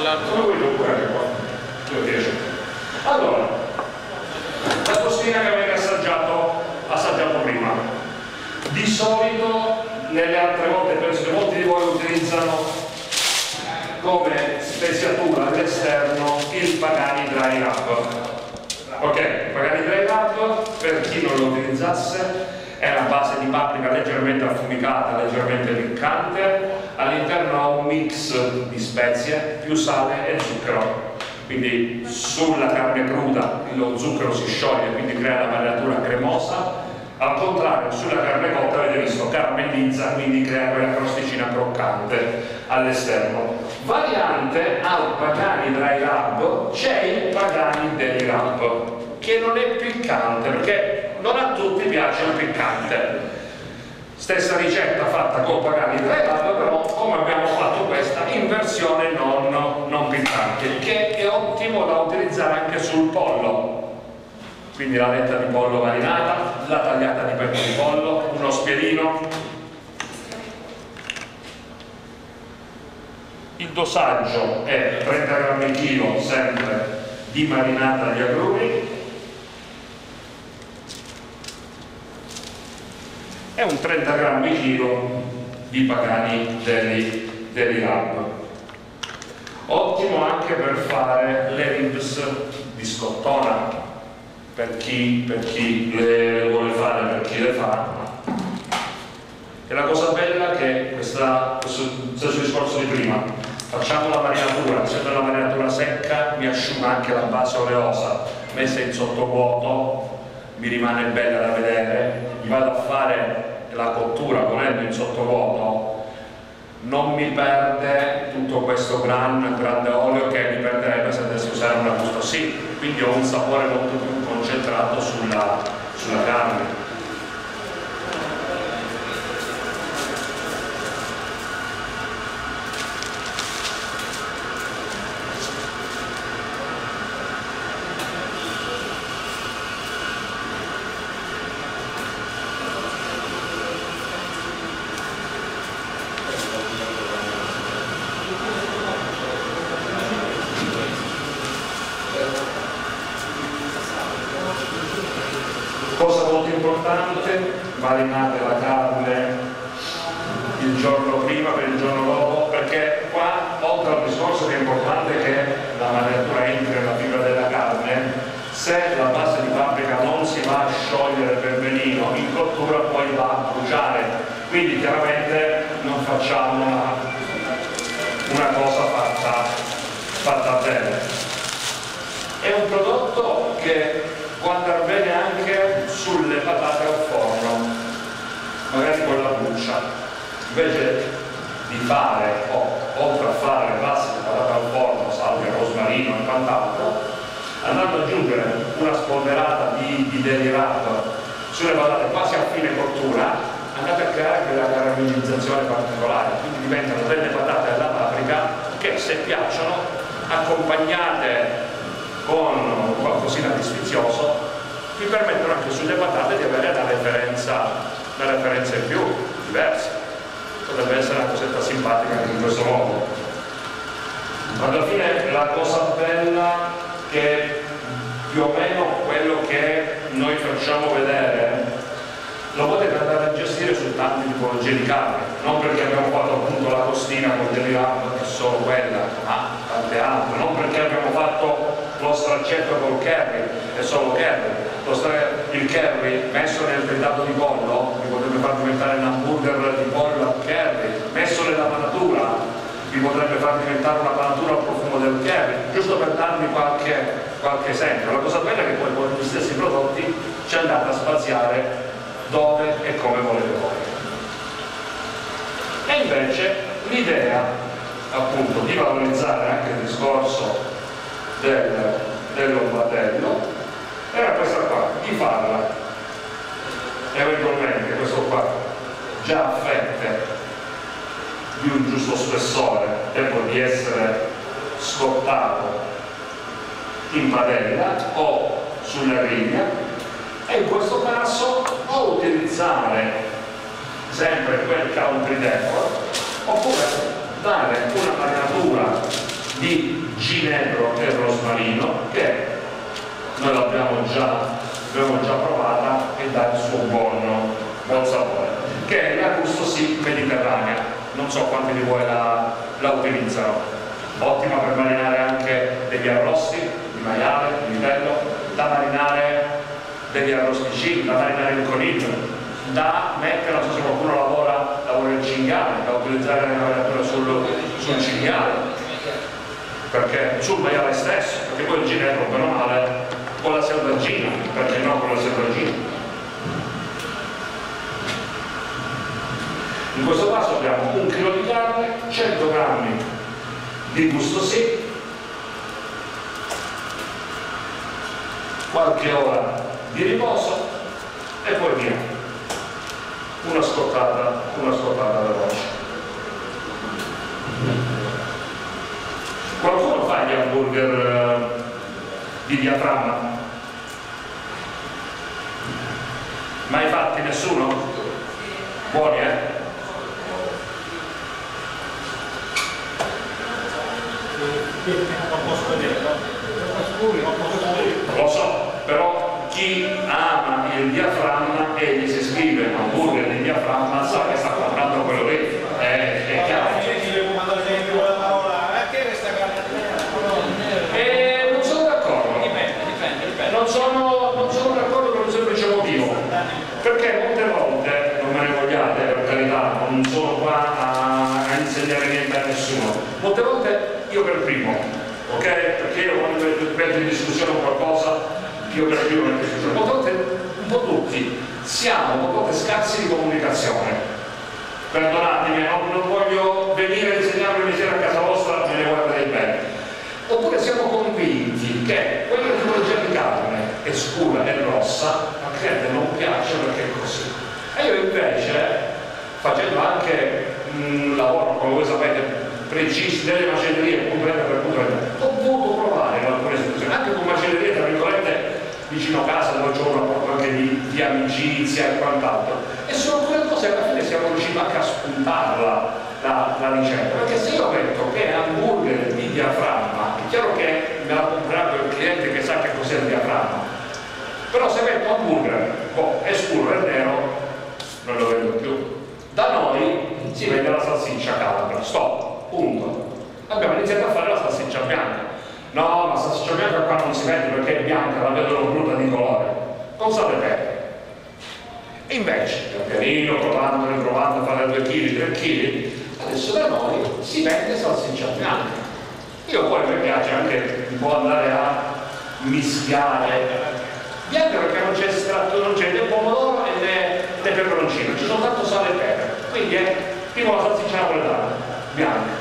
l'arco. Come vuoi tu, guarda qua. Dove piace. Allora, la tostina che avete assaggiato prima. Di solito, nelle altre volte, penso che molti di voi utilizzano come speziatura all'esterno il Pagani Dry Rub. Ok, Pagani Dry Rub, per chi non lo utilizzasse, è una base di paprika leggermente affumicata, leggermente piccante, all'interno ha un mix di spezie, più sale e zucchero. Quindi sulla carne cruda lo zucchero si scioglie, quindi crea la marinatura cremosa. Al contrario, sulla carne cotta avete visto caramellizza, quindi crea quella crosticina croccante all'esterno. Variante al Pagani Dry Rub c'è il Pagani Deli Rub, che non è piccante perché non a tutti piace il piccante. Stessa ricetta fatta con Pagani Dry Rub, però come abbiamo fatto questa in versione non piccante, che è ottimo da utilizzare anche sul pollo. Quindi la letta di pollo marinata, la tagliata di petto di pollo, uno spiedino. Il dosaggio è 30 grammi chilo sempre di marinata agli agrumi e un 30 grammi chilo di Pagani Deli Rub. Ottimo anche per fare le ribs di scottona. Per chi le vuole fare, per chi le fa. E la cosa bella è che questo stesso discorso di prima, facciamo la marinatura, essendo la marinatura secca mi asciuga anche la base oleosa, messa in sottovuoto, mi rimane bella da vedere, mi vado a fare la cottura volendo in sottovuoto, non mi perde tutto questo grande olio che mi perderebbe se dovessi usare una busta sì, quindi ho un sapore molto più concentrato sulla carne. Cosa molto importante, marinate la carne il giorno prima per il giorno dopo, perché qua oltre al discorso che è importante che la marinatura entri nella fibra della carne, se la base di paprika non si va a sciogliere per benino in cottura poi va a bruciare, quindi chiaramente non facciamo una cosa fatta bene. È un prodotto che può andare bene anche sulle patate al forno, magari con la buccia, invece di fare, oltre a fare le classiche patate al forno, salvia, rosmarino e quant'altro, andando ad aggiungere una spolverata di Deli Rub sulle patate quasi a fine cottura, andate a creare quella caramellizzazione particolare, quindi diventano delle patate alla paprika che se piacciono, accompagnate con qualcosina di sfizioso, vi permettono anche sulle patate di avere una referenza in più, diversa. Potrebbe essere una cosetta simpatica anche in questo modo. Alla fine la cosa bella che più o meno quello che noi facciamo vedere lo potete andare a gestire su tante tipologie di carne, non perché abbiamo fatto appunto la costina con Deli Rub che è solo quella, ma tante altre, non perché abbiamo fatto lo straccetto col curry, è solo curry, il curry messo nel tritato di pollo vi potrebbe far diventare un hamburger di pollo al curry, messo nella panatura vi potrebbe far diventare una panatura al profumo del curry, giusto per darvi qualche esempio. La cosa bella è che poi con gli stessi prodotti ci andate a spaziare dove e come volete voi. E invece l'idea appunto di valorizzare anche il discorso dell'ombatello era questa qua, di farla eventualmente questo qua già a fette di un giusto spessore, tempo di essere scottato in padella o sulla griglia, e in questo caso o utilizzare sempre quel country decor oppure dare una marinatura di ginepro e rosmarino, che noi l'abbiamo già provata e dà il suo buon sapore, che è la Gusto Sì mediterranea. Non so quanti di voi la utilizzano. Ottima per marinare anche degli arrosti di maiale, di vitello, da marinare degli arrosticini, da marinare il coniglio, da mettere, non so se qualcuno lavora il cinghiale, da utilizzare la marinatura sul cinghiale, perché sul maiale stesso, perché poi il ginepro bene o male con la selvaggina, perché no con la selvaggina. In questo caso abbiamo 1 chilo di carne, 100 grammi di Gusto Sì, qualche ora di riposo e poi via, una scottata veloce. Qualcuno fa gli hamburger di diaframma? Mai fatti nessuno? Buoni, eh? Lo so, però chi ama il diaframma e gli si scrive hamburger di diaframma sa che sta comprando quello lì, è chiaro. Non sono d'accordo. Dipende. Non sono d'accordo per un semplice motivo, perché molte volte, non me ne vogliate per carità, non sono qua a insegnare niente a nessuno, molte volte io per primo, ok? Perché io quando metto in discussione qualcosa, io per primo metto in discussione, molte volte un po' tutti siamo molte volte scarsi di comunicazione. Perdonatemi, non voglio venire a insegnare il mestiere a casa vostra, me ne guarderei bene. Oppure siamo convinti che quella tipologia di carne è scura e rossa, al cliente non piace perché è così. E io invece, facendo anche un lavoro, come voi sapete, preciso delle macellerie, puntuale per puntuale, ho voluto provare in alcune situazioni, anche con macellerie tra virgolette vicino a casa, dove c'è un rapporto anche di amicizia e quant'altro. E sono quelle cose che alla fine siamo riusciti anche a spuntarla la ricetta, perché se io metto che è hamburger di diaframma, è chiaro che me la comprerà quel cliente che sa che cos'è il diaframma, però se metto hamburger, è scuro e nero, non lo vedo più. Da noi si vende la salsiccia calabra, stop, punto. Abbiamo iniziato a fare la salsiccia bianca. No, ma la salsiccia bianca qua non si vende perché è bianca, la vedono brutta di colore, con sale e pepe. E invece, pianino, provando, riprovando a fare 2 kg, 3 kg, adesso da noi si vende salsiccia bianca. Io poi mi piace anche un po' andare a mischiare bianca, perché non c'è estratto, non c'è né pomodoro né peperoncino, ci sono tanto sale e pepe, quindi è tipo la salsiccia napoletana bianca.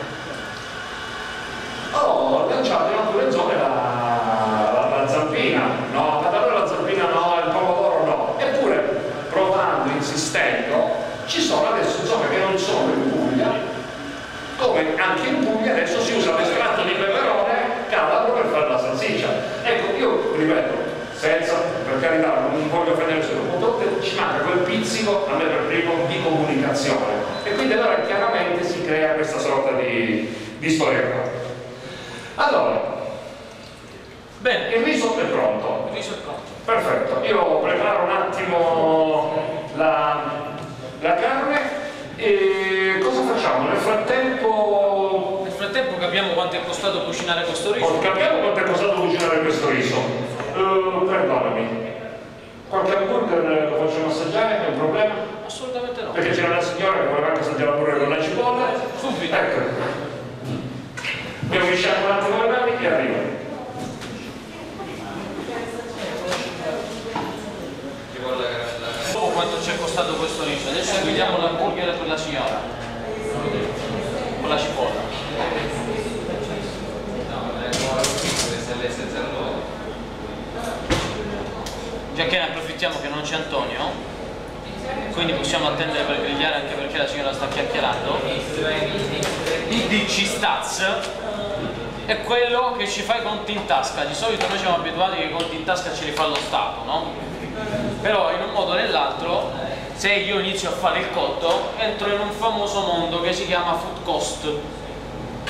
Ho lanciato in alcune zone la zampina, no, ma da noi la zampina no, il pomodoro no, eppure provando, insistendo, ci sono adesso zone che non sono in Puglia, come anche in Puglia adesso si usa l'estratto di peperone calabro per fare la salsiccia. Ecco, io ripeto, senza, per carità, non voglio offendere nessuno, purtroppo ci manca quel pizzico, a me per primo, di comunicazione, e quindi allora chiaramente si crea questa sorta di storia qua. Allora, bene, il riso è pronto. il riso è pronto. Perfetto, io preparo un attimo la carne e cosa facciamo? Nel frattempo Capiamo quanto è costato cucinare questo riso. capiamo quanto è costato cucinare questo riso. Perdonami, qualche hamburger lo facciamo assaggiare? È un problema? Assolutamente no. Perché c'era una signora che voleva anche assaggiare l'hamburger con la cipolla. Subito. Ecco. Abbiamo mischiato un attimo le mani e arriva. Dopo quanto ci è costato questo riso, adesso guidiamo l'hamburger per la signora con la cipolla. Già che ne approfittiamo che non c'è Antonio, quindi possiamo attendere per grigliare, anche perché la signora sta chiacchierando. Il DC Stats è quello che ci fa i conti in tasca. Di solito noi siamo abituati che i conti in tasca ce li fa lo Stato, no? Però in un modo o nell'altro, se io inizio a fare il conto, entro in un famoso mondo che si chiama food cost.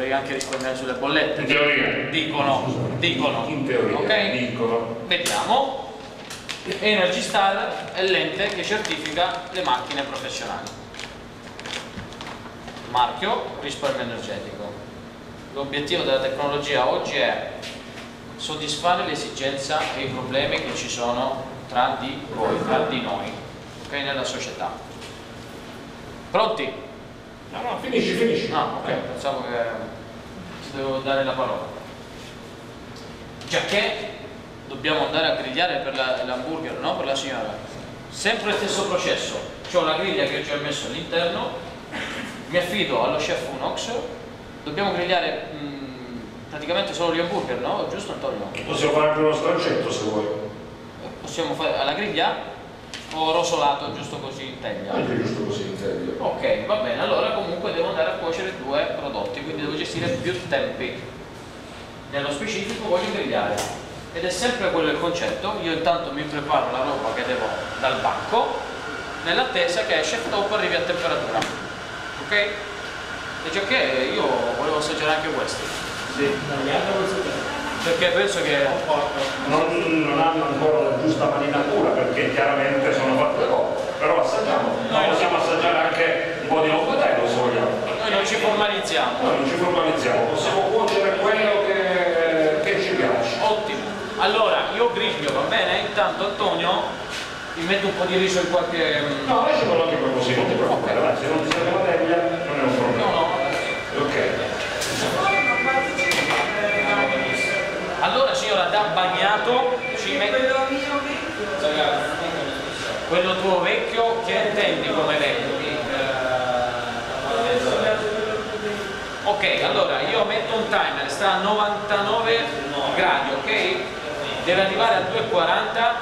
dovrei anche risparmiare sulle bollette. In teoria. Dicono. In teoria, ok? dicono. Vediamo. Energy Star è l'ente che certifica le macchine professionali. Marchio risparmio energetico. L'obiettivo della tecnologia oggi è soddisfare l'esigenza e i problemi che ci sono tra di voi, tra di noi, ok? Nella società. Pronti? No, finisci. No, ok, pensavo che ti dovevo dare la parola. Giacché dobbiamo andare a grigliare per l'hamburger, no? Per la signora. Sempre il stesso processo. C'ho la griglia che ho già messo all'interno, mi affido allo chef Unox, dobbiamo grigliare praticamente solo gli hamburger, no? Giusto Antonio? Possiamo fare anche uno strancetto se vuoi. Possiamo fare alla griglia o rosolato giusto così in teglia? Anche giusto così in teglia. Ok, va bene, allora comunque devo andare a cuocere 2 prodotti, quindi devo gestire più tempi. Nello specifico voglio grigliare. Ed è sempre quello il concetto, io intanto mi preparo la roba che devo dal banco, nell'attesa che Chef Top arrivi a temperatura. Ok? E già che io volevo assaggiare anche questi. Sì, Perché penso che Non hanno ancora la giusta marinatura perché chiaramente sono fatte dopo, però assaggiamo. Ma possiamo assaggiare anche un po' di Longotello se vogliamo. noi non ci formalizziamo. Noi non ci formalizziamo, possiamo cuocere quello che ci piace. Ottimo. Allora, io griglio, va bene? Intanto Antonio mi metto un po' di riso in qualche... No, lasciamolo anche quello così, non ti preoccupare, vai, se non ti serve la teglia non è un problema. No. Ok. Allora signora, da bagnato ci mette... Quello tuo vecchio, che intendi come vecchio? Ok, allora io metto un timer, sta a 99 gradi, ok? Deve arrivare a 2,40,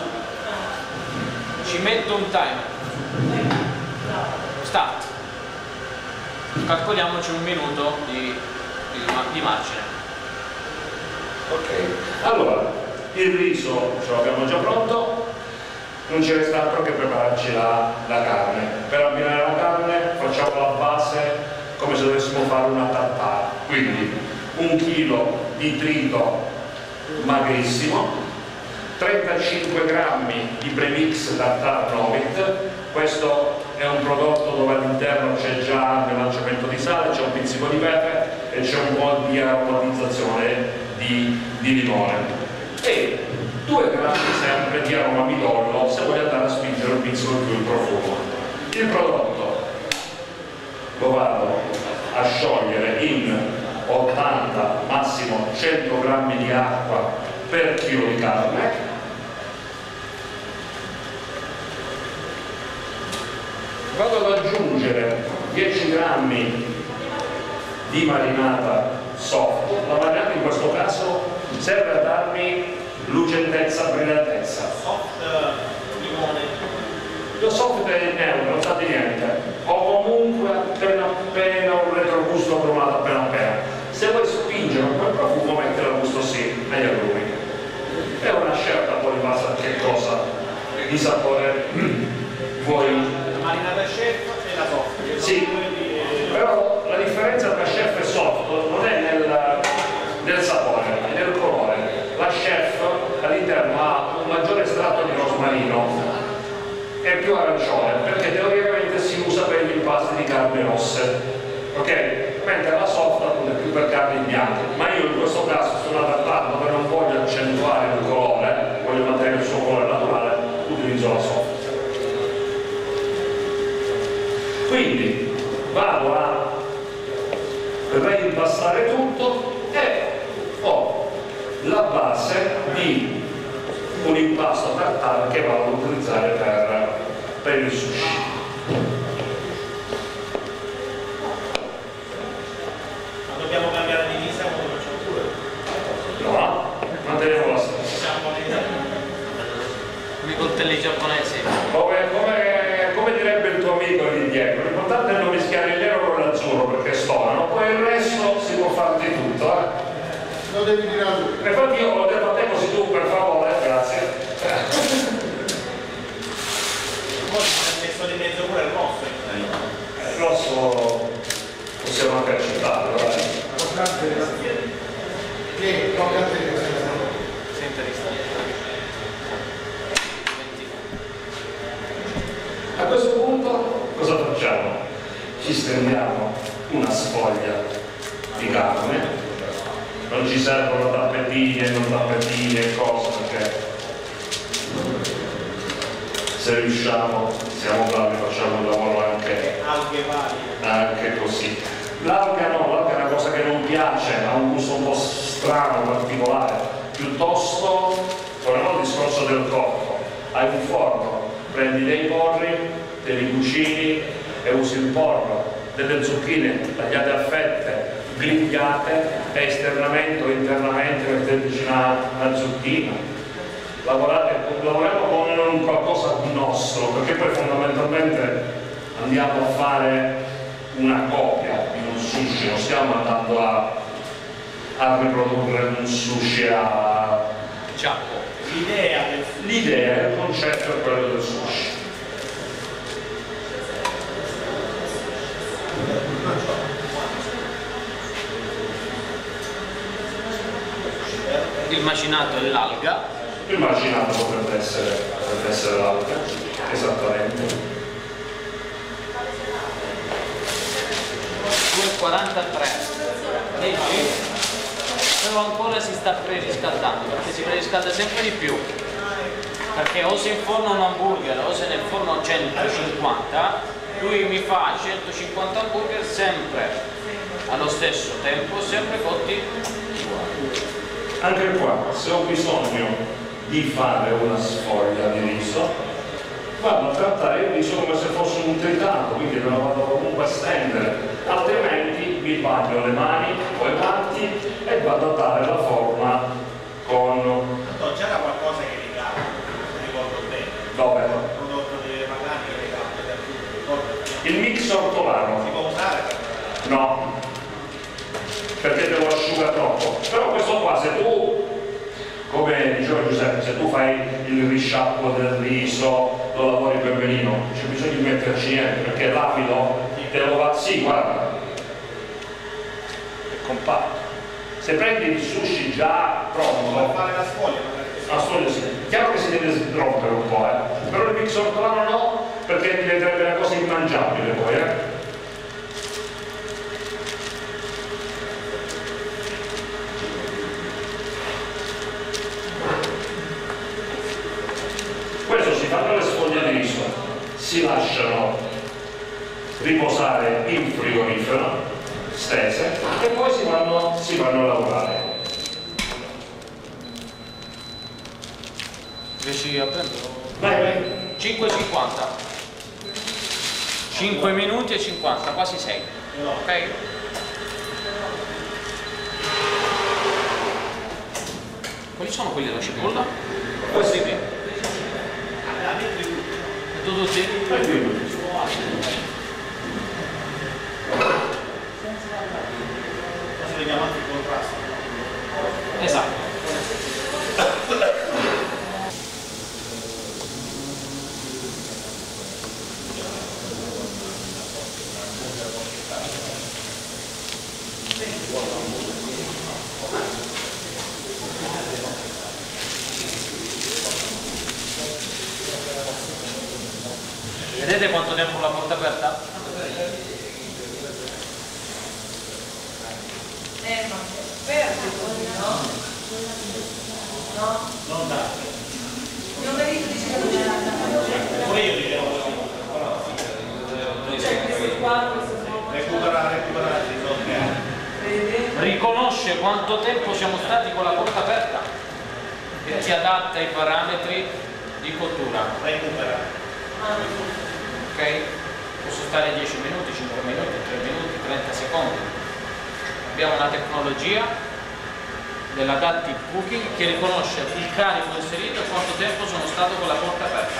ci metto un timer. Start. Calcoliamoci un minuto di margine. Ok, allora il riso ce l'abbiamo già pronto, non ci resta altro che prepararci la carne. Per abbinare la carne facciamo la base come se dovessimo fare una tartare, quindi 1 chilo di trito magrissimo, 35 grammi di premix tartare Novit. Questo è un prodotto dove all'interno c'è già il bilanciamento di sale, c'è un pizzico di pepe e c'è un po' di aromatizzazione di limone e 2 grammi sempre di aroma midollo se voglio andare a spingere un pizzico più il profumo. Il prodotto lo vado a sciogliere in 80 massimo 100 grammi di acqua per chilo di carne. Vado ad aggiungere 10 grammi di marinata soft. La marinata in questo caso serve a darmi lucentezza, brillantezza. Soft limone. Lo soft è neutro, non sa di niente, o comunque appena un retrogusto provato appena. Se vuoi spingere un quel profumo, mettilo a gusto sì, agli agrumi. È una scelta, poi in base a che cosa di sapore vuoi. La marinata chef e la soft. Sì, però la differenza tra chef e soft non è nel sapore, è nel colore. La chef all'interno ha un maggiore estratto di rosmarino, è più arancione, perché teoricamente si usa per gli impasti di carne rosse, ok? Mentre la soft appunto è più per carni bianche, ma io in questo caso sono adattato dove non voglio accentuare il colore, voglio mantenere il suo colore naturale, utilizzo la soft. Quindi vado a reimpastare tutto e ho la base di un impasto tartare che vado ad utilizzare per il sushi. Ma dobbiamo cambiare divisa come lo facciamo pure? No, manteniamo la stessa. Come i coltelli giapponesi. Come direbbe il tuo amico lì dietro, l'importante è non mischiare il nero con l'azzurro perché stonano, poi il resto si può fare di tutto. Lo devi dire a lui. E infatti io ho detto a te così tu per favore, grazie. Poi ci messo di mezzo pure il rosso. Il rosso possiamo anche accettarlo, dai. Che tocca a te. A questo punto cosa facciamo? Ci stendiamo una sfoglia di carne, non ci servono tappetine, non tappetine e cose perché se riusciamo siamo bravi, facciamo il lavoro Alghe varie. anche così. L'alga no, l'alga è una cosa che non piace, ha un gusto un po' strano, particolare, piuttosto torniamo al discorso del cotto, hai un forno, prendi dei porri, te li cucini e usi il porro, delle zucchine tagliate a fette, grigliate e esternamente o internamente metteteci una zucchina. Lavoriamo con qualcosa di nostro, perché poi fondamentalmente andiamo a fare una copia di un sushi, non stiamo andando a riprodurre un sushi a Giappo. L'idea il concetto è quello del sushi. Il macinato è l'alga. Il macinato potrebbe essere l'alga, esattamente. 2,43. Leggi? Però ancora si sta preriscaldando, perché si preriscalda sempre di più. Perché o si inforna un hamburger o se ne inforno 150, lui mi fa 150 hamburger sempre allo stesso tempo, sempre cotti uguali. Anche qua, se ho bisogno di fare una sfoglia di riso, vado a trattare il riso come se fosse un tritato, quindi me lo vado comunque a stendere, altrimenti mi bagno le mani o i guanti e vado a dare la forma con... No, c'era qualcosa che regala, non ricordo bene. Dove? Un prodotto delle magari che regala, Il mix ortolano. si può usare per... No, perché te lo asciuga troppo. Però questo qua, se tu, come diceva Giuseppe, se tu fai il risciacquo del riso, lo lavori per benino, c'è bisogno di metterci niente, perché l'apido te lo va, sì, guarda, è compatto. Se prendi il sushi già Per pronto, fare la sfoglia, a sfoglia sì, chiaro che si deve rompere un po', però il mix ortolano no, perché diventerebbe una cosa immangiabile poi, Questo si fanno le sfoglie di riso, si lasciano riposare in frigorifero, stese, e poi si vanno a lavorare. Riesci a prenderlo? Vai, vai. 5,50. 5 minuti e 50, quasi 6. Ok? Quali sono quelli della cipolla? Questi qui. E tu tutti? si chiama anche il contrasto. Esatto. Vedete quanto tempo la porta aperta? Ma fermo, no? No? Non da. Mio marito dice che non c'è nada. Pure io dicevo C'è questo qua, questo qua. recuperare i soldi. Vedi? Riconosce quanto tempo siamo stati con la porta aperta e ti adatta ai parametri di cottura. Recuperare. Ok? Posso stare 10 minuti, 5 minuti, 3 minuti, 30 secondi. Abbiamo una tecnologia dell'adaptive cooking che riconosce il carico inserito e quanto tempo sono stato con la porta aperta.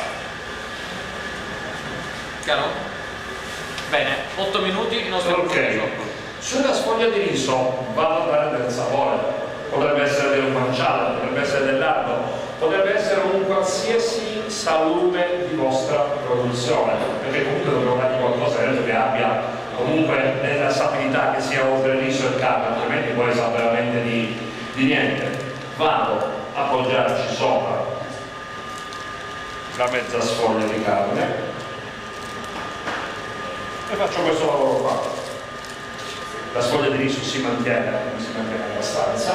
Chiaro? Bene, 8 minuti i nostri Ok, sulla sfoglia di riso vado a dare del sapore. Potrebbe essere del guanciale, potrebbe essere del lardo, potrebbe essere un qualsiasi salume di vostra produzione, perché comunque dobbiamo dargli qualcosa che abbia comunque della sapidità, che sia oltre riso e carne, altrimenti poi sa veramente di niente. Vado a appoggiarci sopra la mezza sfoglia di carne e faccio questo lavoro qua. La sfoglia di riso si mantiene abbastanza.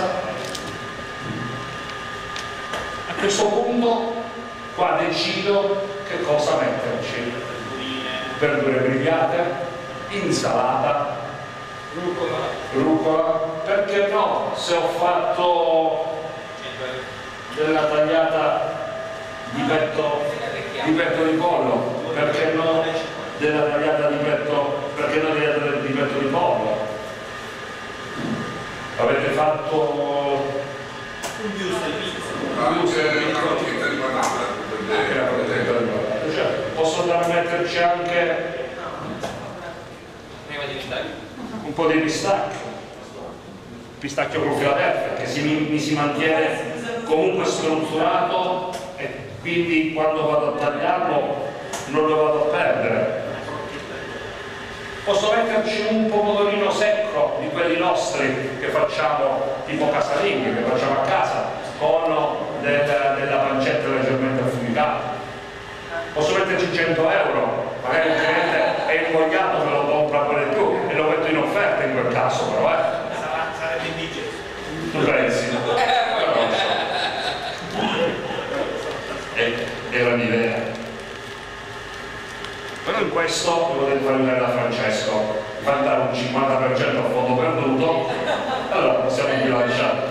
A questo punto qua decido che cosa metterci: verdure grigliate, insalata, rucola, perché no, se ho fatto della tagliata di petto di pollo, perché no della tagliata di petto, perché no della di petto di pollo? Avete fatto Un giusto di pizza. Anche la crocchetta di banana. anche la crocchetta di banana, cioè posso andare a metterci anche prima di iniziare. un po' di pistacchio con Philadelphia, che mi si mantiene comunque strutturato e quindi quando vado a tagliarlo non lo vado a perdere. Posso metterci un pomodorino secco di quelli nostri che facciamo tipo casalinghi, che facciamo a casa, con della pancetta leggermente affumicata. Posso metterci 100 euro, magari il cliente è invogliato, me lo compra pure di più e lo metto in offerta in quel caso, però Sarebbe indigesto. tu pensi? Però non so. Era l'idea. Però in questo potete fare vedere da Francesco, mandare un 50% a fondo perduto, allora possiamo bilanciare.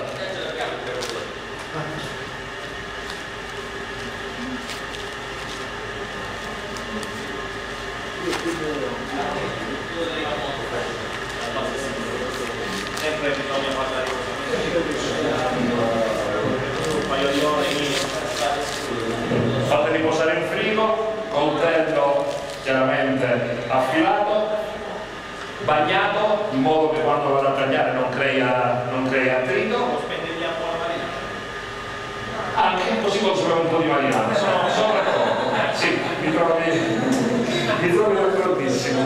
bagnato in modo che quando vado a tagliare non crea attrito. Lo spendiamo la marinara. Anche così consumiamo un po' di marinara. Sono d'accordo. Sì, mi trovi d'accordissimo.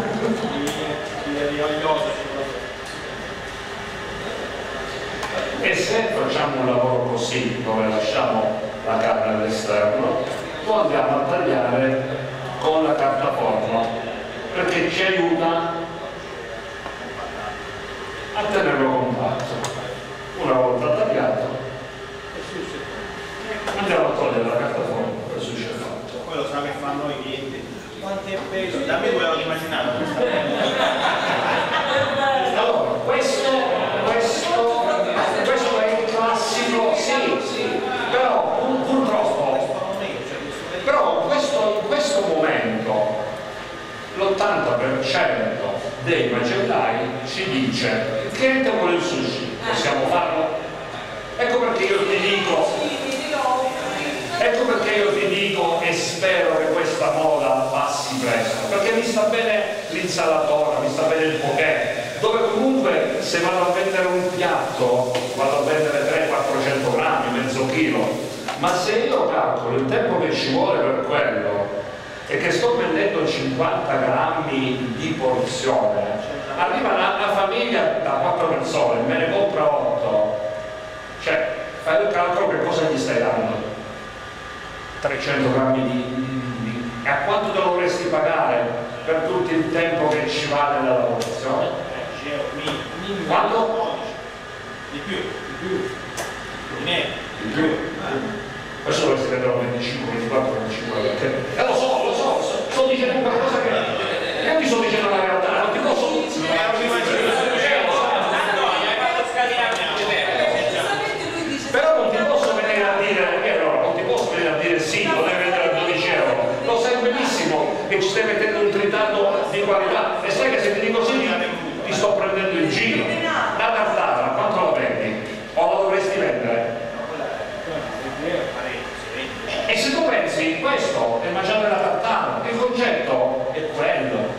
Di olioso. E se facciamo un lavoro così, dove lasciamo la carne all'esterno, lo andiamo a tagliare con la carta forno, perché ci aiuta a tenerlo compatto. Una volta tagliato, andiamo a togliere la carta forno e il sushi è fatto. Poi lo sa che fanno i clienti. Quanto è peso? Dammi 2 euro di macinato. Allora, questo è il classico, sì, però purtroppo, però in questo momento l'80% dei macellai ci dice il cliente vuole il sushi, possiamo farlo? Ecco perché io ti dico e spero che questa moda passi presto, perché mi sta bene l'insalatona, mi sta bene il poké, dove comunque se vado a vendere un piatto vado a vendere 300-400 grammi, mezzo chilo, ma se io calcolo il tempo che ci vuole per quello e che sto vendendo 50 grammi di porzione, arriva una famiglia da 4 persone, me ne compra 8, cioè fai il calcolo che cosa gli stai dando? 300 grammi di e a quanto te lo dovresti pagare per tutto il tempo che ci va nella lavorazione? Quanto? Di più. Di meno. Di più. Questo dovresti venderlo 25, 24, 25 perché lo so, sto dicendo qualcosa che io ti sto dicendo la realtà, non ti posso però non ti posso venire a dire non ti posso venire a dire sì, lo devi vendere a 12 euro, lo sai benissimo che ci stai mettendo un tritato di qualità e sai che se ti dico sì ti sto prendendo in giro. La tartara quanto la vendi? O la dovresti vendere? E se tu pensi questo è mangiare la tartara, il concetto è quello.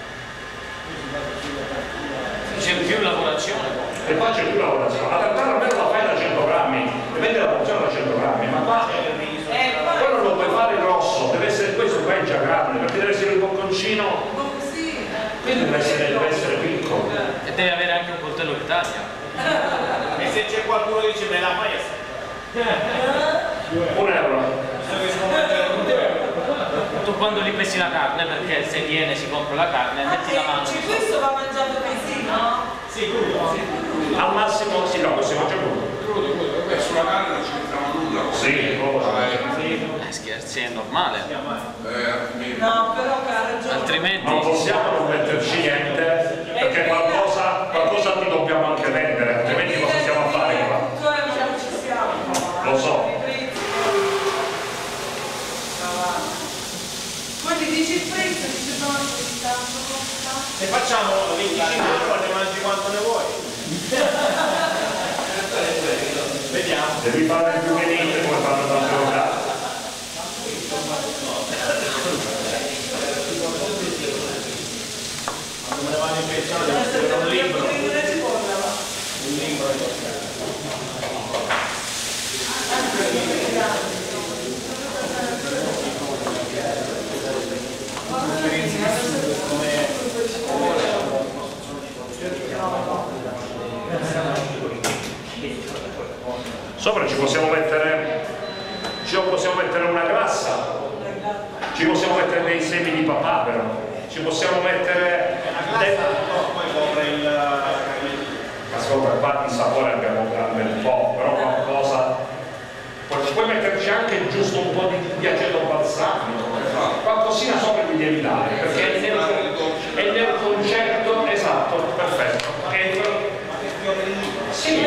C'è più lavorazione. E qua c'è più lavorazione. La tartara almeno la fai da 100 grammi, e vende la porzione da 100 grammi, ma qua quello non lo puoi fare grosso, deve essere questo qua è già grande, perché deve essere un bocconcino, quindi deve essere piccolo. E deve avere anche un coltello d'Italia. E se c'è qualcuno che dice me la fai €1. Tu quando li pesi la carne, perché se viene si compra la carne, metti la mano. Questo va mangiato così, no? Sì, crudo. Al massimo sì, no, si mangia crudo. Sulla carne non ci mettiamo nulla. Sì, Scherzi, è normale. No, però ha ragione. Altrimenti. non possiamo non metterci niente, perché qualcosa ti dobbiamo anche vendere, altrimenti cosa stiamo a fare qua? Lo so. Poi ti dici il prezzo, dice no, tanto costa. Se facciamo 25 euro ne mangi quanto ne vuoi. Vediamo. Devi fare più che niente come fanno tante locali. Quando me ne vado in pensione devo scrivere un libro. Un libro. Sopra ci possiamo mettere una grassa, ci possiamo mettere dei semi di papavero, ci possiamo mettere Poi copre il ma sopra qua di sapore abbiamo un bel po', però qualcosa puoi metterci anche giusto un po' di aceto balsamico, qualcosina sopra gli devi dare, perché è nel concetto esatto, perfetto. Sì,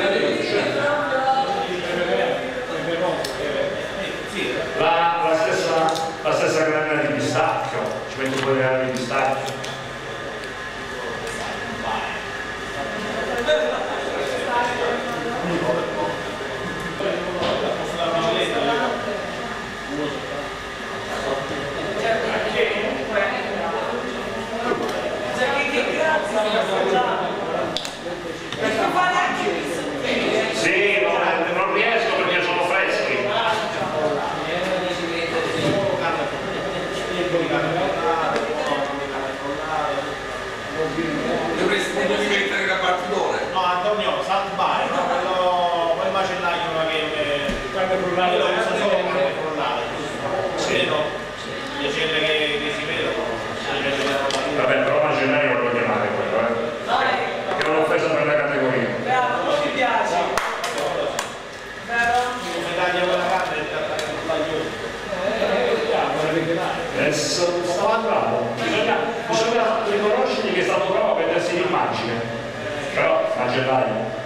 la stessa granella di pistacchio, ci metti un po' di granella di pistacchio. Quello usa solo come frollare, sì. No? Le celle che si vedono. Vabbè, però a gennaio non lo chiamare quello, che è un'offesa per la categoria. Bravo, non mi piace. Vero? Come taglia quella carne e stava bravo, bisogna riconoscergli che è stato bravo a prendersi l'immagine, però macellaio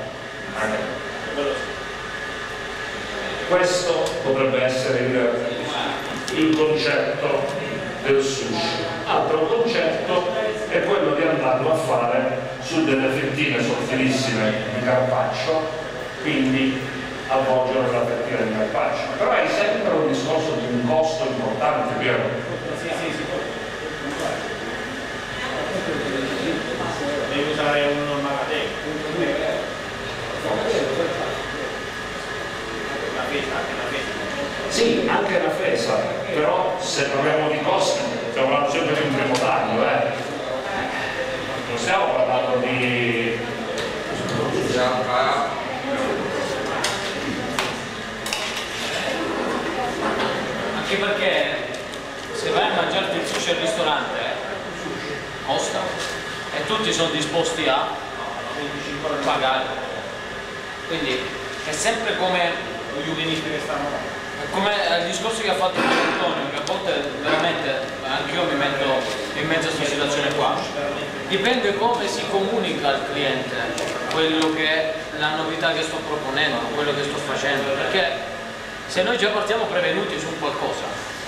questo potrebbe essere il concetto del sushi. Altro concetto è quello di andarlo a fare su delle fettine sottilissime di carpaccio, quindi avvolgere la fettina di carpaccio, però è sempre un discorso di un costo importante, vero? Sì. Devi usare un magazzino. Sì, anche la fesa, però se parliamo di costi stiamo parlando sempre di un primo taglio, non stiamo parlando di... Anche perché se vai a mangiarti il sushi al ristorante costa e tutti sono disposti a pagare, quindi è sempre come il discorso che ha fatto Antonio, che a volte veramente anch'io mi metto in mezzo a questa situazione qua. Dipende come si comunica al cliente quello che è la novità che sto proponendo, quello che sto facendo, perché se noi già partiamo prevenuti su qualcosa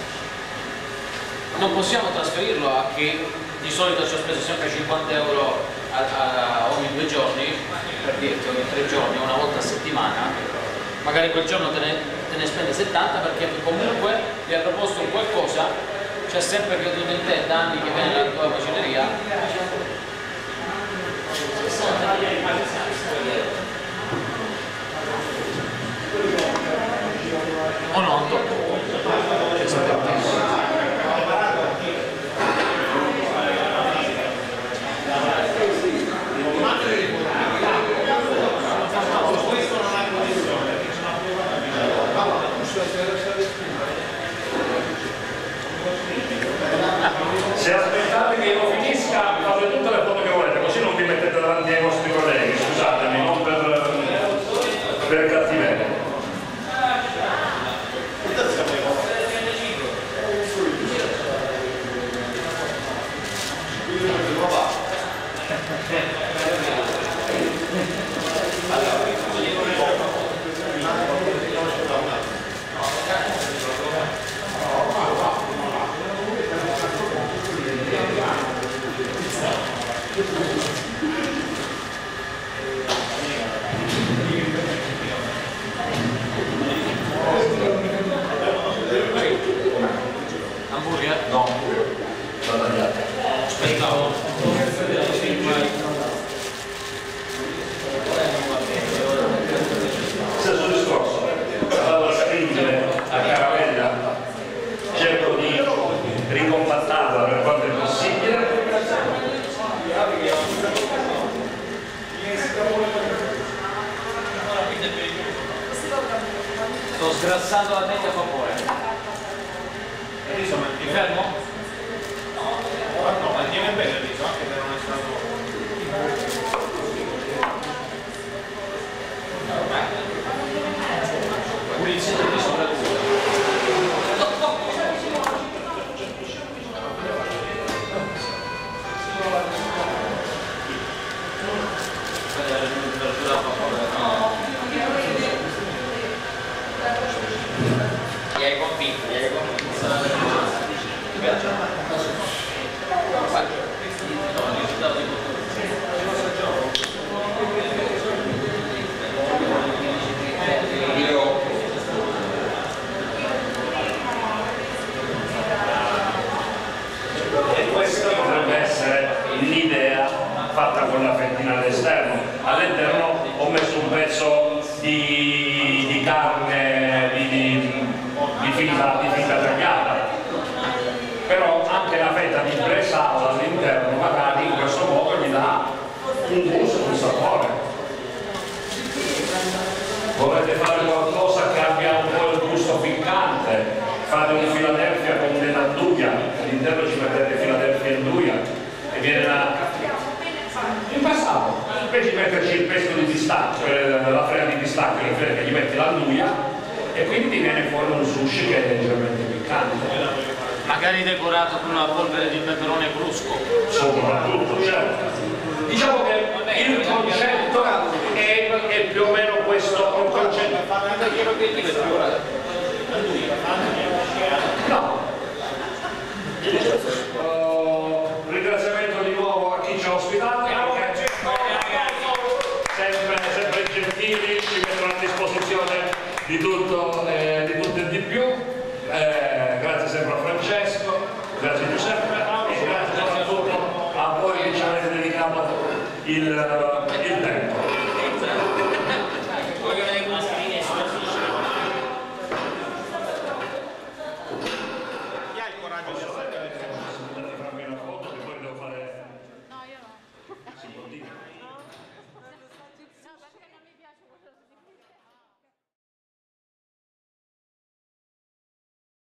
non possiamo trasferirlo a chi di solito ci ha speso sempre 50 euro ogni 2 giorni, per dirti ogni 3 giorni, una volta a settimana, magari quel giorno te ne spende 70 perché comunque gli ha proposto un qualcosa, c'è sempre creduto in te da anni che viene la tua macelleria. O no, Antonio? Se aspettate che io finisca, fate tutte le foto che volete, così non vi mettete davanti ai vostri colleghi, scusatemi, non per cattiveria. Hamburger? No, va tagliato. Aspettavo. Stesso discorso, vado a stringere a caramella, cerco di ricompattarla per quanto è possibile. Sto sgrassando la teglia a vapore. Mi fermo? No, mantiene bene il riso, anche se non è stato... Pulizia di soprattutto. Gli hai convinto, Mi piace? E questa potrebbe essere l'idea fatta con la fettina all'esterno. All'interno ho messo un pezzo di carne di fita tagliata, però anche la fetta di bresaola all'interno magari in questo modo gli dà un gusto, un sapore. Volete fare qualcosa che abbia un po' il gusto piccante, fate un Philadelphia con dell'anduia, all'interno ci mettete Philadelphia e anduia e viene in passato, invece di metterci il pesto di pistacchio, la frega di pistacchio, la frega che gli metti l'anduia e quindi viene fuori un sushi che è leggermente piccante. Magari decorato con una polvere di peperone brusco. Soprattutto, certo. Diciamo che il concetto è più o meno questo, un concetto. No. Ringraziamento di nuovo a chi ci ha ospitato, sempre gentili, ci mettono a disposizione di tutto e di più. Grazie sempre a Francesco, grazie a Giuseppe e grazie soprattutto a voi che ci avete dedicato il tempo.